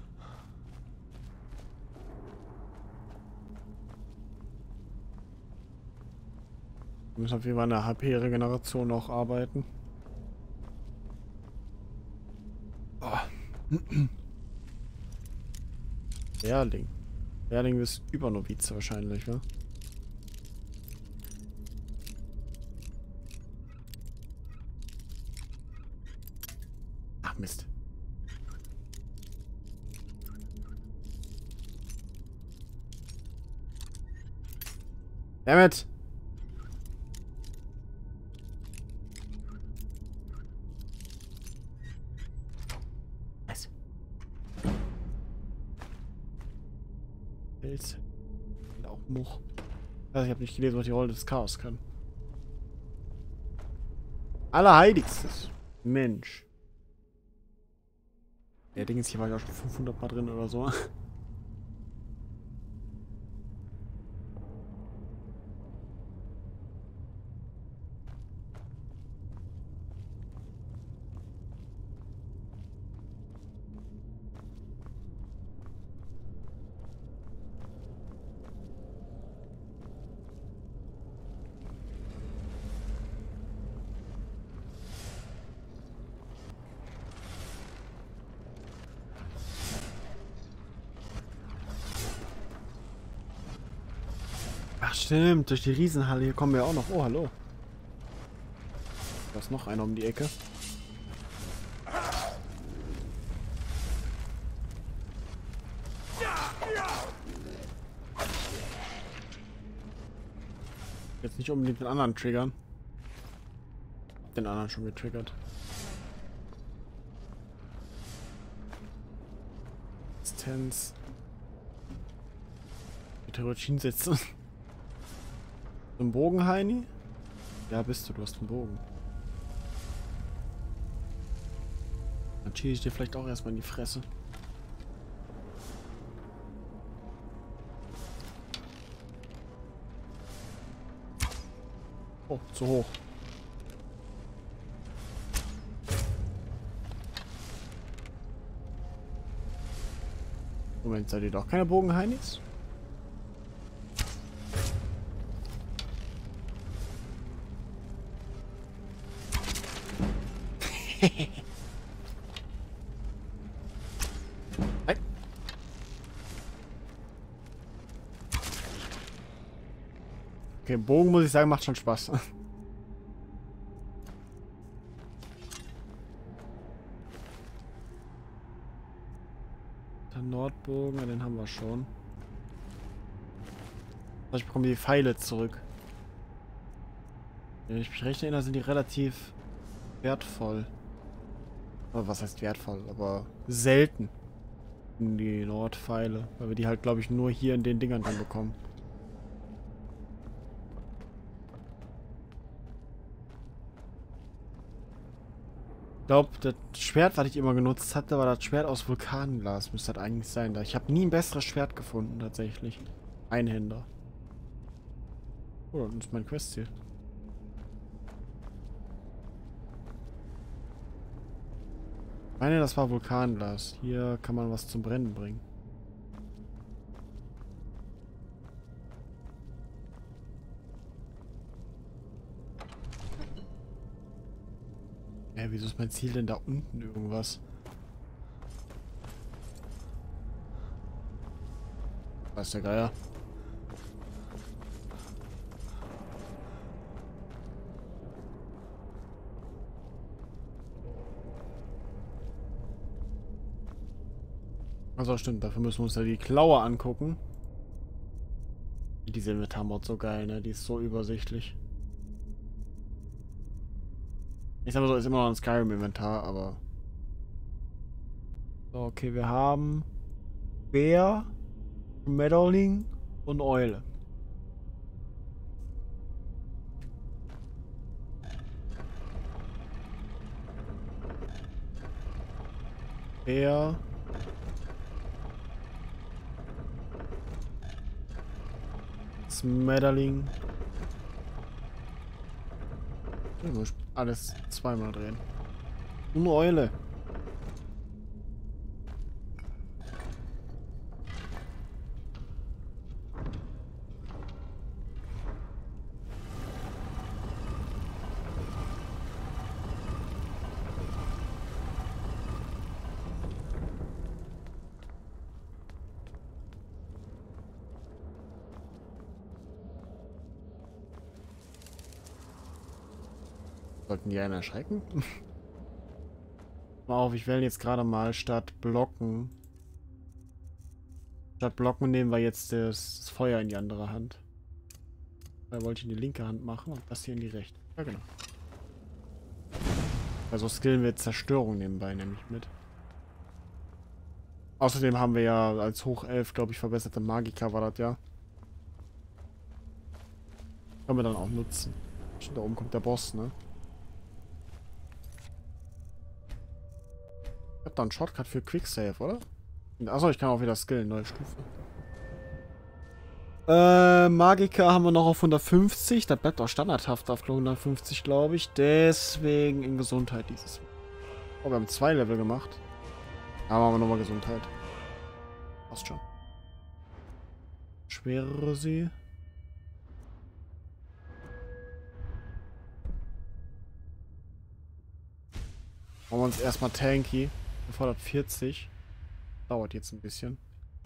Wir müssen auf jeden Fall eine H P-Regeneration noch arbeiten. Oh. Lehrling. Lehrling ist Übernovize wahrscheinlich, wa? Ach Mist. Dammit! Much. Also ich habe nicht gelesen, was die Rolle des Chaos kann. Allerheiligstes. Mensch. Der Ding ist hier war ja schon fünfhundert Mal drin oder so. Ach stimmt, durch die Riesenhalle hier kommen wir auch noch. Oh, hallo. Da ist noch einer um die Ecke. Jetzt nicht unbedingt den anderen triggern. Den anderen schon getriggert. Distanz. Theoretisch hinsetzen. Ein Bogen, Heini? Ja, bist du. Du hast einen Bogen. Dann schieße ich dir vielleicht auch erstmal in die Fresse. Oh, zu hoch. Moment, seid ihr doch keine Bogen-Heinis? Nein. Okay, Bogen muss ich sagen, macht schon Spaß. Der Nordbogen, den haben wir schon. Ich bekomme die Pfeile zurück. Wenn ich mich recht erinnere, sind die relativ wertvoll. Aber was heißt wertvoll? Aber selten. Die Nordpfeile. Weil wir die halt, glaube ich, nur hier in den Dingern dann bekommen. Ich glaube, das Schwert, was ich immer genutzt hatte, war das Schwert aus Vulkanglas. Müsste das eigentlich sein. Ich habe nie ein besseres Schwert gefunden, tatsächlich. Einhänder. Oh, dann ist mein Questziel. Ich meine, das war Vulkanglas. Hier kann man was zum Brennen bringen. Ja, wieso ist mein Ziel denn da unten irgendwas? Was ist der Geier? Also stimmt, dafür müssen wir uns ja die Klaue angucken. Diese Inventar-Mod so geil, ne? Die ist so übersichtlich. Ich sag mal so, ist immer noch ein Skyrim-Inventar, aber... So, okay, wir haben... Bär, Schmetterling und Eule. Bär... Schmetterling. Ich muss alles zweimal drehen. Eine Eule. Sollten die einen erschrecken? Mal auf, ich wähle jetzt gerade mal statt Blocken. Statt Blocken nehmen wir jetzt das, das Feuer in die andere Hand. Da wollte ich in die linke Hand machen und das hier in die rechte. Ja, genau. Also skillen wir Zerstörung nebenbei nämlich mit. Außerdem haben wir ja als Hochelf, glaube ich, verbesserte Magiker war das ja. Können wir dann auch nutzen. Da oben kommt der Boss, ne? Ich hab da einen Shortcut für Quicksave, oder? Achso, ich kann auch wieder skillen, neue Stufe. Äh, Magiker haben wir noch auf hundertfünfzig. Das bleibt auch standardhaft auf hundertfünfzig, glaube ich. Deswegen in Gesundheit dieses Mal. Oh, wir haben zwei Level gemacht. Da machen wir nochmal Gesundheit. Passt schon. Schwerere sie. Machen wir uns erstmal Tanky. Erfordert vierzig. Dauert jetzt ein bisschen.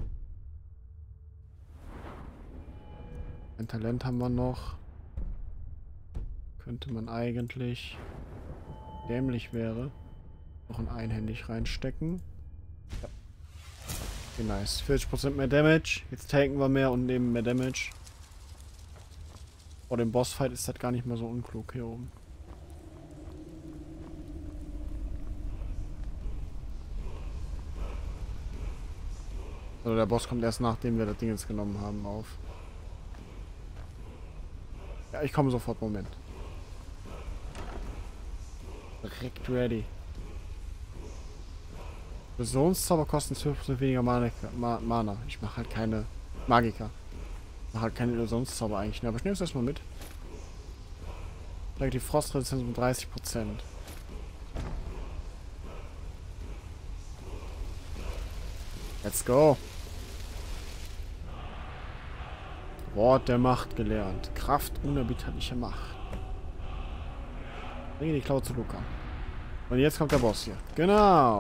Ein Talent haben wir noch. Könnte man eigentlich, dämlich wäre, noch ein einhändig reinstecken. Ja. Okay, nice. vierzig Prozent mehr Damage. Jetzt tanken wir mehr und nehmen mehr Damage. Vor dem Bossfight ist das gar nicht mehr so unklug hier oben. Also der Boss kommt erst nachdem wir das Ding jetzt genommen haben auf. Ja, ich komme sofort, Moment. Direkt ready. Visionszauber kosten zwölf Prozent weniger Mana. Ma Mana. Ich mache halt keine Magiker. Ich mache halt keine Illusionszauber eigentlich. Aber ich nehme es erstmal mit. Steigt die Frostresistenz um dreißig Prozent. Let's go. Wort der Macht gelernt. Kraft unerbittliche Macht. Bringe die Klaue zu Luca. Und jetzt kommt der Boss hier. Genau.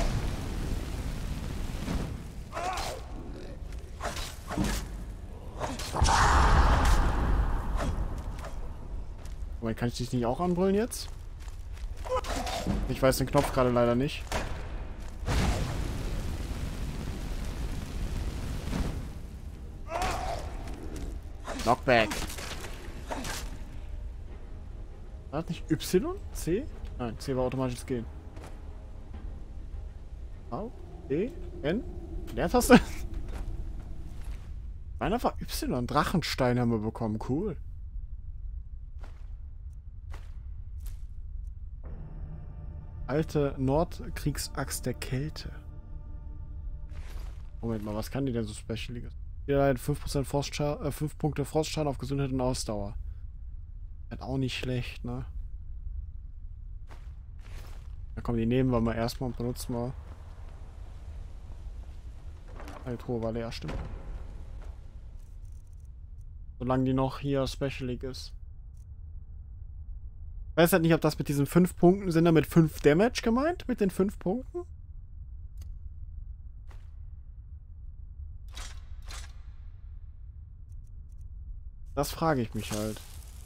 Moment, kann ich dich nicht auch anbrüllen jetzt? Ich weiß den Knopf gerade leider nicht. Knockback. War das nicht Y? C? Nein, C war automatisch gehen. V? D? N? Leertaste? Meiner war Y. Drachenstein haben wir bekommen. Cool. Alte Nordkriegsaxt der Kälte. Moment mal, was kann die denn so Specialiges? Ja, fünf Prozent Frostschaden, äh, fünf Punkte Frostschaden auf Gesundheit und Ausdauer. Hat auch nicht schlecht, ne? Ja komm, die nehmen wir mal erstmal und benutzen wir. Ah, die Truhe war leer, stimmt. Solange die noch hier Special League ist. Ich weiß halt nicht, ob das mit diesen fünf Punkten sind, da mit fünf Damage gemeint? Mit den fünf Punkten? Das frage ich mich halt.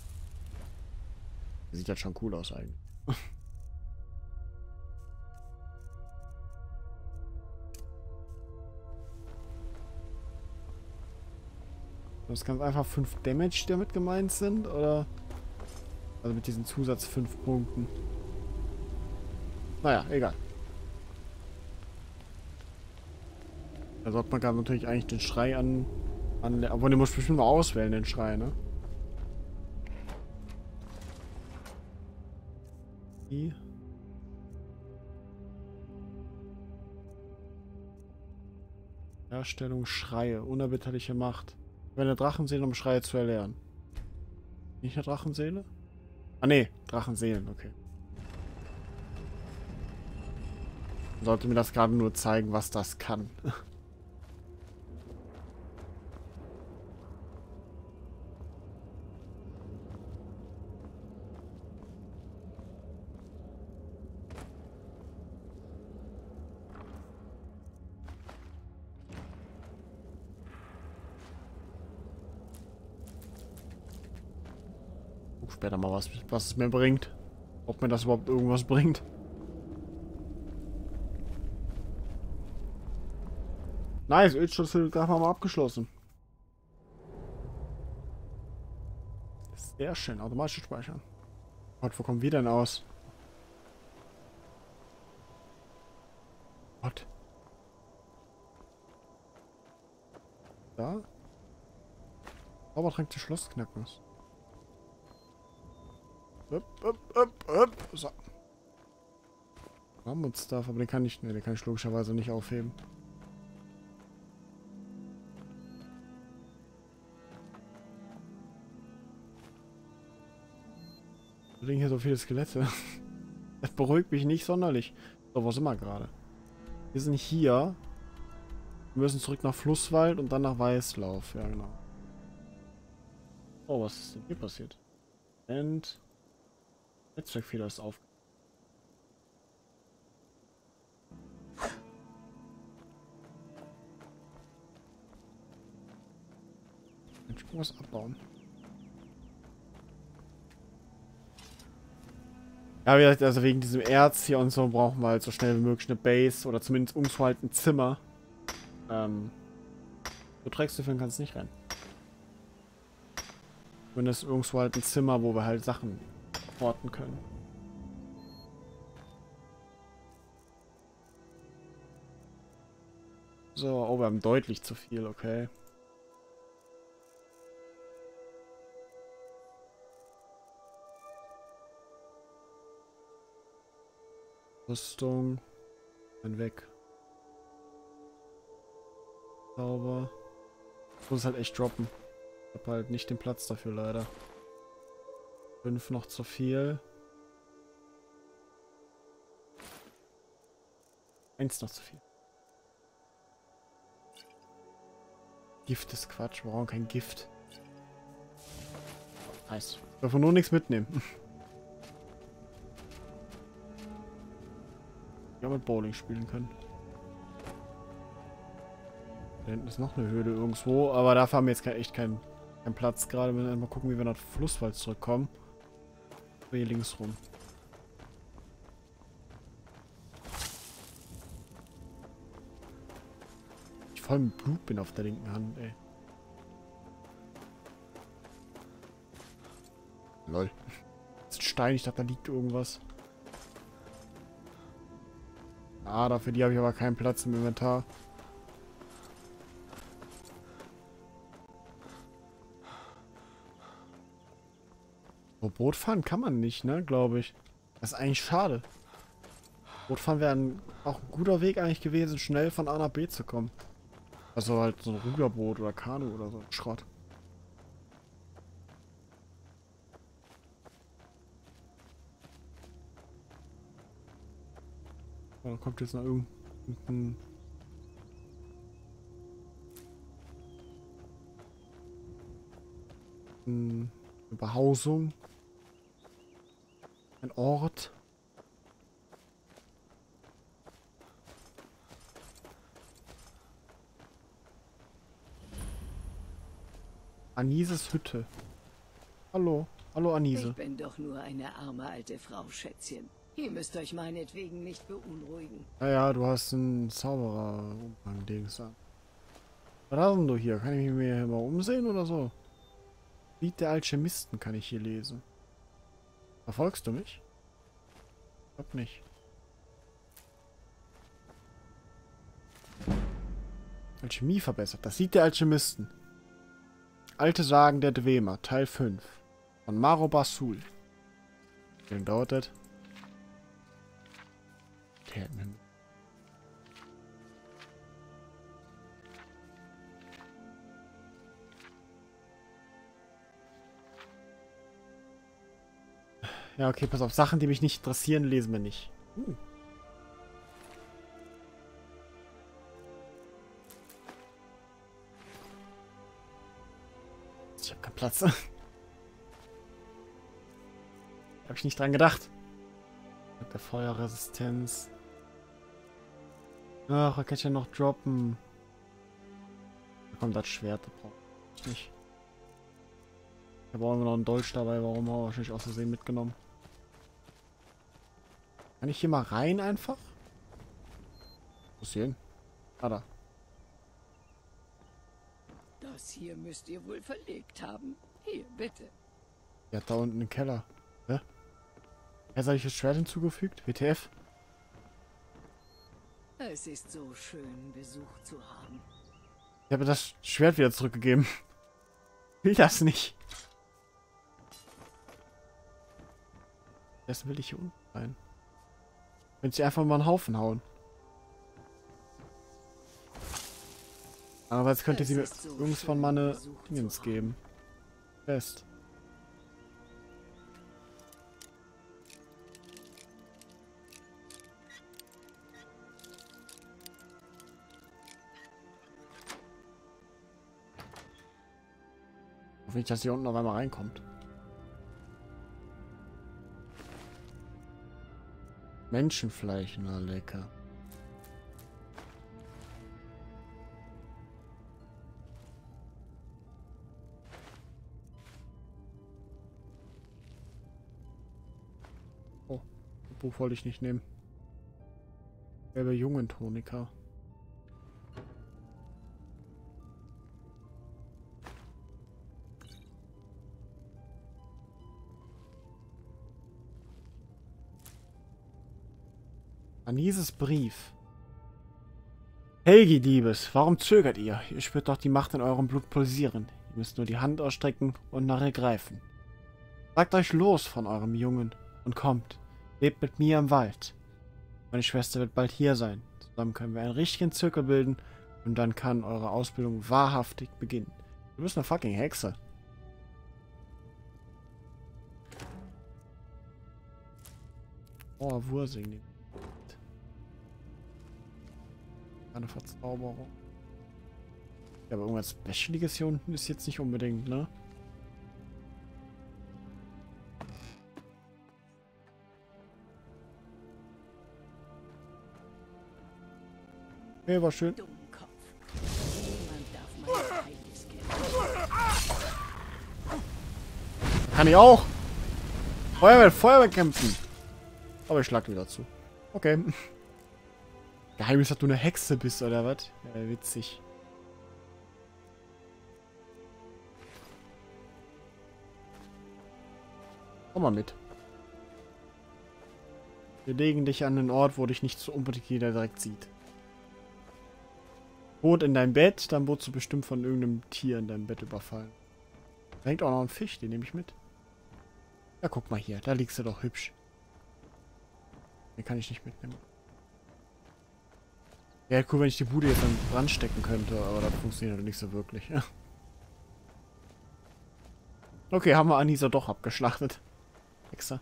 Sieht halt schon cool aus eigentlich. Das ganz einfach fünf Damage, die damit gemeint sind, oder? Also mit diesen Zusatz fünf Punkten. Naja, egal. Da sollte man gerade natürlich eigentlich den Schrei an... an aber den muss ich bestimmt mal auswählen, den Schrei, ne? Die. Herstellung Schreie. Unerbitterliche Macht. Wenn eine Drachenseele, um Schreie zu erlernen. Nicht eine Drachenseele? Ah ne, Drachenseelen, okay. Sollte mir das gerade nur zeigen, was das kann. Später mal was, was es mir bringt. Ob mir das überhaupt irgendwas bringt. Nice, Ölschlüssel haben wir mal abgeschlossen. Sehr schön, automatisch speichern. Gott, wo kommen wir denn aus? Gott. Da? Zaubertrank des Schlossknackens. Upp, upp, upp, upp. So. Mammutstuff, aber den kann ich, ne, den kann ich logischerweise nicht aufheben. Da liegen hier so viele Skelette. Das beruhigt mich nicht sonderlich. So, wo sind wir gerade? Wir sind hier. Wir müssen zurück nach Flusswald und dann nach Weißlauf. Ja, genau. Oh, was ist denn hier passiert? Und Netzwerkfehler ist auf. Ich muss was abbauen. Ja, wie gesagt, also wegen diesem Erz hier und so brauchen wir halt so schnell wie möglich eine Base oder zumindest irgendwo halt ein Zimmer. Ähm, so trägst du für kannst nicht rennen. Wenn das irgendwo halt ein Zimmer, wo wir halt Sachen orten können. So, oh, wir haben deutlich zu viel, okay. Rüstung. Dann weg. Sauber. Ich muss halt echt droppen. Ich hab halt nicht den Platz dafür leider. Fünf noch zu viel. Eins noch zu viel. Gift ist Quatsch. Wir brauchen kein Gift. Nice. Ich darf nur nichts mitnehmen. Ja, mit Bowling spielen können. Da hinten ist noch eine Höhle irgendwo, aber dafür haben wir jetzt echt keinen kein Platz gerade. Wir müssen mal gucken, wie wir nach Flusswald zurückkommen. Hier links rum. Ich voll mit Blut bin auf der linken Hand, ey. Lol. Das ist ein Stein, ich dachte, da liegt irgendwas. Ah, dafür die habe ich aber keinen Platz im Inventar. Oh, Boot fahren kann man nicht, ne, glaube ich. Das ist eigentlich schade. Boot fahren wäre ein, auch ein guter Weg eigentlich gewesen, schnell von A nach B zu kommen. Also halt so ein Ruderboot oder Kanu oder so. Schrott. Oh, da kommt jetzt noch irgendein... Eine Behausung. Ein Ort. Anises Hütte. Hallo. Hallo, Anise. Ich bin doch nur eine arme alte Frau, Schätzchen. Ihr müsst euch meinetwegen nicht beunruhigen. Naja, du hast einen Zauberer umhang Dings an. Was hast denn du hier? Kann ich mich hier mal umsehen oder so? Lied der Alchemisten kann ich hier lesen. Verfolgst du mich? Ich glaub nicht. Alchemie verbessert. Das Lied der Alchemisten. Alte Sagen der Dwemer, Teil fünf. Von Maro Basul. Wie lange dauert das? Der hat mir... Ja, okay, pass auf. Sachen, die mich nicht interessieren, lesen wir nicht. Uh. Ich habe keinen Platz. Habe ich nicht dran gedacht. Mit der Feuerresistenz. Ach, da kann ich ja noch droppen. Da kommt das Schwert, das brauche ich nicht. Ich habe auch immer noch einen Dolch dabei, warum auch wahrscheinlich aus Versehen mitgenommen. Kann ich hier mal rein einfach? Wo ist hier hin? Ah, da. Das hier müsst ihr wohl verlegt haben. Hier, bitte. Ja, da unten im Keller. Hä? Jetzt habe ich das Schwert hinzugefügt? W T F? Es ist so schön, Besuch zu haben. Ich habe das Schwert wieder zurückgegeben. Will das nicht. Dessen will ich hier unten rein. Wenn sie einfach mal einen Haufen hauen. Aber jetzt könnte sie mir so irgendwann mal eine Dingens geben. Fest. Hoffe nicht, dass hier unten auf einmal reinkommt. Menschenfleisch, na lecker. Oh, das Buch wollte ich nicht nehmen. Gelbe Jungentonika. Anises Brief. Helgi, Liebes, warum zögert ihr? Ihr spürt doch die Macht in eurem Blut pulsieren. Ihr müsst nur die Hand ausstrecken und nach ihr greifen. Sagt euch los von eurem Jungen und kommt. Lebt mit mir im Wald. Meine Schwester wird bald hier sein. Zusammen können wir einen richtigen Zirkel bilden und dann kann eure Ausbildung wahrhaftig beginnen. Du bist eine fucking Hexe. Oh, Wursing. Eine Verzauberung. Ja, aber irgendwas Specialiges hier unten ist jetzt nicht unbedingt, ne? Okay, war schön. Kann ich auch. Feuer mit Feuer bekämpfen. Aber ich schlag wieder zu. Okay. Geheimnis, dass du eine Hexe bist, oder was? Ja, witzig. Komm mal mit. Wir legen dich an den Ort, wo dich nicht so unbedingt jeder direkt sieht. Wohnt in deinem Bett, dann wurdest du bestimmt von irgendeinem Tier in deinem Bett überfallen. Da hängt auch noch ein Fisch, den nehme ich mit. Ja, guck mal hier, da liegst du doch hübsch. Den kann ich nicht mitnehmen. Ja, cool, wenn ich die Bude jetzt an Brand stecken könnte, aber das funktioniert nicht so wirklich. Ja. Okay, haben wir Anisa doch abgeschlachtet. Hexe.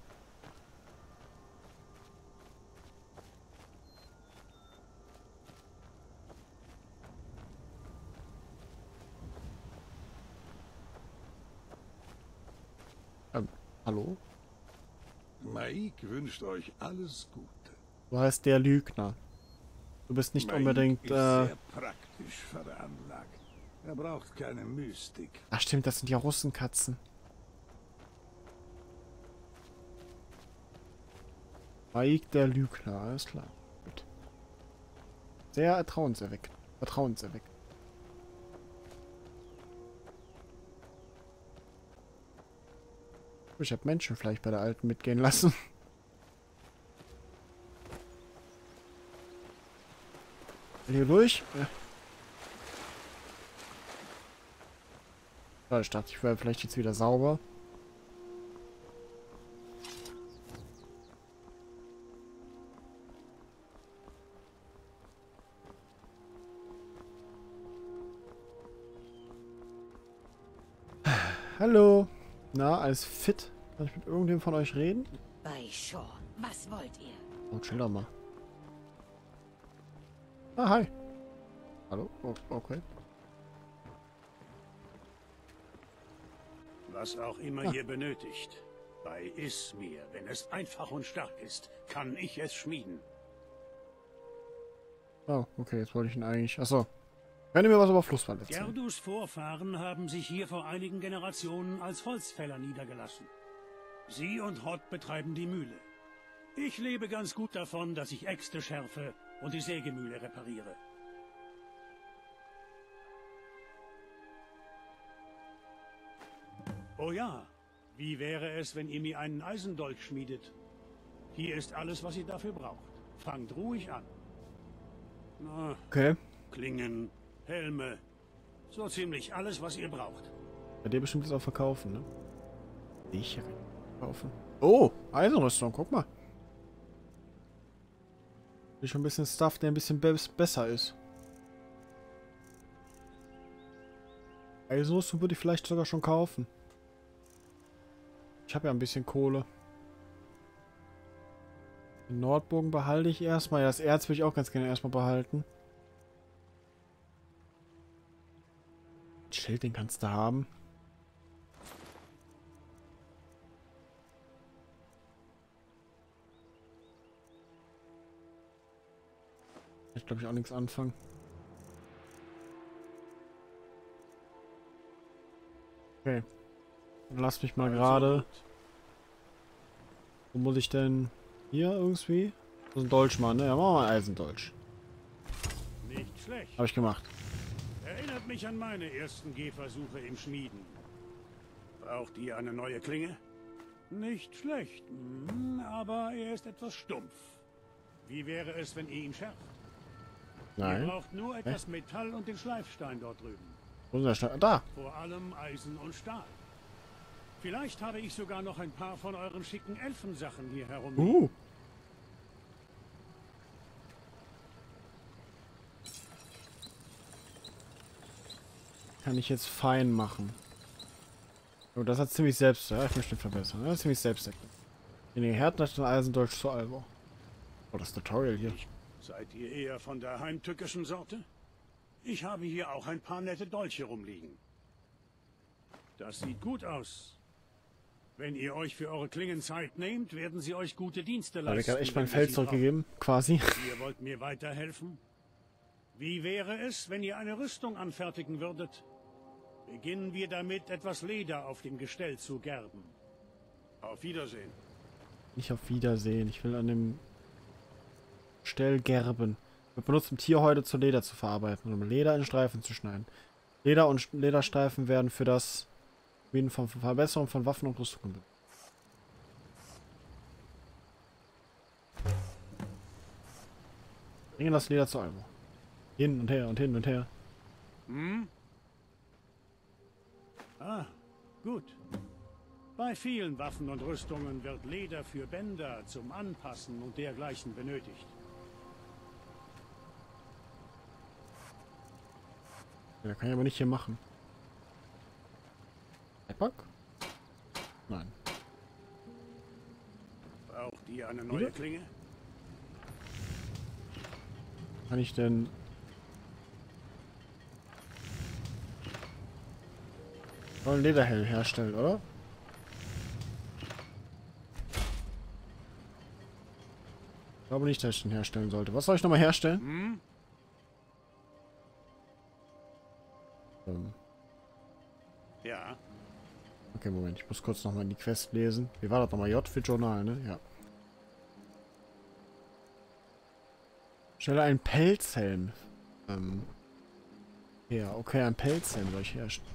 Ähm, hallo? Maik wünscht euch alles Gute. Du heißt der Lügner. Du bist nicht Maik unbedingt, ist äh... sehr praktisch veranlagt. Er braucht keine Mystik. Ach stimmt, das sind ja Russenkatzen. Maik der Lügner, alles klar. Gut. Sehr vertrauenserweckend. Vertrauenserweckend. Ich habe Menschenfleisch bei der Alten mitgehen lassen. Hier durch? Ja. Ja, ich dachte, ich wäre vielleicht jetzt wieder sauber. Hallo. Na, alles fit? Kann ich mit irgendjemandem von euch reden? Bei Shaw, was wollt ihr? Oh, chill doch mal. Ah, hi. Hallo? Oh, okay. Was auch immer Ah. ihr benötigt. Bei Ismir, wenn es einfach und stark ist, kann ich es schmieden. Oh, okay, jetzt wollte ich ihn eigentlich... Achso. Könnt ihr mir was über Flusswald erzählen? Gerdus Vorfahren haben sich hier vor einigen Generationen als Holzfäller niedergelassen. Sie und Hott betreiben die Mühle. Ich lebe ganz gut davon, dass ich Äxte schärfe und die Sägemühle repariere. Oh ja, wie wäre es, wenn ihr mir einen Eisendolch schmiedet? Hier ist alles, was ihr dafür braucht. Fangt ruhig an. Na, okay. Klingen, Helme, so ziemlich alles, was ihr braucht. Bei dir bestimmt ist auch verkaufen, ne? Ich kann verkaufen. Oh, Eisenrüstung, guck mal. Ist schon ein bisschen Stuff, der ein bisschen be besser ist. Eisenrüstung würde ich vielleicht sogar schon kaufen. Ich habe ja ein bisschen Kohle. Den Nordbogen behalte ich erstmal. Ja, das Erz will ich auch ganz gerne erstmal behalten. Schild, den kannst du haben. Ich glaube ich auch nichts anfangen. Okay. Dann lass mich mal gerade. Wo muss ich denn? Hier irgendwie? Das ist ein Dolchmann, ne? Ja, machen wir einen Eisendolch. Nicht schlecht. Habe ich gemacht. Erinnert mich an meine ersten Gehversuche im Schmieden. Braucht ihr eine neue Klinge? Nicht schlecht, hm, aber er ist etwas stumpf. Wie wäre es, wenn ihr ihn schärft? Nein. Ihr braucht nur etwas Hä? Metall und den Schleifstein dort drüben. Wo ist der Stein? Da! Vor allem Eisen und Stahl. Vielleicht habe ich sogar noch ein paar von euren schicken Elfensachen hier herum. Uh. Kann ich jetzt fein machen. Oh, das hat ziemlich selbst. Ja, ich möchte ihn verbessern. Das ist ziemlich selbst. In den härtesten Eisendolch zu Albo. Oh, das Tutorial hier. Seid ihr eher von der heimtückischen Sorte? Ich habe hier auch ein paar nette Dolche rumliegen. Das sieht gut aus. Wenn ihr euch für eure Klingen Zeit nehmt, werden sie euch gute Dienste leisten. Habe ich gerade echt mein Feld zurückgegeben, quasi. Ihr wollt mir weiterhelfen? Wie wäre es, wenn ihr eine Rüstung anfertigen würdet? Beginnen wir damit, etwas Leder auf dem Gestell zu gerben. Auf Wiedersehen. Nicht auf Wiedersehen. Ich will an dem Gestell gerben. Wir benutzen Tierhäute zu Leder zu verarbeiten, um Leder in Streifen zu schneiden. Leder und Lederstreifen werden für das von Verbesserung von Waffen und Rüstungen benutzt. Bringen das Leder zu Albo. Hin und her und hin und her. Hm? Ah, gut. Bei vielen Waffen und Rüstungen wird Leder für Bänder zum Anpassen und dergleichen benötigt. Ja, kann ich aber nicht hier machen. Epoch? Nein. Braucht ihr eine neue Wieder? Klinge? Kann ich denn... Wollen Lederhelm herstellen, oder? Ich glaube nicht, dass ich den herstellen sollte. Was soll ich nochmal herstellen? Hm? Ähm. Ja. Okay, Moment. Ich muss kurz nochmal in die Quest lesen. Wie war das nochmal? J für Journal, ne? Ja. Stelle einen Pelzhelm. Ähm. Ja, okay, ein Pelzhelm soll ich herstellen.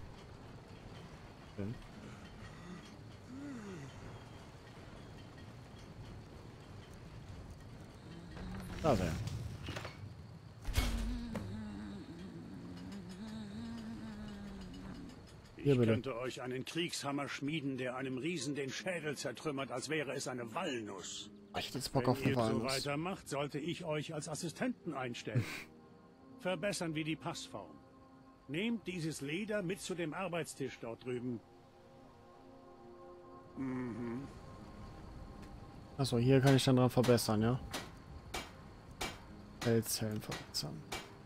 Da ist er. Ich könnte euch einen Kriegshammer schmieden, der einem Riesen den Schädel zertrümmert, als wäre es eine Walnuss. Ich hätte jetzt Bock auf eine Wenn ihr so Walnuss. weitermacht, sollte ich euch als Assistenten einstellen. Verbessern wir die Passform. Nehmt dieses Leder mit zu dem Arbeitstisch dort drüben. Mhm. Achso, hier kann ich dann dran verbessern, ja? Pelzhelm verbessern.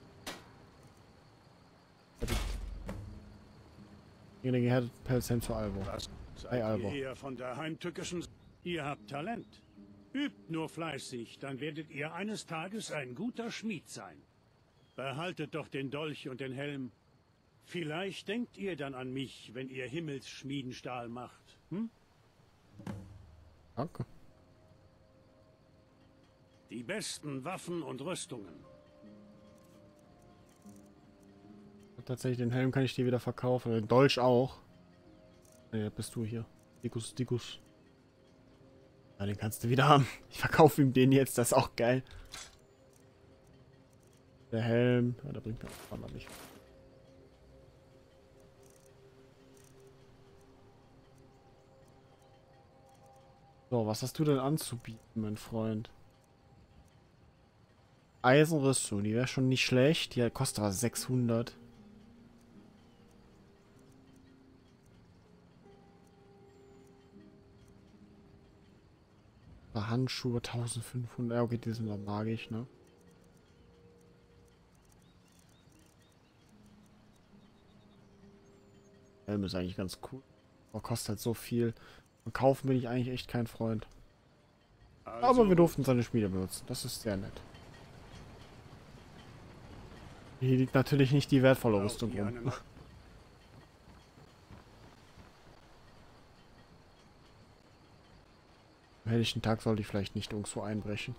Den gehärteten Pelzhelm zu Albo. Hey, Albo. Ihr eher von der heimtückischen... Ihr habt Talent. Übt nur fleißig, dann werdet ihr eines Tages ein guter Schmied sein. Behaltet doch den Dolch und den Helm. Vielleicht denkt ihr dann an mich, wenn ihr Himmelsschmiedenstahl macht. Hm? Danke. Die besten Waffen und Rüstungen. Tatsächlich, den Helm kann ich dir wieder verkaufen. Den Dolch auch. Ne, bist du hier. Dikus, Dikus. Ja, den kannst du wieder haben. Ich verkaufe ihm den jetzt, das ist auch geil. Der Helm. Ja, der bringt mir auch nicht. So, was hast du denn anzubieten, mein Freund? Eisenrüstung, die wäre schon nicht schlecht. Die kostet aber sechshundert. Handschuhe eintausendfünfhundert. Ja, okay, die sind dann magisch, ne? Helm ist eigentlich ganz cool. Aber kostet halt so viel. Und kaufen bin ich eigentlich echt kein Freund. Also. Aber wir durften seine Schmiede benutzen. Das ist sehr nett. Hier liegt natürlich nicht die wertvolle Rüstung rum. Am helllichen Tag sollte ich vielleicht nicht irgendwo einbrechen.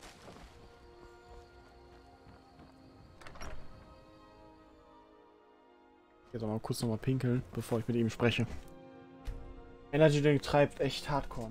Jetzt auch mal kurz nochmal pinkeln, bevor ich mit ihm spreche. Energy Drink treibt echt hardcore.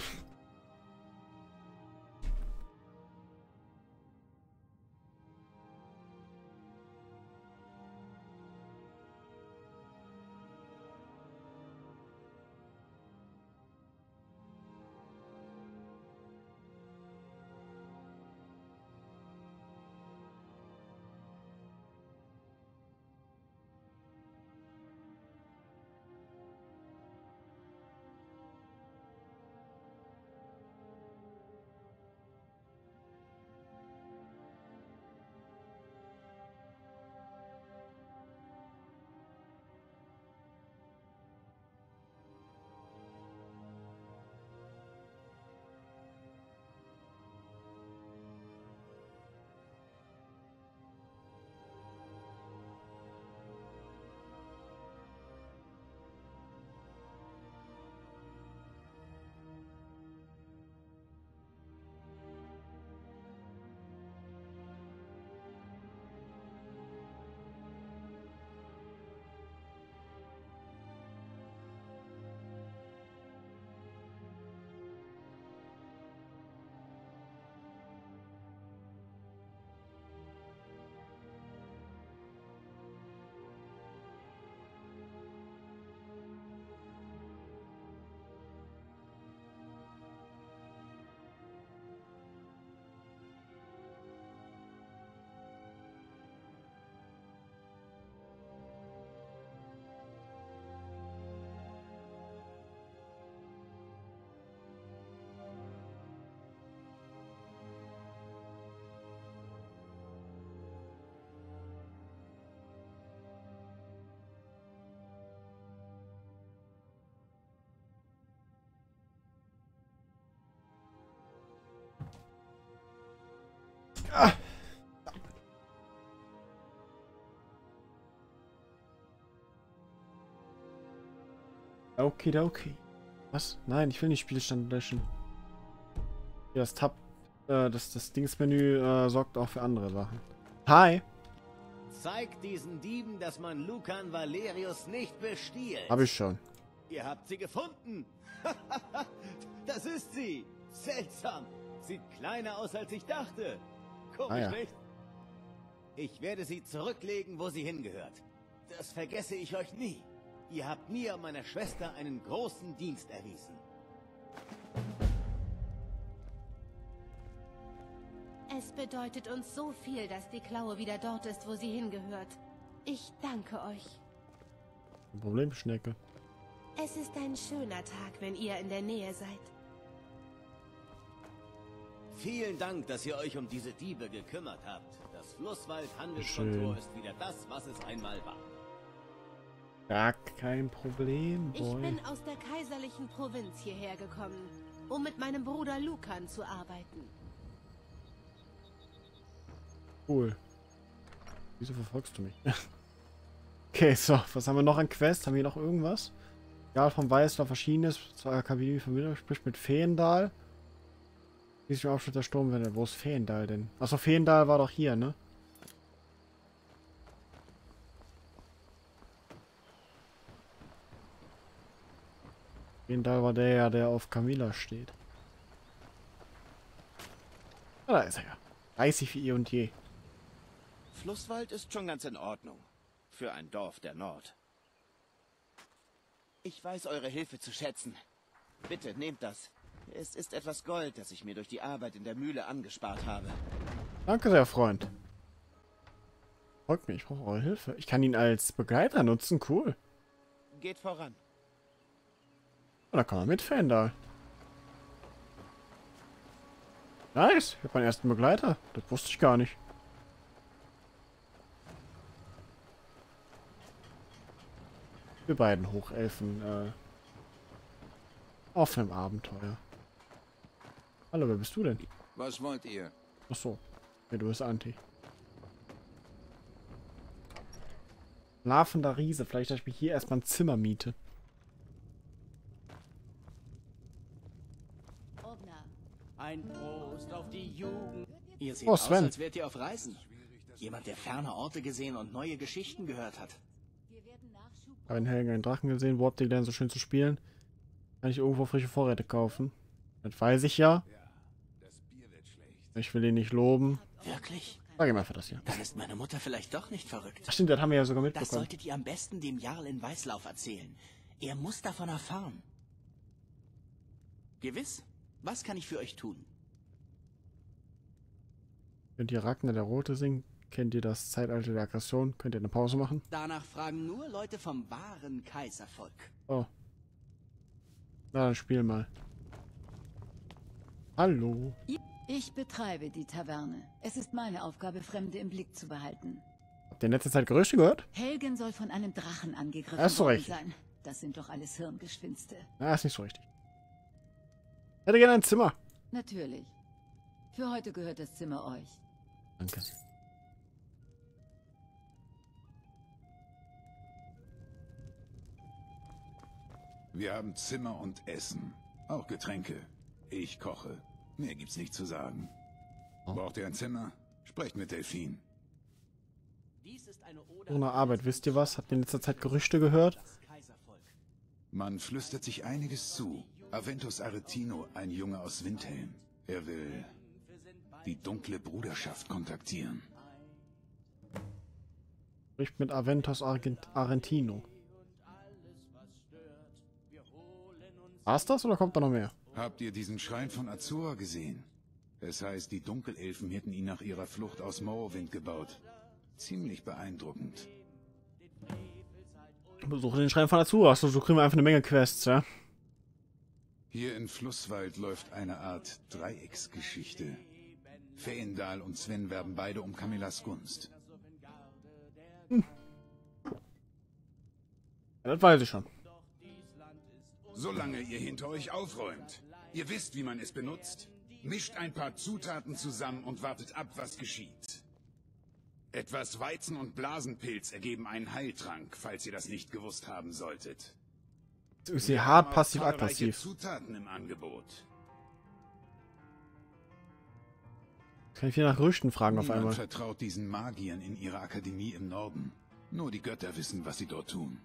Ah. Okay, okay. Was? Nein, ich will nicht Spielstand löschen. Ja, das Tab, äh, das, das Dingsmenü äh, sorgt auch für andere Sachen. Hi! Zeigt diesen Dieben, dass man Lucan Valerius nicht bestiehlt. Hab ich schon. Ihr habt sie gefunden. Das ist sie. Seltsam. Sieht kleiner aus, als ich dachte. Komisch, ah, ja. Nicht? Ich werde sie zurücklegen, wo sie hingehört. Das vergesse ich euch nie. Ihr habt mir und meiner Schwester einen großen Dienst erwiesen. Es bedeutet uns so viel, dass die Klaue wieder dort ist, wo sie hingehört. Ich danke euch. Kein Problem, Schnecke. Es ist ein schöner Tag, wenn ihr in der Nähe seid. Vielen Dank, dass ihr euch um diese Diebe gekümmert habt. Das Flusswald-Handelskontor ist wieder das, was es einmal war. Ja, kein Problem, Boy. Ich bin aus der kaiserlichen Provinz hierher gekommen, um mit meinem Bruder Lucan zu arbeiten. Cool. Wieso verfolgst du mich? Okay, so, was haben wir noch an Quest? Haben wir noch irgendwas? Ja, vom Weißler verschiedenes. Zur Akademie Vermittlung spricht mit Feendal. Wie ist der Aufschnitt der Sturmwelle? Wo ist Feendal denn? Achso, Feendal war doch hier, ne? Feendal war der ja, der auf Camilla steht. Ah, da ist er ja. Reißig wie eh und je. Flusswald ist schon ganz in Ordnung. Für ein Dorf der Nord. Ich weiß eure Hilfe zu schätzen. Bitte, nehmt das. Es ist etwas Gold, das ich mir durch die Arbeit in der Mühle angespart habe. Danke sehr, Freund. Folgt mir, ich brauche eure Hilfe. Ich kann ihn als Begleiter nutzen, cool. Geht voran. Und da kann man mitfahren da. Nice, ich habe meinen ersten Begleiter. Das wusste ich gar nicht. Wir beiden Hochelfen äh, auf einem Abenteuer. Hallo, wer bist du denn? Was wollt ihr? Ach so. Ja, du bist Anti. Schlafender Riese. Vielleicht, dass ich mir hier erstmal ein Zimmer miete. Ein Prost auf die Jugend. Ihr seht Oh, aus, Sven. als wärt ihr auf Reisen. Jemand, der ferne Orte gesehen und neue Geschichten gehört hat. Einen Helgen, einen Drachen gesehen. Wo habt ihr gelernt, so schön zu spielen? Kann ich irgendwo frische Vorräte kaufen? Das weiß ich ja. Ich will ihn nicht loben. Wirklich? Sag ihm einfach das hier. Dann ist meine Mutter vielleicht doch nicht verrückt. Ach stimmt, das haben wir ja sogar Das mitbekommen. solltet ihr am besten dem Jarl in Weißlauf erzählen. Er muss davon erfahren. Gewiss? Was kann ich für euch tun? Könnt ihr Ragnar der Rote singen? Kennt ihr das Zeitalter der Aggression? Könnt ihr eine Pause machen? Danach fragen nur Leute vom wahren Kaiservolk. Oh. Na, dann spiel mal. Hallo. Ich betreibe die Taverne. Es ist meine Aufgabe, Fremde im Blick zu behalten. Habt ihr in letzter Zeit Gerüchte gehört? Helgen soll von einem Drachen angegriffen Das ist so worden richtig. sein. Das sind doch alles Hirngespinste. Na, ist nicht so richtig. Ich hätte gerne ein Zimmer. Natürlich. Für heute gehört das Zimmer euch. Danke. Wir haben Zimmer und Essen. Auch Getränke. Ich koche. Mehr gibt's nicht zu sagen. Braucht ihr ein Zimmer? Sprecht mit Delphine. Ohne Arbeit, wisst ihr was? Habt ihr in letzter Zeit Gerüchte gehört? Man flüstert sich einiges zu. Aventus Aretino, ein Junge aus Windhelm. Er will die dunkle Bruderschaft kontaktieren. Spricht mit Aventus Argent Arentino. War's das oder kommt da noch mehr? Habt ihr diesen Schrein von Azura gesehen? Es heißt, die Dunkelelfen hätten ihn nach ihrer Flucht aus Morrowind gebaut. Ziemlich beeindruckend. Besuche den Schrein von Azura. So, so kriegen wir einfach eine Menge Quests, ja? Hier in Flusswald läuft eine Art Dreiecksgeschichte. Feendal und Sven werben beide um Camillas Gunst. Hm. Ja, das weiß ich schon. Solange ihr hinter euch aufräumt. Ihr wisst, wie man es benutzt. Mischt ein paar Zutaten zusammen und wartet ab, was geschieht. Etwas Weizen und Blasenpilz ergeben einen Heiltrank, falls ihr das nicht gewusst haben solltet. Ist sie hart passiv-aggressiv. Zutaten im Angebot. Kann ich hier nach Gerüchten fragen auf Niemand einmal. vertraut diesen Magiern in ihrer Akademie im Norden. Nur die Götter wissen, was sie dort tun.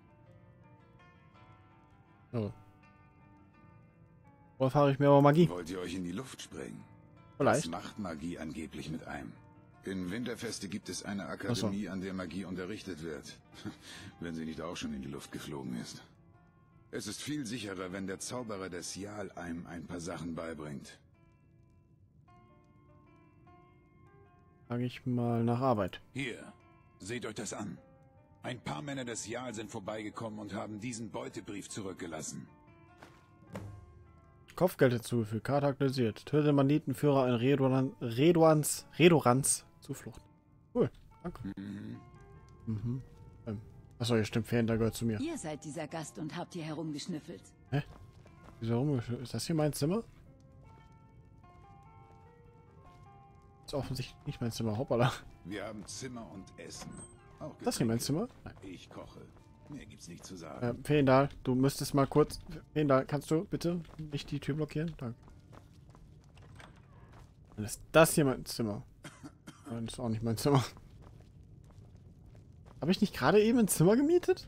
Oh. Wo erfahre ich mehr über Magie? Wollt ihr euch in die Luft sprengen? Vielleicht. Das macht Magie angeblich mit einem. In Winterfeste gibt es eine Akademie, an der Magie unterrichtet wird. Wenn sie nicht auch schon in die Luft geflogen ist. Es ist viel sicherer, wenn der Zauberer des Jarl einem ein paar Sachen beibringt. Frage ich mal nach Arbeit. Hier, seht euch das an. Ein paar Männer des Jarl sind vorbeigekommen und haben diesen Beutebrief zurückgelassen. Kopfgeld hinzugefügt. Karte aktualisiert. Töte den Banditenführer in Redoran Redorans Redorans Zuflucht. Cool. Danke. Mhm. Mhm. Ähm. Achso, ihr stimmt, Fan, da gehört zu mir. Ihr seid dieser Gast und habt hier herumgeschnüffelt. Hä? Wieso rumgeschnüffelt? Ist das hier mein Zimmer? Ist offensichtlich nicht mein Zimmer. Hoppala. Wir haben Zimmer und Essen. Auch Das hier mein Zimmer? Nein. Ich koche. Mehr gibt's nicht zu sagen. Äh, Feendal, du müsstest mal kurz... Feendal, kannst du bitte nicht die Tür blockieren? Danke. Dann ist das hier mein Zimmer. Nein, das ist auch nicht mein Zimmer. Habe ich nicht gerade eben ein Zimmer gemietet?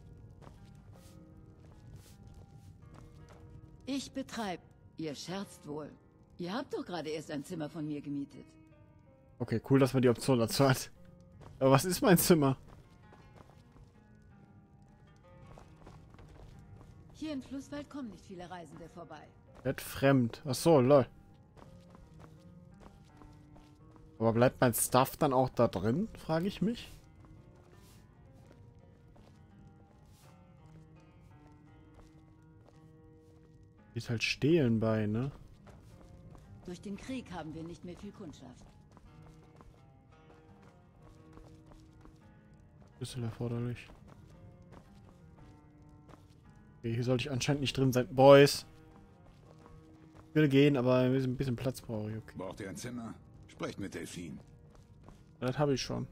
Ich betreibe. Ihr scherzt wohl. Ihr habt doch gerade erst ein Zimmer von mir gemietet. Okay, cool, dass man die Option dazu hat. Aber was ist mein Zimmer? Hier Hier in Flusswald kommen nicht viele Reisende vorbei. Wird fremd. Ach so, lol. Aber bleibt mein Stuff dann auch da drin, frage ich mich. Ist halt stehlen bei, ne? Durch den Krieg haben wir nicht mehr viel Kundschaft. Schlüssel erforderlich. Okay, hier sollte ich anscheinend nicht drin sein. Boys! Ich will gehen, aber ein bisschen Platz brauche ich. Okay. Braucht ihr ein Zimmer? Sprecht mit Delphine. Das habe ich schon.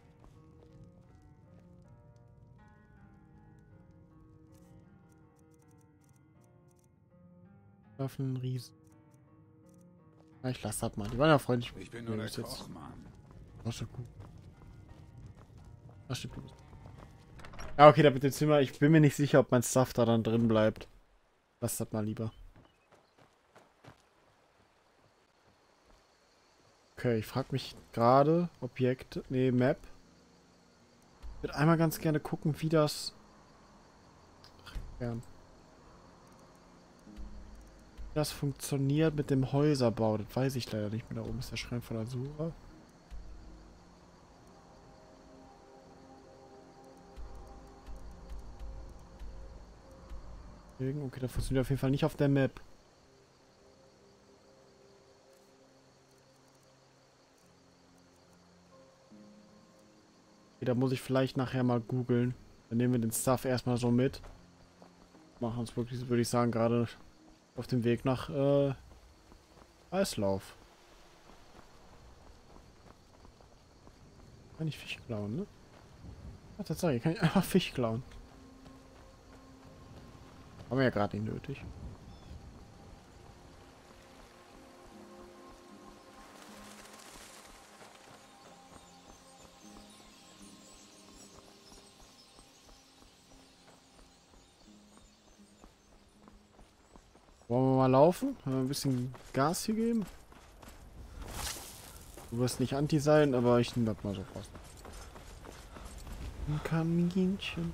Waffen, Riesen. Ja, ich lasse das mal. Die waren ja freundlich. Ich bin nur der Koch, Mann. Das ist gut. Das stimmt. Ja, okay, da mit dem Zimmer. Ich bin mir nicht sicher, ob mein Stuff da dann drin bleibt. Lass das mal lieber. Okay, ich frage mich gerade. Objekte. Nee, Map. Ich würde einmal ganz gerne gucken, wie das. Ach, gern. Wie das funktioniert mit dem Häuserbau. Das weiß ich leider nicht mehr. Da oben ist der Schrein von Azura. Okay, das funktioniert auf jeden Fall nicht auf der Map. Okay, da muss ich vielleicht nachher mal googeln. Dann nehmen wir den Stuff erstmal so mit. Machen uns wirklich, würde ich sagen, gerade auf dem Weg nach äh, Eislauf. Kann ich Fisch klauen, ne? Ach, tatsächlich, kann ich einfach Fisch klauen. Haben wir ja gerade nicht nötig. Wollen wir mal laufen? Haben wir ein bisschen Gas hier geben? Du wirst nicht anti sein, aber ich nehme das mal so raus. Ein Kaminchen.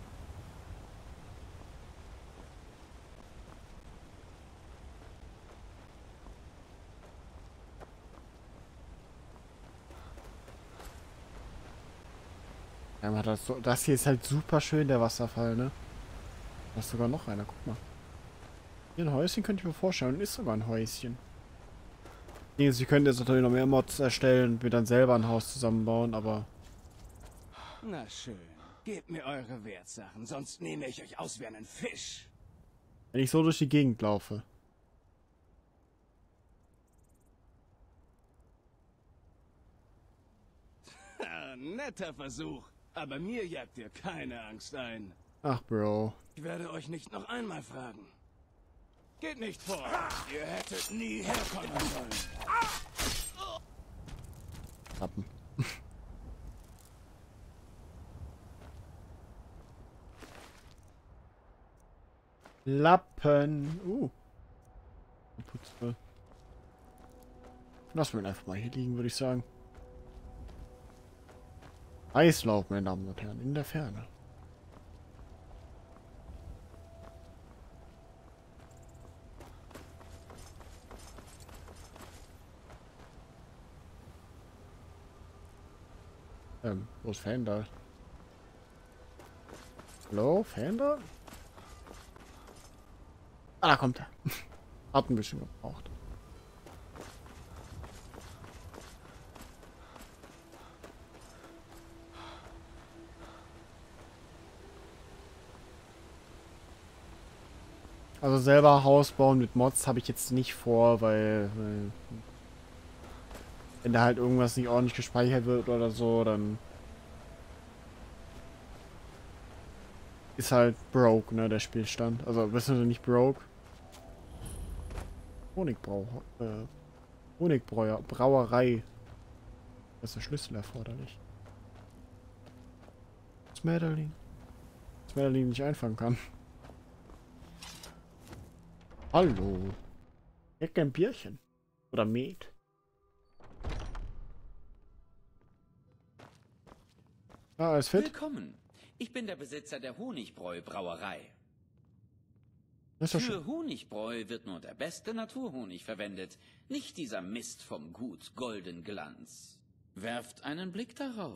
Ja, das, so, das hier ist halt super schön, der Wasserfall, ne? Da ist sogar noch einer, guck mal. Hier ein Häuschen könnte ich mir vorstellen. Ist sogar ein Häuschen. Sie können jetzt natürlich noch mehr Mods erstellen und mir dann selber ein Haus zusammenbauen, aber... Na schön. Gebt mir eure Wertsachen, sonst nehme ich euch aus wie einen Fisch. Wenn ich so durch die Gegend laufe. Netter Versuch. Aber mir jagt ihr keine Angst ein. Ach, Bro. Ich werde euch nicht noch einmal fragen. Geht nicht vor. Ihr hättet nie herkommen sollen. Rappen. Lappen. Uh. Putzvoll. Lassen wir ihn einfach mal hier liegen, würde ich sagen. Eislauf, meine Damen und Herren, in der Ferne. Ähm, wo ist Fandal? Hallo, Fandal? Ah, da kommt er. Hat ein bisschen gebraucht. Also selber Haus bauen mit Mods habe ich jetzt nicht vor, weil, weil wenn da halt irgendwas nicht ordentlich gespeichert wird oder so, dann ist halt broke, ne, der Spielstand. Also wissen Sie nicht broke? Honigbrau, äh, Honigbräuer, Brauerei. Da ist der Schlüssel erforderlich. Smetterling. Smetterling nicht einfangen kann. Hallo. Ich hätte gern ein Bierchen. Oder Met. Ah, alles fit? Willkommen. Ich bin der Besitzer der Honigbräu-Brauerei. Für Honigbräu wird nur der beste Naturhonig verwendet, nicht dieser Mist vom Gut Goldenglanz. Werft einen Blick darauf.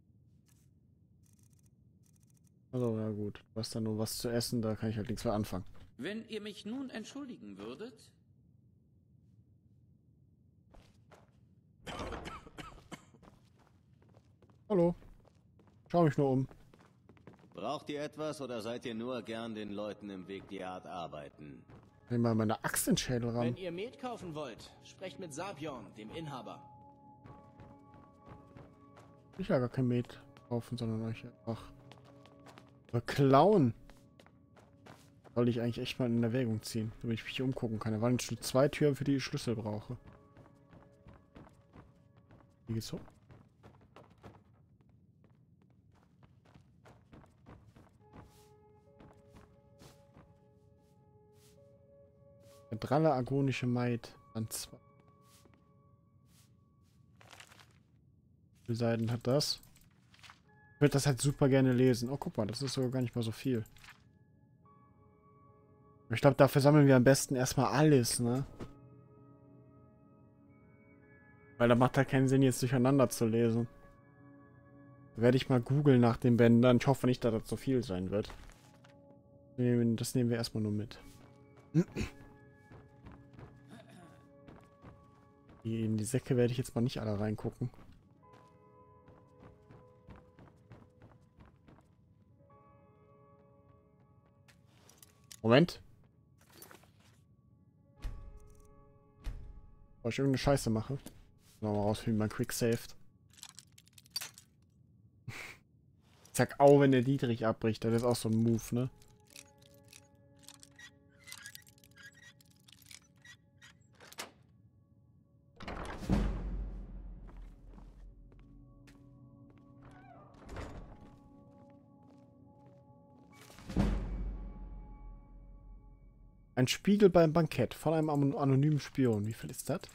Also, ja gut. Du hast da nur was zu essen, da kann ich halt nichts mehr anfangen. Wenn ihr mich nun entschuldigen würdet... Hallo. Schau mich nur um. Braucht ihr etwas oder seid ihr nur gern den Leuten im Weg, die hart arbeiten? Nehm mal meine Axt in den Schädel ran. Wenn ihr Met kaufen wollt, sprecht mit Sabjorn, dem Inhaber. Ich will ja gar kein Met kaufen, sondern euch einfach beklauen. Soll ich eigentlich echt mal in Erwägung ziehen, damit ich mich hier umgucken kann. Da waren schon zwei Türen, für die ich Schlüssel brauche. Wie geht's so? Dralle agonische Maid, Band zwei. Wie viele Seiten hat das? Ich würde das halt super gerne lesen. Oh, guck mal, das ist sogar gar nicht mal so viel. Ich glaube, dafür sammeln wir am besten erstmal alles, ne? Weil da macht halt keinen Sinn, jetzt durcheinander zu lesen. Da werde ich mal googeln nach den Bändern. Ich hoffe nicht, dass das so viel sein wird. Das nehmen wir erstmal nur mit. In die Säcke werde ich jetzt mal nicht alle reingucken. Moment. Bevor ich irgendeine Scheiße mache. Mal rausfinden, wie man quick saved. Zack, au, wenn der Dietrich abbricht. Das ist auch so ein Move, ne? Ein Spiegel beim Bankett von einem anonymen Spion. Wie viel ist das?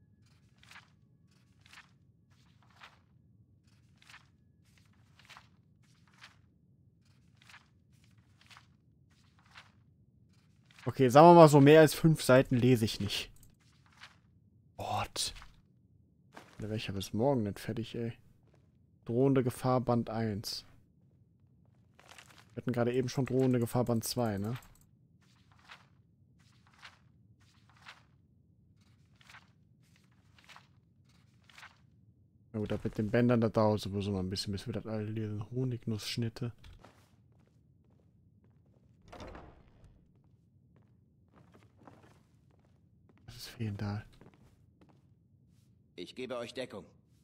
Okay, sagen wir mal so, mehr als fünf Seiten lese ich nicht. Gott. Da wäre ich ja bis morgen nicht fertig, ey. Drohende Gefahr Band eins. Wir hatten gerade eben schon drohende Gefahr Band zwei, ne? Na gut, mit den Bändern, da dauert sowieso noch ein bisschen, bis wir das alle lesen. Honignussschnitte. Was ist Fehendal? Ich gebe euch Deckung.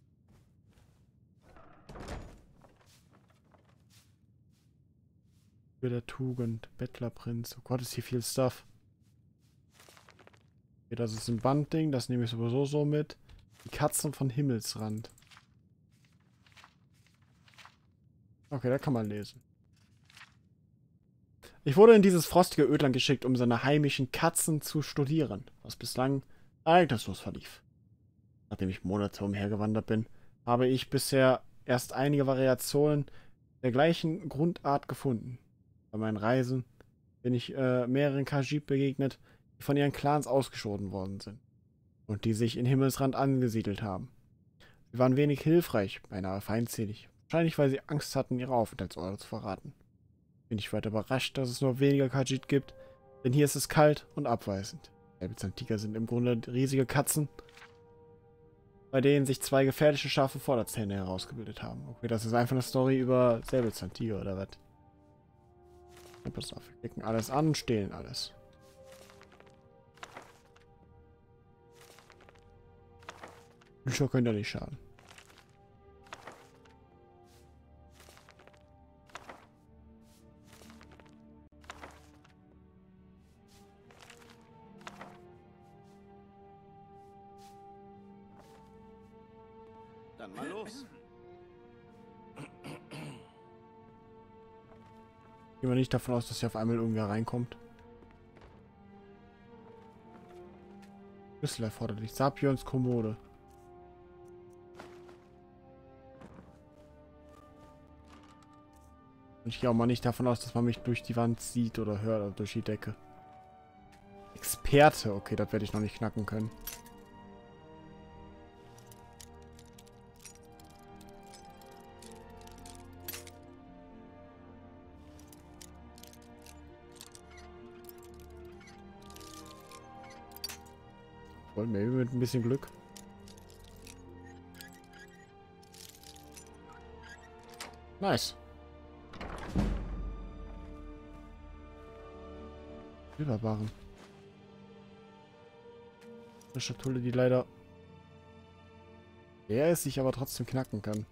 Für der Tugend, Bettlerprinz. Oh Gott, ist hier viel Stuff. Okay, das ist ein Bandding, das nehme ich sowieso so mit. Die Katzen von Himmelsrand. Okay, da kann man lesen. Ich wurde in dieses frostige Ödland geschickt, um seine heimischen Katzen zu studieren, was bislang ereignislos verlief. Nachdem ich Monate umhergewandert bin, habe ich bisher erst einige Variationen der gleichen Grundart gefunden. Bei meinen Reisen bin ich äh, mehreren Khajiit begegnet, die von ihren Clans ausgeschoben worden sind und die sich in Himmelsrand angesiedelt haben. Sie waren wenig hilfreich, beinahe feindselig. Wahrscheinlich, weil sie Angst hatten, ihre Aufenthaltsorte zu verraten. Bin ich weiter überrascht, dass es nur weniger Khajiit gibt, denn hier ist es kalt und abweisend. Säbelzahntiger sind im Grunde riesige Katzen, bei denen sich zwei gefährliche scharfe Vorderzähne herausgebildet haben. Okay, das ist einfach eine Story über Säbelzahntiger oder was? Ja, pass auf, wir klicken alles an und stehlen alles. Bücher können ja nicht schaden. Dann mal los. Gehen wir nicht davon aus, dass hier auf einmal irgendwer reinkommt. Schlüssel erforderlich. Sabjorns Kommode. Und ich gehe auch mal nicht davon aus, dass man mich durch die Wand sieht oder hört oder durch die Decke. Experte. Okay, das werde ich noch nicht knacken können. Voll maybe mit ein bisschen Glück. Nice. Silberbarren. Eine Schatulle, die leider leer ist, sich aber trotzdem knacken kann.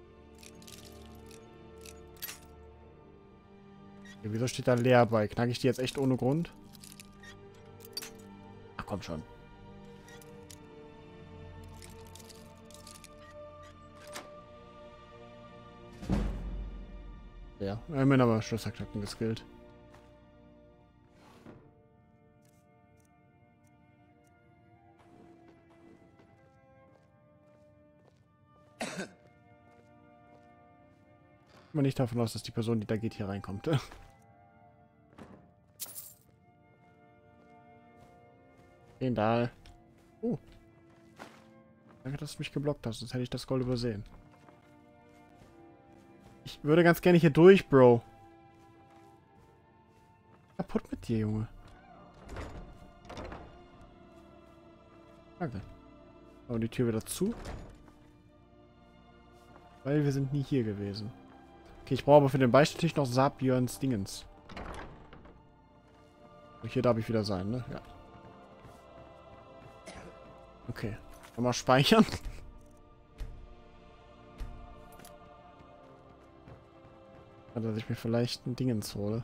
Ja, wieso steht da leer bei? Knacke ich die jetzt echt ohne Grund? Ach komm schon. Ja, immerhin aber Schlösserknacken geskillt. Ich gehe nicht davon aus, dass die Person, die da geht, hier reinkommt. Egal. Oh. Danke, dass du mich geblockt hast, sonst hätte ich das Gold übersehen. Ich würde ganz gerne hier durch, Bro. Kaputt mit dir, Junge. Danke. Aber die Tür wieder zu. Weil wir sind nie hier gewesen. Okay, ich brauche aber für den Beistelltisch noch Sabjörns Dingens. Hier darf ich wieder sein, ne? Ja. Okay. Nochmal speichern. Dass ich mir vielleicht ein Dingens hole.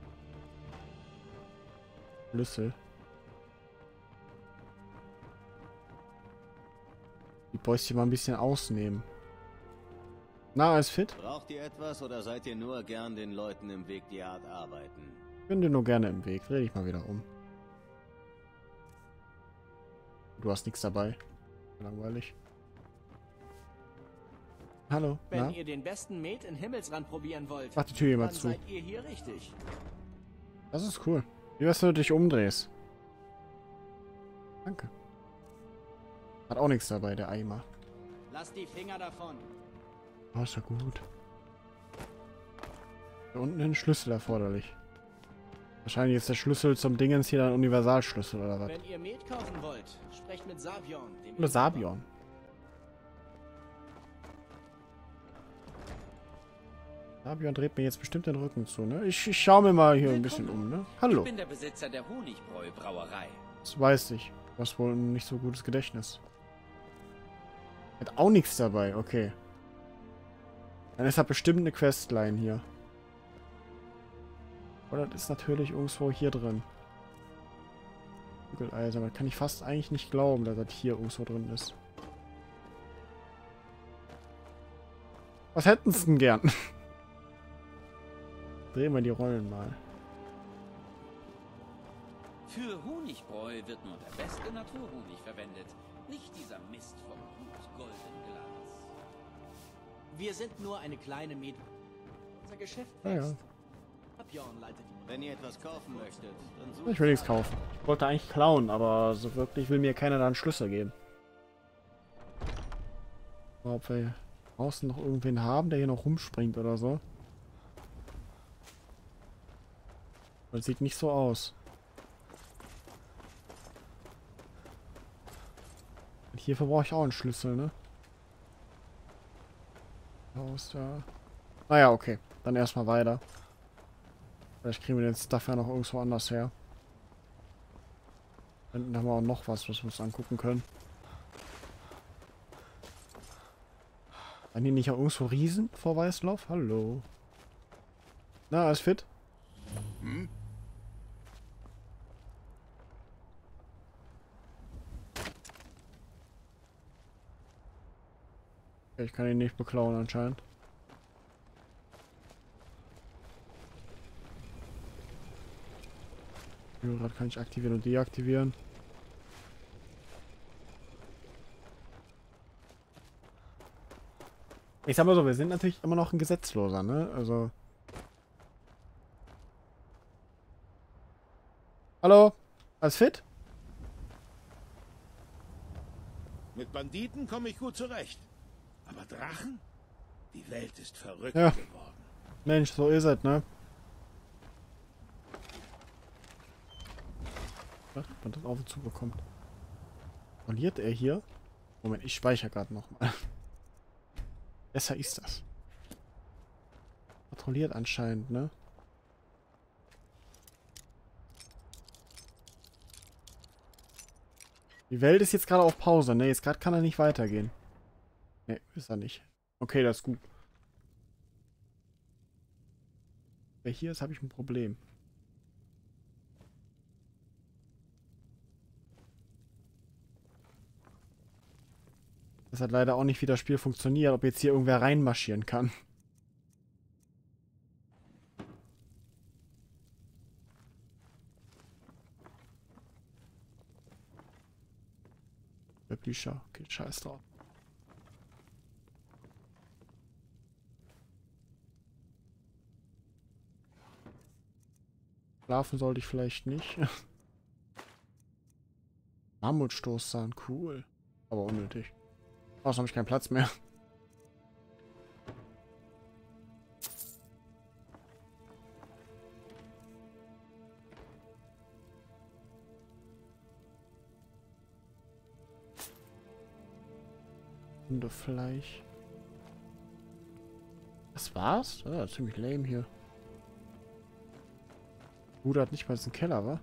Schlüssel. Die Boys hier mal ein bisschen ausnehmen. Na, alles fit? Braucht ihr etwas oder seid ihr nur gern den Leuten im Weg, die hart arbeiten? Ich bin dir nur gerne im Weg. Dreh dich mal wieder um. Du hast nichts dabei. Langweilig. Hallo. Wenn Na? ihr den besten Met in Himmelsrand probieren wollt, mach die Tür jemand dann zu. seid ihr hier richtig. Das ist cool. Wie wär's, wenn du dich umdrehst? Danke. Hat auch nichts dabei, der Eimer. Lasst die Finger davon. Oh, ist ja gut. Da unten ein Schlüssel erforderlich. Wahrscheinlich ist der Schlüssel zum Dingens hier ein Universalschlüssel oder was? Wenn ihr Met kaufen wollt, sprecht mit Sabjorn. Dem Oder Sabjorn. Sabjorn dreht mir jetzt bestimmt den Rücken zu, ne? Ich, ich schaue mir mal hier ein bisschen um, ne? Hallo. Ich bin der Besitzer der Honigbräu-Brauerei. Das weiß ich. Du hast wohl ein nicht so gutes Gedächtnis. Hat auch nichts dabei, okay. Dann ist da bestimmt eine Questline hier. Oder das ist natürlich irgendwo hier drin. Bügeleisen, aber kann ich fast eigentlich nicht glauben, dass das hier irgendwo drin ist. Was hätten sie denn gern? Drehen wir die Rollen mal. Für Honigbräu wird nur der beste Naturhonig verwendet. Nicht dieser Mist vom Gut Golden Glanz. Wir sind nur eine kleine Met. Unser Geschäft Ah, ja. Sabjorn leitet die. Wenn ihr etwas kaufen möchtet, dann sucht. Ich will nichts kaufen. Ich wollte eigentlich klauen, aber so wirklich will mir keiner da einen Schlüssel geben. Aber ob wir draußen noch irgendwen haben, der hier noch rumspringt oder so. Das sieht nicht so aus. Und hierfür brauche ich auch einen Schlüssel, ne? Aus da. Naja, okay. Dann erstmal weiter. Vielleicht kriegen wir den Stuff ja noch irgendwo anders her. Dann haben wir auch noch was, was wir uns angucken können. Waren hier nicht auch irgendwo Riesen vor Weißlauf? Hallo. Na, alles fit? Hm? Ich kann ihn nicht beklauen anscheinend. Rad kann ich aktivieren und deaktivieren. Ich sag mal so, wir sind natürlich immer noch ein Gesetzloser, ne? Also. Hallo? Alles fit? Mit Banditen komme ich gut zurecht. Aber Drachen? Die Welt ist verrückt Ja. geworden. Mensch, so ist es, ne? Ach, man das auf und zu bekommt. Verliert er hier? Moment, ich speichere gerade nochmal. Besser ist das. Patrouilliert anscheinend, ne? Die Welt ist jetzt gerade auf Pause, ne? Jetzt gerade kann er nicht weitergehen. Ne, ist er nicht. Okay, das ist gut. Wer hier ist, habe ich ein Problem. Das hat leider auch nicht, wie das Spiel funktioniert, ob jetzt hier irgendwer reinmarschieren kann. Bücher. Okay, scheiß drauf. Schlafen sollte ich vielleicht nicht. Mammutstoßzahn, cool. Aber unnötig. Außerdem habe ich keinen Platz mehr. Hundefleisch. Das war's? Ah, ziemlich lame hier. Bruder hat nicht mal diesen Keller, wa?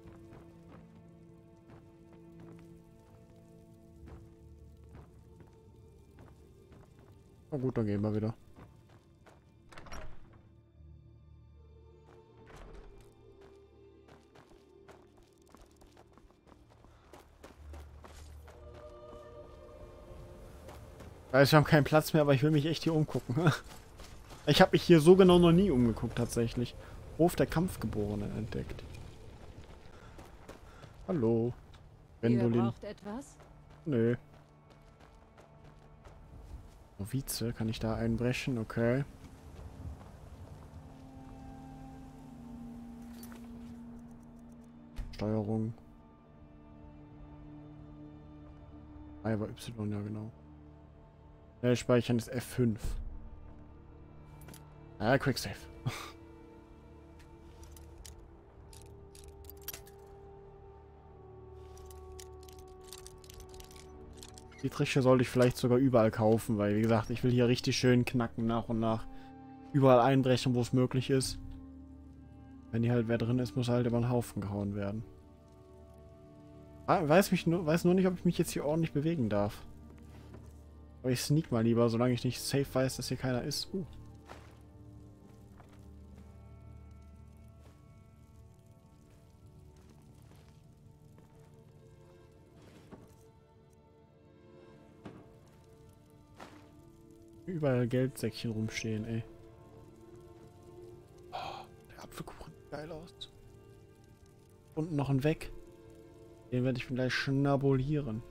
Na gut, dann gehen wir wieder. Ich weiß, wir haben keinen Platz mehr, aber ich will mich echt hier umgucken. Ich habe mich hier so genau noch nie umgeguckt, tatsächlich. Hof der Kampfgeborenen entdeckt. Hallo. Gwendolin. Ihr braucht etwas? Nö. Novize, kann ich da einbrechen? Okay. Steuerung. Ah, aber Y, ja genau. Schnell speichern ist F fünf. Ah, Quicksave. Die Triche sollte ich vielleicht sogar überall kaufen, weil, wie gesagt, ich will hier richtig schön knacken nach und nach. Überall einbrechen, wo es möglich ist. Wenn hier halt wer drin ist, muss halt über den Haufen gehauen werden. Ah, weiß, mich nur, weiß nur nicht, ob ich mich jetzt hier ordentlich bewegen darf. Aber ich sneak mal lieber, solange ich nicht safe weiß, dass hier keiner ist. Uh. Überall Geldsäckchen rumstehen, ey. Oh, der Apfelkuchen sieht geil aus. Und noch ein Weg. Den werde ich gleich schnabulieren.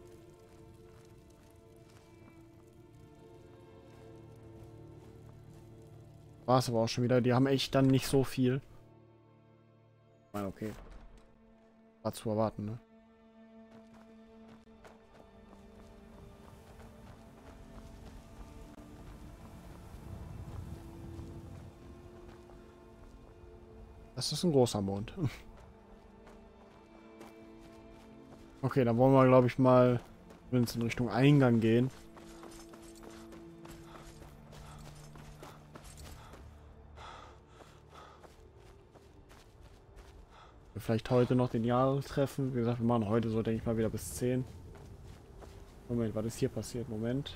War es aber auch schon wieder. Die haben echt dann nicht so viel. Ich meine, okay. War zu erwarten, ne? Das ist ein großer Mond. Okay, dann wollen wir, glaube ich, mal, wenn es in Richtung Eingang gehen. Vielleicht heute noch den Jahrestreffen. Wie gesagt, wir machen heute so, denke ich mal, wieder bis zehn. Moment, was ist hier passiert? Moment.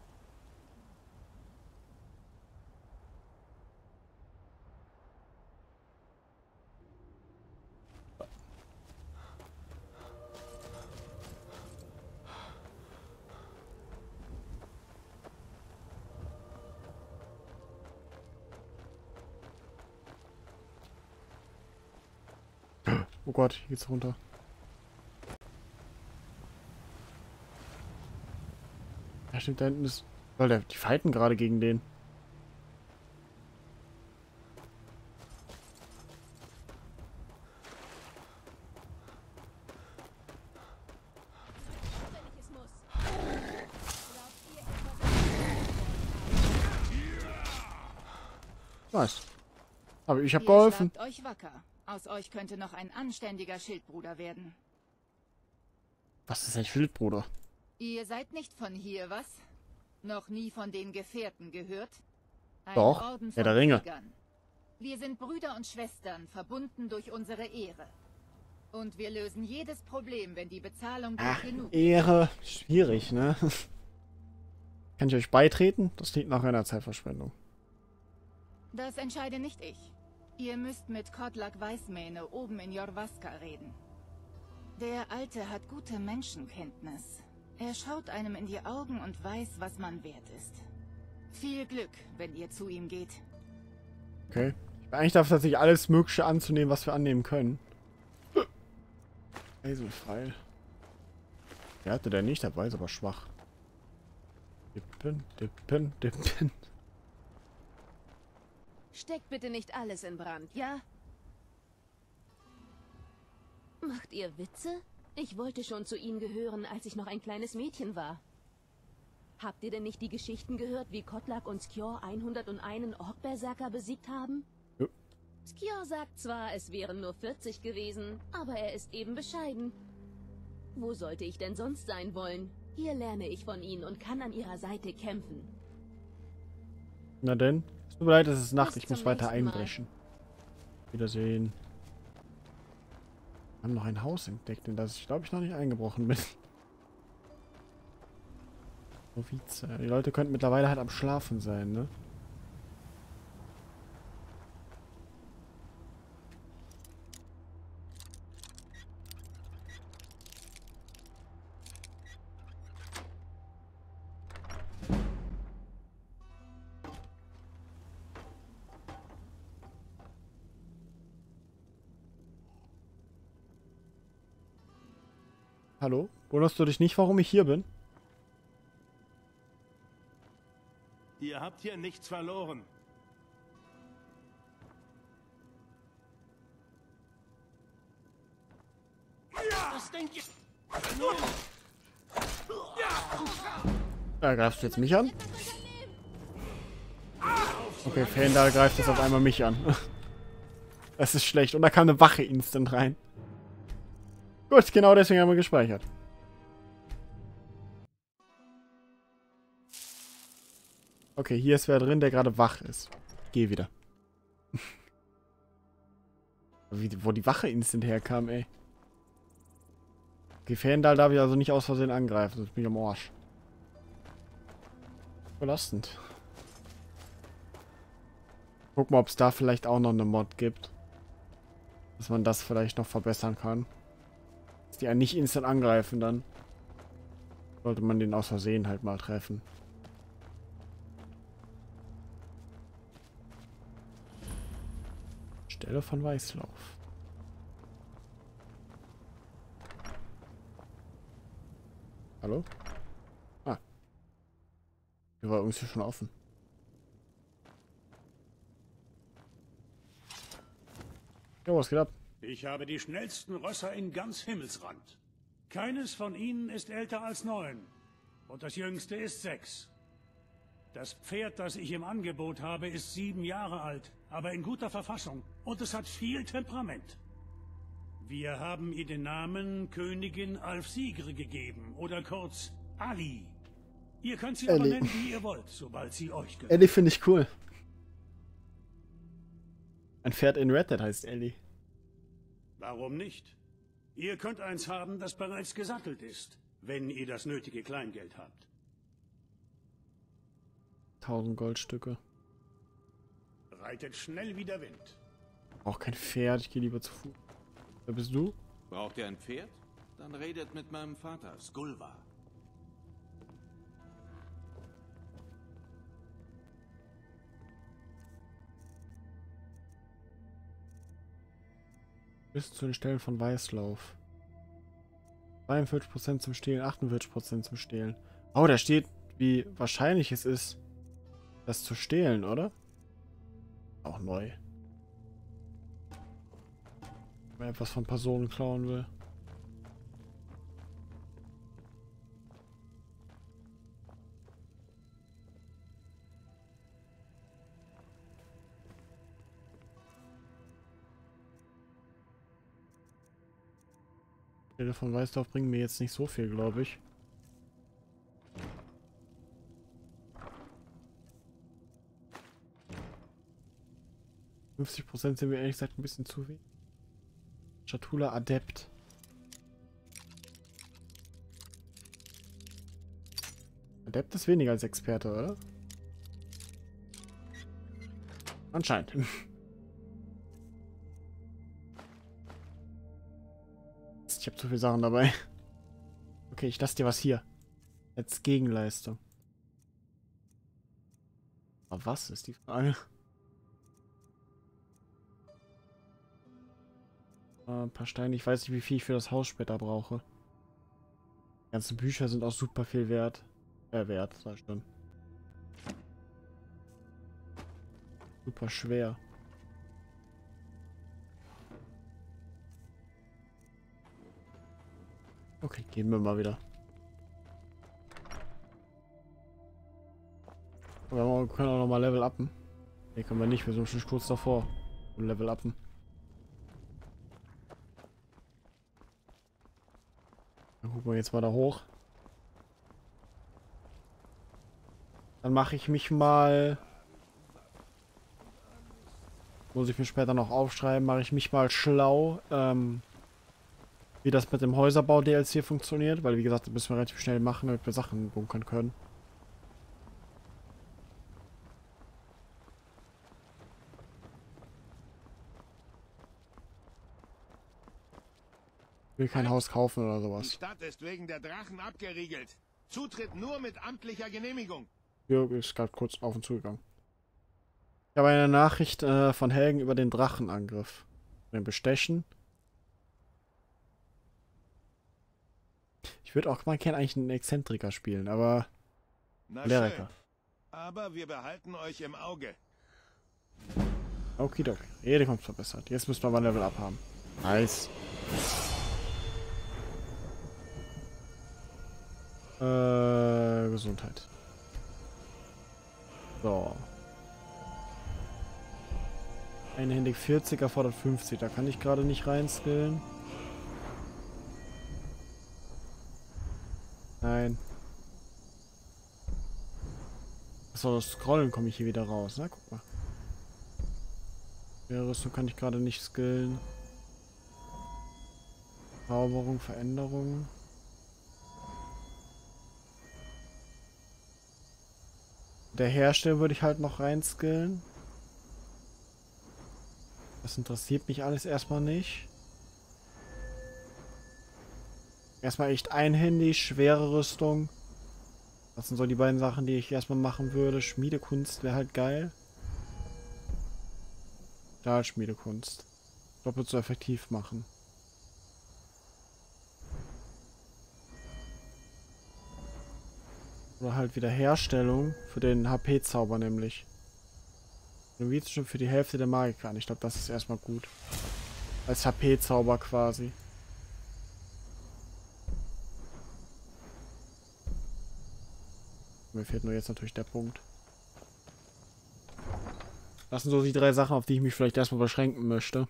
Oh Gott, hier geht's runter. Ja, stimmt, da hinten ist... Weil der, die fighten gerade gegen den. Nice. Aber ich habe Ihr geholfen. schlagt euch wacker. Aus euch könnte noch ein anständiger Schildbruder werden. Was ist ein Schildbruder? Ihr seid nicht von hier, was? Noch nie von den Gefährten gehört? Ein Doch, Orden Herr von der Ringe. Kriegern. Wir sind Brüder und Schwestern, verbunden durch unsere Ehre. Und wir lösen jedes Problem, wenn die Bezahlung gut Ach, genug ist. Ehre. Schwierig, ne? Kann ich euch beitreten? Das klingt nach einer Zeitverschwendung. Das entscheide nicht ich. Ihr müsst mit Kodlak Weißmähne oben in Jorvaska reden. Der Alte hat gute Menschenkenntnis. Er schaut einem in die Augen und weiß, was man wert ist. Viel Glück, wenn ihr zu ihm geht. Okay. Ich bin eigentlich dafür, tatsächlich alles Mögliche anzunehmen, was wir annehmen können. Eisenpfeil. Der hatte der nicht dabei, ist aber schwach. Dippen, dippen, dippen. Steckt bitte nicht alles in Brand, ja? Macht ihr Witze? Ich wollte schon zu ihnen gehören, als ich noch ein kleines Mädchen war. Habt ihr denn nicht die Geschichten gehört, wie Kodlak und Skjor hunderteinen Orkberserker besiegt haben? Ja. Skjor sagt zwar, es wären nur vierzig gewesen, aber er ist eben bescheiden. Wo sollte ich denn sonst sein wollen? Hier lerne ich von ihnen und kann an ihrer Seite kämpfen. Na denn. Es tut mir leid, es ist Nacht. Bis Ich muss zum weiter nächsten Mal. einbrechen. Wiedersehen. Wir haben noch ein Haus entdeckt, in das ich glaube ich noch nicht eingebrochen bin. Novize. Die Leute könnten mittlerweile halt am Schlafen sein, ne? Hallo? Wunderst du dich nicht, warum ich hier bin? Ihr habt hier nichts verloren. Was denkt ihr? Da greifst du jetzt mich an? Okay, Fendal greift jetzt auf einmal mich an. Das ist schlecht. Und da kam eine Wache instant rein. Gut, genau deswegen haben wir gespeichert. Okay, hier ist wer drin, der gerade wach ist. Geh wieder. Wie, wo die Wache instant herkam, ey. Okay, Fendal darf ich also nicht aus Versehen angreifen, sonst bin ich am Arsch. Belastend. Guck mal, ob es da vielleicht auch noch eine Mod gibt. Dass man das vielleicht noch verbessern kann. Dass die einen nicht instant angreifen dann. Sollte man den aus Versehen halt mal treffen. Stelle von Weißlauf. Hallo? Ah. Hier war irgendwie schon offen. Ja, was geht ab? Ich habe die schnellsten Rösser in ganz Himmelsrand. Keines von ihnen ist älter als neun. Und das jüngste ist sechs. Das Pferd, das ich im Angebot habe, ist sieben Jahre alt, aber in guter Verfassung. Und es hat viel Temperament. Wir haben ihr den Namen Königin Alfsigre gegeben, oder kurz Ali. Ihr könnt sie aber Ellie. nennen, wie ihr wollt, sobald sie euch gehört. Ellie finde ich cool. Ein Pferd in Red Dead heißt Ellie. Warum nicht? Ihr könnt eins haben, das bereits gesattelt ist, wenn ihr das nötige Kleingeld habt. Tausend Goldstücke. Reitet schnell wie der Wind. Auch kein Pferd, ich gehe lieber zu Fuß. Wer bist du? Braucht ihr ein Pferd? Dann redet mit meinem Vater, Skulva. Bis zu den Stellen von Weißlauf. zweiundvierzig Prozent zum Stehlen, achtundvierzig Prozent zum Stehlen. Oh, da steht, wie wahrscheinlich es ist, das zu stehlen, oder? Auch neu. Wenn man etwas von Personen klauen will. Der von Weißdorf bringt mir jetzt nicht so viel, glaube ich. fünfzig Prozent sind mir ehrlich gesagt ein bisschen zu wenig. Schatulla Adept. Adept ist weniger als Experte, oder? Anscheinend. Ich habe zu viele Sachen dabei. Okay, ich lasse dir was hier. Als Gegenleistung. Aber was ist die Frage? Äh, ein paar Steine. Ich weiß nicht, wie viel ich für das Haus später brauche. Die ganzen Bücher sind auch super viel wert. Äh, wert, sag ich schon. Super schwer. Okay, gehen wir mal wieder. Wir können auch noch mal Level upen. Ne, können wir nicht. Wir sind schon kurz davor. Und Level upen. Dann gucken wir jetzt mal da hoch. Dann mache ich mich mal... Muss ich mir später noch aufschreiben, mache ich mich mal schlau, ähm, wie das mit dem Häuserbau-D L C funktioniert, weil wie gesagt, das müssen wir relativ schnell machen, damit wir Sachen bunkern können. Ich will kein Haus kaufen oder sowas. Die Stadt ist wegen der Drachen abgeriegelt. Zutritt nur mit amtlicher Genehmigung. Jörg ist gerade kurz auf und zugegangen. Ich habe eine Nachricht äh, von Helgen über den Drachenangriff. Den Bestechen. Ich würde auch mal gerne eigentlich einen Exzentriker spielen, aber... Na Kleriker. schön. Aber wir behalten euch im Auge. Okidoki. Jede kommt verbessert. Jetzt müssen wir mal Level up haben. Nice. Äh, Gesundheit. So. Einhändig vierzig erfordert fünfzig. Da kann ich gerade nicht reinskillen. Nein. Achso, das Scrollen komme ich hier wieder raus. Na, guck mal. Ja, Rüstung kann ich gerade nicht skillen. Zauberung, Veränderung. Der Hersteller würde ich halt noch reinskillen. Das interessiert mich alles erstmal nicht. Erstmal echt einhändig, schwere Rüstung. Das sind so die beiden Sachen, die ich erstmal machen würde. Schmiedekunst wäre halt geil. Stahlschmiedekunst. Doppelt so effektiv machen. Oder halt wieder Herstellung für den H P-Zauber nämlich. Novizenschiff für die Hälfte der Magiker. Ich glaube, das ist erstmal gut. Als H P-Zauber quasi. Mir fehlt nur jetzt natürlich der Punkt. Das sind so die drei Sachen, auf die ich mich vielleicht erstmal beschränken möchte.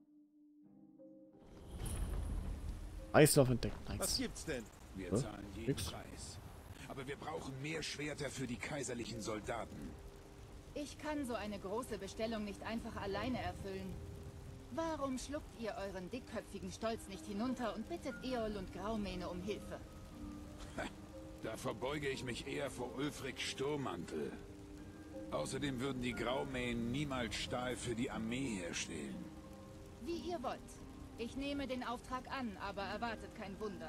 Eislauf entdeckt. Nice. Was gibt's denn? Wir Hä? zahlen jeden Nix. Preis. Aber wir brauchen mehr Schwerter für die kaiserlichen Soldaten. Ich kann so eine große Bestellung nicht einfach alleine erfüllen. Warum schluckt ihr euren dickköpfigen Stolz nicht hinunter und bittet Eol und Graumähne um Hilfe? Da verbeuge ich mich eher vor Ulfric Sturmmantel. Außerdem würden die Graumähen niemals Stahl für die Armee herstellen. Wie ihr wollt. Ich nehme den Auftrag an, aber erwartet kein Wunder.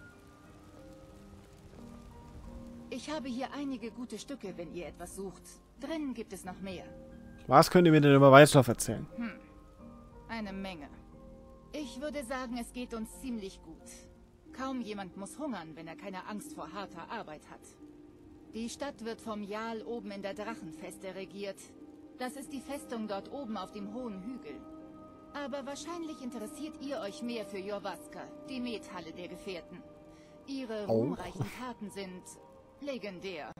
Ich habe hier einige gute Stücke, wenn ihr etwas sucht. Drin gibt es noch mehr. Was könnt ihr mir denn über Weißlauf erzählen? Hm. Eine Menge. Ich würde sagen, es geht uns ziemlich gut. Kaum jemand muss hungern, wenn er keine Angst vor harter Arbeit hat. Die Stadt wird vom Jarl oben in der Drachenfeste regiert. Das ist die Festung dort oben auf dem hohen Hügel. Aber wahrscheinlich interessiert ihr euch mehr für Jorvaska, die Methalle der Gefährten. Ihre Oh. ruhmreichen Taten sind legendär.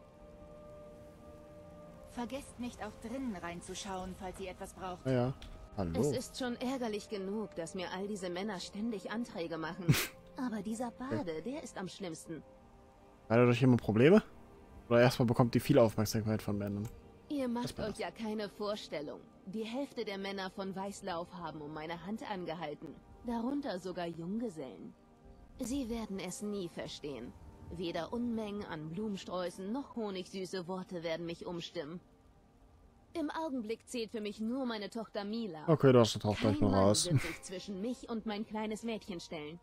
Vergesst nicht auch drinnen reinzuschauen, falls ihr etwas braucht. Ja, ja. Hallo. Es ist schon ärgerlich genug, dass mir all diese Männer ständig Anträge machen. Aber dieser Bade, der ist am schlimmsten. Hat er durch immer Probleme? Oder erstmal bekommt die viel Aufmerksamkeit von Männern? Ihr macht euch ja keine Vorstellung. Die Hälfte der Männer von Weißlauf haben um meine Hand angehalten. Darunter sogar Junggesellen. Sie werden es nie verstehen. Weder Unmengen an Blumensträußen noch honigsüße Worte werden mich umstimmen. Im Augenblick zählt für mich nur meine Tochter Mila. Okay, du hast eine Tochter, ich mal Mann raus. wird sich zwischen mich und mein kleines Mädchen stellen.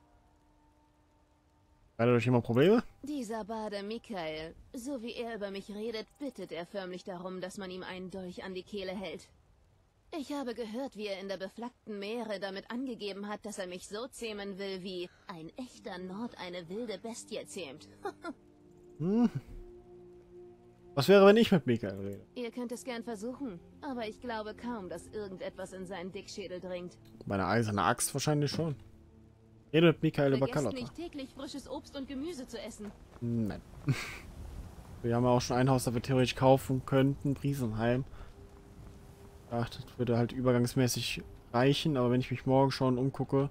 Hat er durch immer Probleme? Dieser Bade Michael, so wie er über mich redet, bittet er förmlich darum, dass man ihm einen Dolch an die Kehle hält. Ich habe gehört, wie er in der beflaggten Meere damit angegeben hat, dass er mich so zähmen will, wie ein echter Nord eine wilde Bestie zähmt. Hm. Was wäre, wenn ich mit Michael rede? Ihr könnt es gern versuchen, aber ich glaube kaum, dass irgendetwas in seinen Dickschädel dringt. Meine eiserne Axt wahrscheinlich schon. Rede mit Michael über Vergesst Kalata. nicht täglich frisches Obst und Gemüse zu essen. Nein. Wir haben ja auch schon ein Haus, das wir theoretisch kaufen könnten, Briesenheim. Ach, das würde halt übergangsmäßig reichen, aber wenn ich mich morgen schon umgucke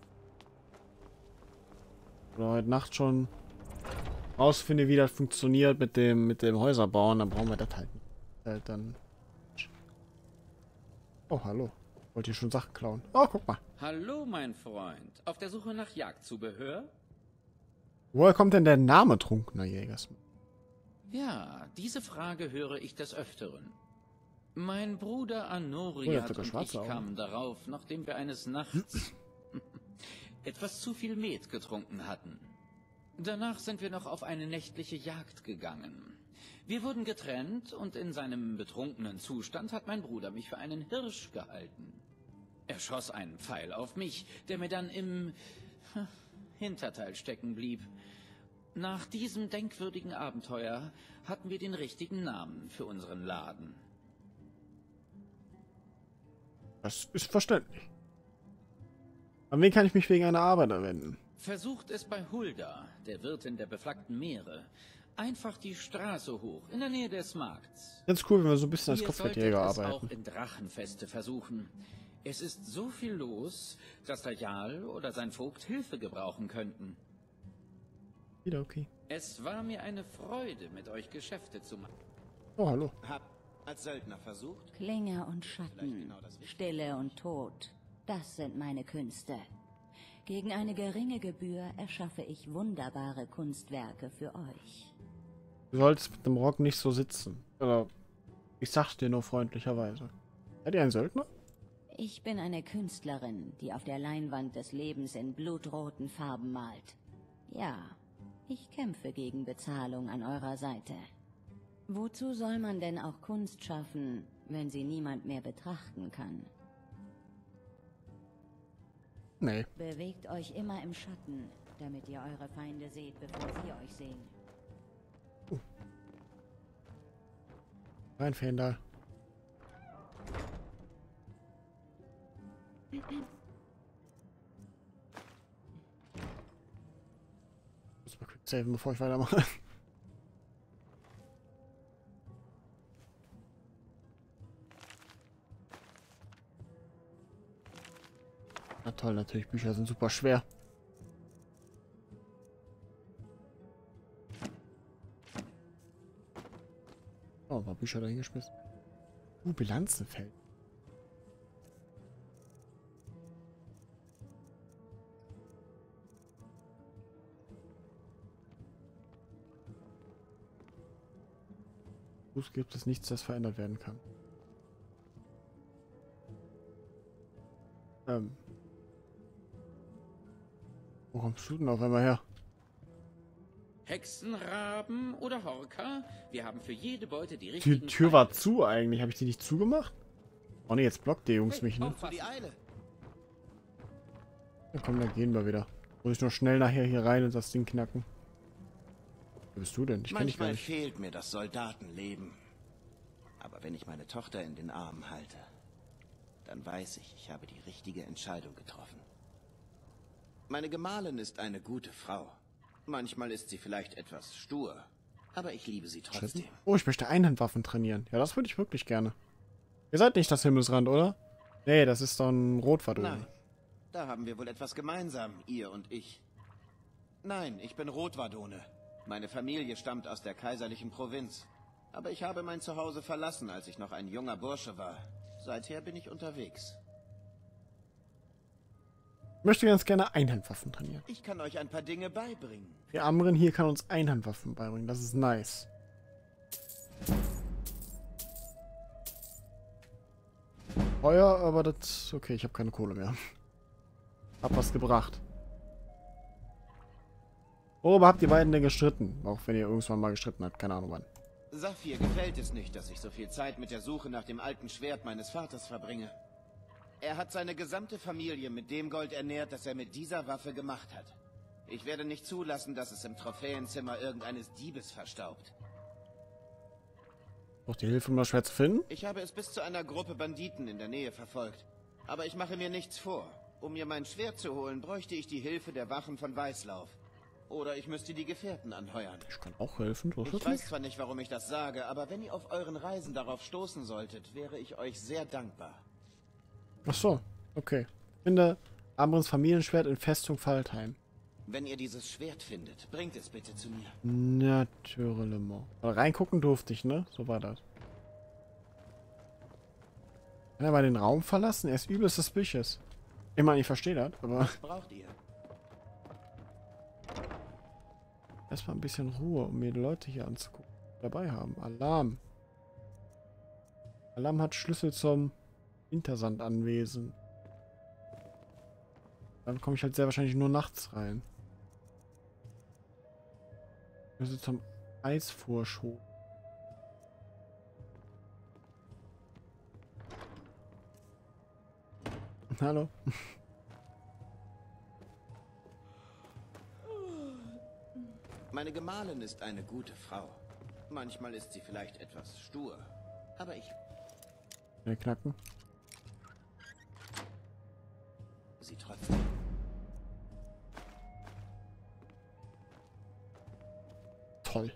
oder heute Nacht schon rausfinde, wie das funktioniert mit dem mit dem Häuserbauen, dann brauchen wir das halt nicht. Halt dann. Oh, hallo. Wollt ihr schon Sachen klauen? Oh, guck mal. Hallo, mein Freund. Auf der Suche nach Jagdzubehör? Woher kommt denn der Name Trunkener Jägersmann? Ja, diese Frage höre ich des Öfteren. Mein Bruder Oh, Anoria der hat und sogar ich schwarze Augen. kamen darauf, nachdem wir eines Nachts etwas zu viel Met getrunken hatten. Danach sind wir noch auf eine nächtliche Jagd gegangen. Wir wurden getrennt und in seinem betrunkenen Zustand hat mein Bruder mich für einen Hirsch gehalten. Er schoss einen Pfeil auf mich, der mir dann im Hinterteil stecken blieb. Nach diesem denkwürdigen Abenteuer hatten wir den richtigen Namen für unseren Laden. Das ist verständlich. An wen kann ich mich wegen einer Arbeit wenden? Versucht es bei Hulda, der Wirtin der beflaggten Meere. Einfach die Straße hoch, in der Nähe des Markts. Ganz cool, wenn wir so ein bisschen als Ihr Kopfgeldjäger solltet es arbeiten. auch in Drachenfeste versuchen. Es ist so viel los, dass der Jarl oder sein Vogt Hilfe gebrauchen könnten. Wieder okay. Es war mir eine Freude, mit euch Geschäfte zu machen. Oh, hallo. Hab als Söldner versucht? Klinge und Schatten, Stille und Tod, das sind meine Künste. Gegen eine geringe Gebühr erschaffe ich wunderbare Kunstwerke für euch. Du solltest mit dem Rock nicht so sitzen. Oder ich sag's dir nur freundlicherweise. Seid ihr ein Söldner? Ich bin eine Künstlerin, die auf der Leinwand des Lebens in blutroten Farben malt. Ja, ich kämpfe gegen Bezahlung an eurer Seite. Wozu soll man denn auch Kunst schaffen, wenn sie niemand mehr betrachten kann? Nee. Bewegt euch immer im Schatten, damit ihr eure Feinde seht, bevor sie euch sehen. Rein, Fendal. Muss mal quick saven, bevor ich weitermache. Na toll, natürlich, Bücher sind super schwer. Oh, ein paar Bücher dahingeschmissen. Uh, Bilanzenfeld. Fuß gibt es nichts, das verändert werden kann. Ähm. Wo kommst du denn auf einmal her? Hexenraben oder Horker? Wir haben für jede Beute die Die richtigen... Tür war zu eigentlich. Habe ich die nicht zugemacht? Oh ne, jetzt blockt die Jungs mich, ne? Die Eile. Ja, komm, dann gehen wir wieder. Muss ich nur schnell nachher hier rein und das Ding knacken. Wer bist du denn? Ich kenn dich gar Manchmal nicht. fehlt mir das Soldatenleben. Aber wenn ich meine Tochter in den Armen halte, dann weiß ich, ich habe die richtige Entscheidung getroffen. Meine Gemahlin ist eine gute Frau. Manchmal ist sie vielleicht etwas stur, aber ich liebe sie trotzdem. Oh, ich möchte Einhandwaffen trainieren. Ja, das würde ich wirklich gerne. Ihr seid nicht das Himmelsrand, oder? Nee, das ist doch ein Rotwadone. Nein, da haben wir wohl etwas gemeinsam, ihr und ich. Nein, ich bin Rotwadone. Meine Familie stammt aus der kaiserlichen Provinz. Aber ich habe mein Zuhause verlassen, als ich noch ein junger Bursche war. Seither bin ich unterwegs. Ich möchte ganz gerne Einhandwaffen trainieren. Ich kann euch ein paar Dinge beibringen. Der Amren hier kann uns Einhandwaffen beibringen. Das ist nice. Feuer, aber das... Okay, ich habe keine Kohle mehr. Hab was gebracht. Worüber habt ihr beiden denn gestritten? Auch wenn ihr irgendwann mal gestritten habt. Keine Ahnung wann. Saphir gefällt es nicht, dass ich so viel Zeit mit der Suche nach dem alten Schwert meines Vaters verbringe. Er hat seine gesamte Familie mit dem Gold ernährt, das er mit dieser Waffe gemacht hat. Ich werde nicht zulassen, dass es im Trophäenzimmer irgendeines Diebes verstaubt. Braucht ihr Hilfe, um das Schwert zu finden? Ich habe es bis zu einer Gruppe Banditen in der Nähe verfolgt. Aber ich mache mir nichts vor. Um mir mein Schwert zu holen, bräuchte ich die Hilfe der Wachen von Weißlauf. Oder ich müsste die Gefährten anheuern. Ich kann auch helfen. So ich weiß zwar nicht, warum ich das sage, aber wenn ihr auf euren Reisen darauf stoßen solltet, wäre ich euch sehr dankbar. Ach so, okay. Finde Amrens Familienschwert in Festung Faldheim. Wenn ihr dieses Schwert findet, bringt es bitte zu mir. Natürlich. Reingucken durfte ich, ne? So war das. Kann er mal den Raum verlassen? Er ist übelst suspicious. Ich meine, ich verstehe das, aber... Was braucht ihr? Erstmal ein bisschen Ruhe, um mir die Leute hier anzugucken. Dabei haben. Alarm. Alarm hat Schlüssel zum Wintersandanwesen. Dann komme ich halt sehr wahrscheinlich nur nachts rein. Schlüssel zum Eisvorschub. Hallo. Meine Gemahlin ist eine gute Frau. Manchmal ist sie vielleicht etwas stur. Aber ich... Ja, knacken. Sie trotzdem. Toll.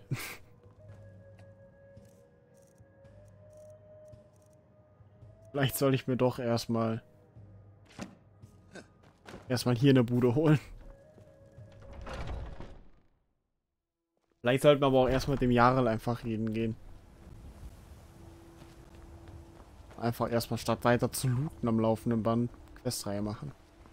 Vielleicht soll ich mir doch erstmal erstmal hier eine Bude holen. Vielleicht sollten wir aber auch erstmal mit dem Jarl einfach jeden gehen. Einfach erstmal statt weiter zu looten am laufenden Band Questreihe machen.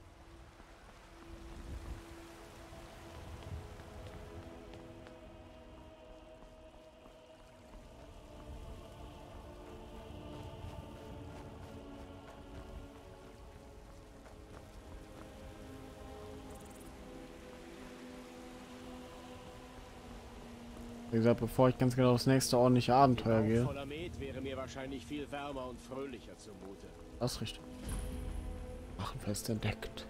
Wie gesagt, bevor ich ganz genau aufs nächste ordentliche Abenteuer gehe. Voller Met wäre mir wahrscheinlich viel wärmer und fröhlicher zumute. Das ist richtig. Wachenfest entdeckt.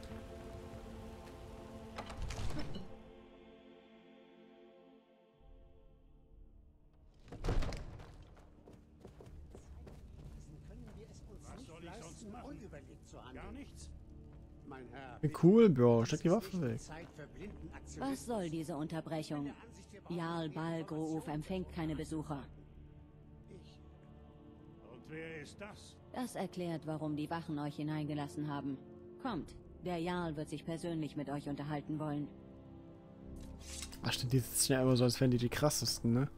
Was soll ich sonst machen? Gar nichts? Mein Herr, Wie cool, Bro. Steck die Waffe weg. Was soll diese Unterbrechung? Jarl Balgruf empfängt keine Besucher. Und wer ist das? Das erklärt, warum die Wachen euch hineingelassen haben. Kommt, der Jarl wird sich persönlich mit euch unterhalten wollen. Ach stimmt, die sitzen ja immer so, als wären die die krassesten, ne?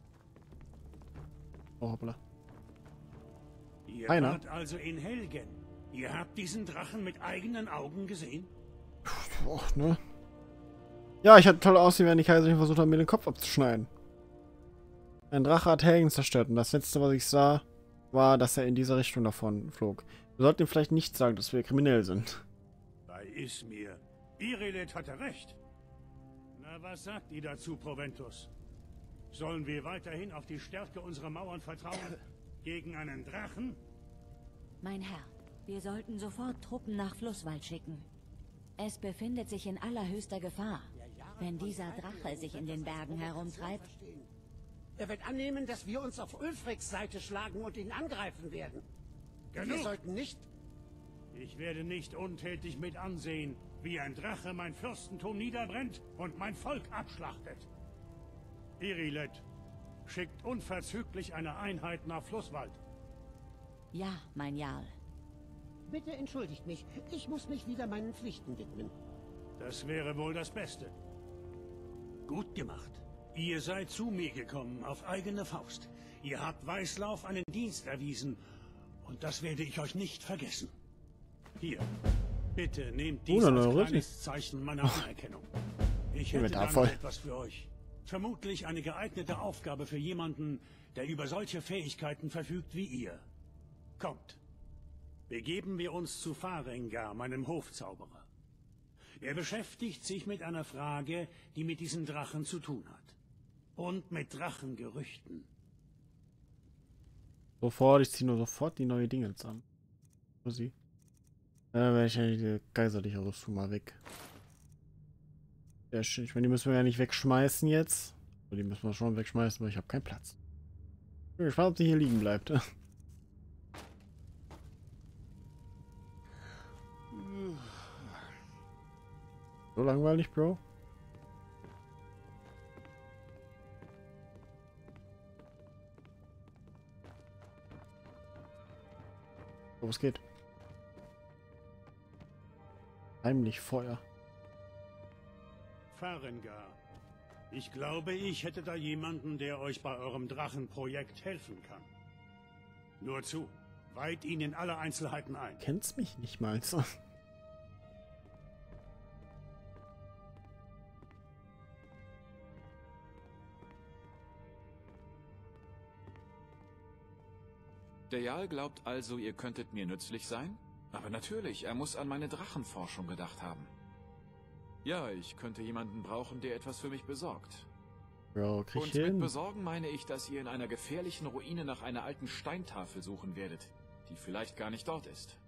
Oh, hoppla. Ihr Einer. wart also in Helgen. Ihr habt diesen Drachen mit eigenen Augen gesehen? Och, ne? Ja, ich hatte toll aussehen, während die Kaiserin versucht hat, mir den Kopf abzuschneiden. Ein Drache hat Helgen zerstört und das letzte, was ich sah, war, dass er in diese Richtung davon flog. Wir sollten ihm vielleicht nicht sagen, dass wir kriminell sind. Bei Ismir. Irileth hatte recht. Na, was sagt ihr dazu, Proventus? Sollen wir weiterhin auf die Stärke unserer Mauern vertrauen? Gegen einen Drachen? Mein Herr, wir sollten sofort Truppen nach Flusswald schicken. Es befindet sich in allerhöchster Gefahr, wenn dieser Drache sich in den Bergen herumtreibt. Er wird annehmen, dass wir uns auf Ulfriks Seite schlagen und ihn angreifen werden. Genug. Wir sollten nicht... Ich werde nicht untätig mit ansehen, wie ein Drache mein Fürstentum niederbrennt und mein Volk abschlachtet. Irileth, schickt unverzüglich eine Einheit nach Flusswald. Ja, mein Jarl. Bitte entschuldigt mich. Ich muss mich wieder meinen Pflichten widmen. Das wäre wohl das Beste. Gut gemacht. Ihr seid zu mir gekommen, auf eigene Faust. Ihr habt Weißlauf einen Dienst erwiesen. Und das werde ich euch nicht vergessen. Hier, bitte nehmt dies oh, als kleines Zeichen meiner Anerkennung. Ich hätte dann noch etwas für euch. Vermutlich eine geeignete Aufgabe für jemanden, der über solche Fähigkeiten verfügt wie ihr. Kommt. Begeben wir uns zu Farengar, meinem Hofzauberer. Er beschäftigt sich mit einer Frage, die mit diesen Drachen zu tun hat. Und mit Drachengerüchten. Sofort, ich ziehe nur sofort die neue Dinge jetzt an. Sie. Dann werde ich ja die kaiserliche Rüstung mal weg. Sehr schön. Ich meine, die müssen wir ja nicht wegschmeißen jetzt. Aber die müssen wir schon wegschmeißen, weil ich habe keinen Platz. Ich bin gespannt, ob die hier liegen bleibt. So langweilig, Bro. Oh, was geht? Heimlich Feuer. Farengar. Ich glaube, ich hätte da jemanden, der euch bei eurem Drachenprojekt helfen kann. Nur zu. Weiht ihn in alle Einzelheiten ein. Kennst mich nicht mal. Der Jarl glaubt also, ihr könntet mir nützlich sein? Aber natürlich, er muss an meine Drachenforschung gedacht haben. Ja, ich könnte jemanden brauchen, der etwas für mich besorgt. Bro, krieg Und ich mit hin. besorgen meine ich, dass ihr in einer gefährlichen Ruine nach einer alten Steintafel suchen werdet, die vielleicht gar nicht dort ist.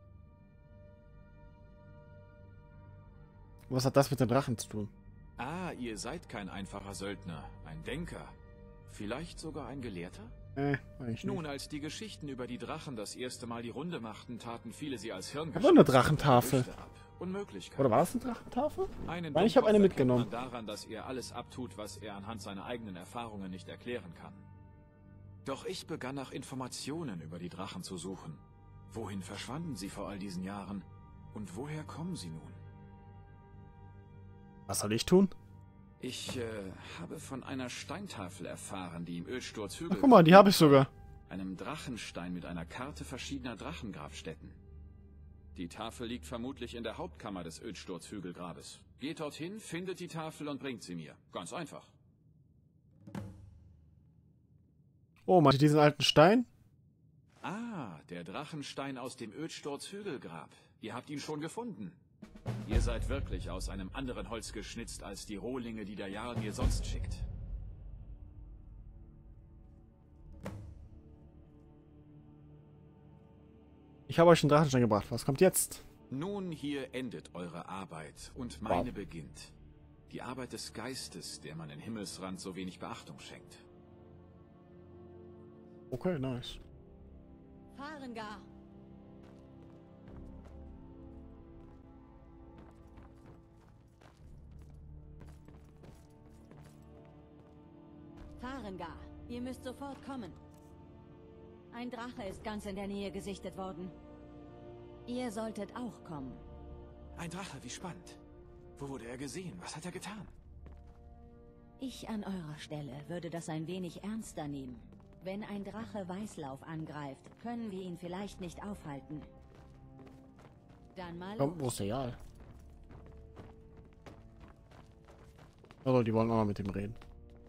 Was hat das mit den Drachen zu tun? Ah, ihr seid kein einfacher Söldner, ein Denker. Vielleicht sogar ein Gelehrter? Äh, eigentlich Nun, nicht. als die Geschichten über die Drachen das erste Mal die Runde machten, taten viele sie als Hirn. Aber eine Drachentafel. Unmöglichkeit. Oder war das eine Drachentafel? Einen Nein, ich habe eine Dummkopf mitgenommen. erkennt man daran, dass er alles abtut, was er anhand seiner eigenen Erfahrungen nicht erklären kann. Doch ich begann nach Informationen über die Drachen zu suchen. Wohin verschwanden sie vor all diesen Jahren? Und woher kommen sie nun? Was soll ich tun? Ich äh, habe von einer Steintafel erfahren, die im Ölsturzhügel... Ach, guck mal, die habe ich sogar. Einem Drachenstein mit einer Karte verschiedener Drachengrabstätten. Die Tafel liegt vermutlich in der Hauptkammer des Ölsturzhügelgrabes. Geht dorthin, findet die Tafel und bringt sie mir. Ganz einfach. Oh, meint ihr diesen alten Stein? Ah, der Drachenstein aus dem Ölsturzhügelgrab. Ihr habt ihn schon gefunden. Ihr seid wirklich aus einem anderen Holz geschnitzt als die Rohlinge, die der Jarl mir sonst schickt. Ich habe euch einen Drachenstein gebracht. Was kommt jetzt? Nun, hier endet eure Arbeit und meine Wow. beginnt. Die Arbeit des Geistes, der man in Himmelsrand so wenig Beachtung schenkt. Okay, nice. Farengar. Farengar, ihr müsst sofort kommen. Ein Drache ist ganz in der Nähe gesichtet worden. Ihr solltet auch kommen. Ein Drache, wie spannend. Wo wurde er gesehen? Was hat er getan? Ich an eurer Stelle würde das ein wenig ernster nehmen. Wenn ein Drache Weißlauf angreift, können wir ihn vielleicht nicht aufhalten. Dann mal los. Komm, wo ist der Jarl? Also, die wollen auch noch mit ihm reden.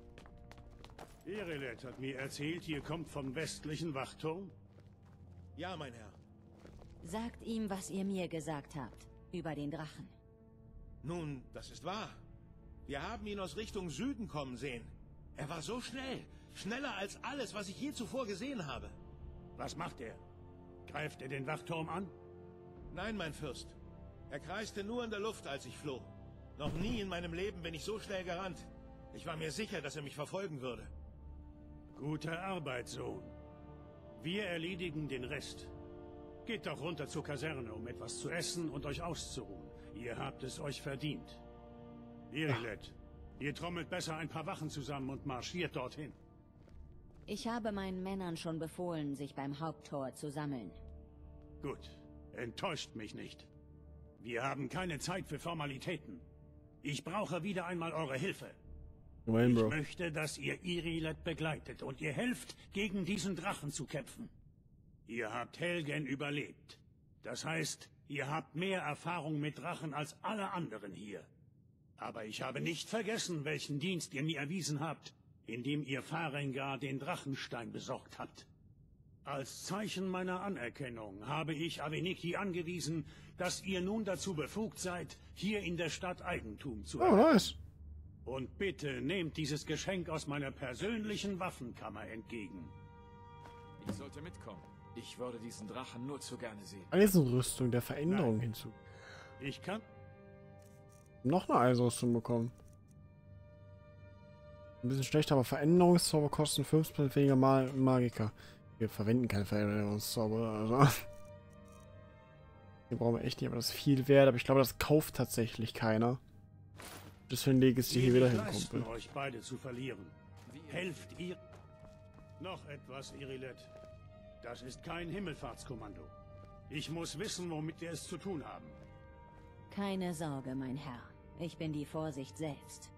Irelet hat mir erzählt, ihr kommt vom westlichen Wachturm. Ja, mein Herr. Sagt ihm, was ihr mir gesagt habt. Über den Drachen. Nun, das ist wahr. Wir haben ihn aus Richtung Süden kommen sehen. Er war so schnell. Schneller als alles, was ich je zuvor gesehen habe. Was macht er? Greift er den Wachturm an? Nein, mein Fürst. Er kreiste nur in der Luft, als ich floh. Noch nie in meinem Leben bin ich so schnell gerannt. Ich war mir sicher, dass er mich verfolgen würde. Gute Arbeit, Sohn. Wir erledigen den Rest. Geht doch runter zur Kaserne, um etwas zu essen und euch auszuruhen. Ihr habt es euch verdient. Irelet, ihr trommelt besser ein paar Wachen zusammen und marschiert dorthin. Ich habe meinen Männern schon befohlen, sich beim Haupttor zu sammeln. Gut. Enttäuscht mich nicht. Wir haben keine Zeit für Formalitäten. Ich brauche wieder einmal eure Hilfe. Immerhin, Ich Bro. möchte, dass ihr Irilet begleitet und ihr helft, gegen diesen Drachen zu kämpfen. Ihr habt Helgen überlebt. Das heißt, ihr habt mehr Erfahrung mit Drachen als alle anderen hier. Aber ich habe nicht vergessen, welchen Dienst ihr mir erwiesen habt, indem ihr Farengar den Drachenstein besorgt habt. Als Zeichen meiner Anerkennung habe ich Aveniki angewiesen, dass ihr nun dazu befugt seid, hier in der Stadt Eigentum zu Oh, erhalten. nice. Und bitte nehmt dieses Geschenk aus meiner persönlichen Waffenkammer entgegen. Ich sollte mitkommen. Ich würde diesen Drachen nur zu gerne sehen. Eisenrüstung der Veränderung Nein. hinzu. Ich kann... Noch eine Eisenrüstung bekommen. Ein bisschen schlechter, aber Veränderungszauber kosten fünf Prozent weniger Mal Magiker. Wir verwenden keine Veränderungszauber, also. Die brauchen wir echt nicht, aber das ist viel wert. Aber ich glaube, das kauft tatsächlich keiner. Deswegen lege ich die hier wieder hin, leisten, Kumpel. euch beide zu verlieren. Helft ihr... Noch etwas, Irilet. Das ist kein Himmelfahrtskommando. Ich muss wissen, womit wir es zu tun haben. Keine Sorge, mein Herr. Ich bin die Vorsicht selbst.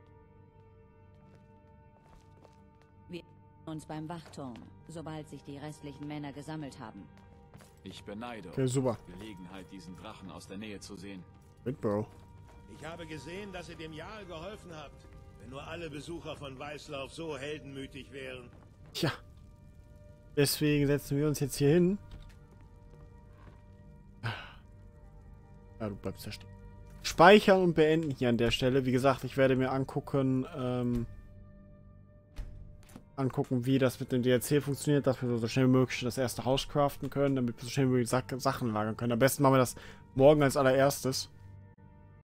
Wir sehen uns beim Wachturm, sobald sich die restlichen Männer gesammelt haben. Ich beneide Okay, super. die Gelegenheit, diesen Drachen aus der Nähe zu sehen. Mit, Bro. Ich habe gesehen, dass ihr dem Jarl geholfen habt. Wenn nur alle Besucher von Weißlauf so heldenmütig wären. Tja. Deswegen setzen wir uns jetzt hier hin. Ja, du bleibst ja stehen. Speichern und beenden hier an der Stelle. Wie gesagt, ich werde mir angucken, ähm, angucken, wie das mit dem D L C funktioniert, dass wir so schnell wie möglich das erste Haus craften können, damit wir so schnell wie möglich Sa Sachen lagern können. Am besten machen wir das morgen als allererstes.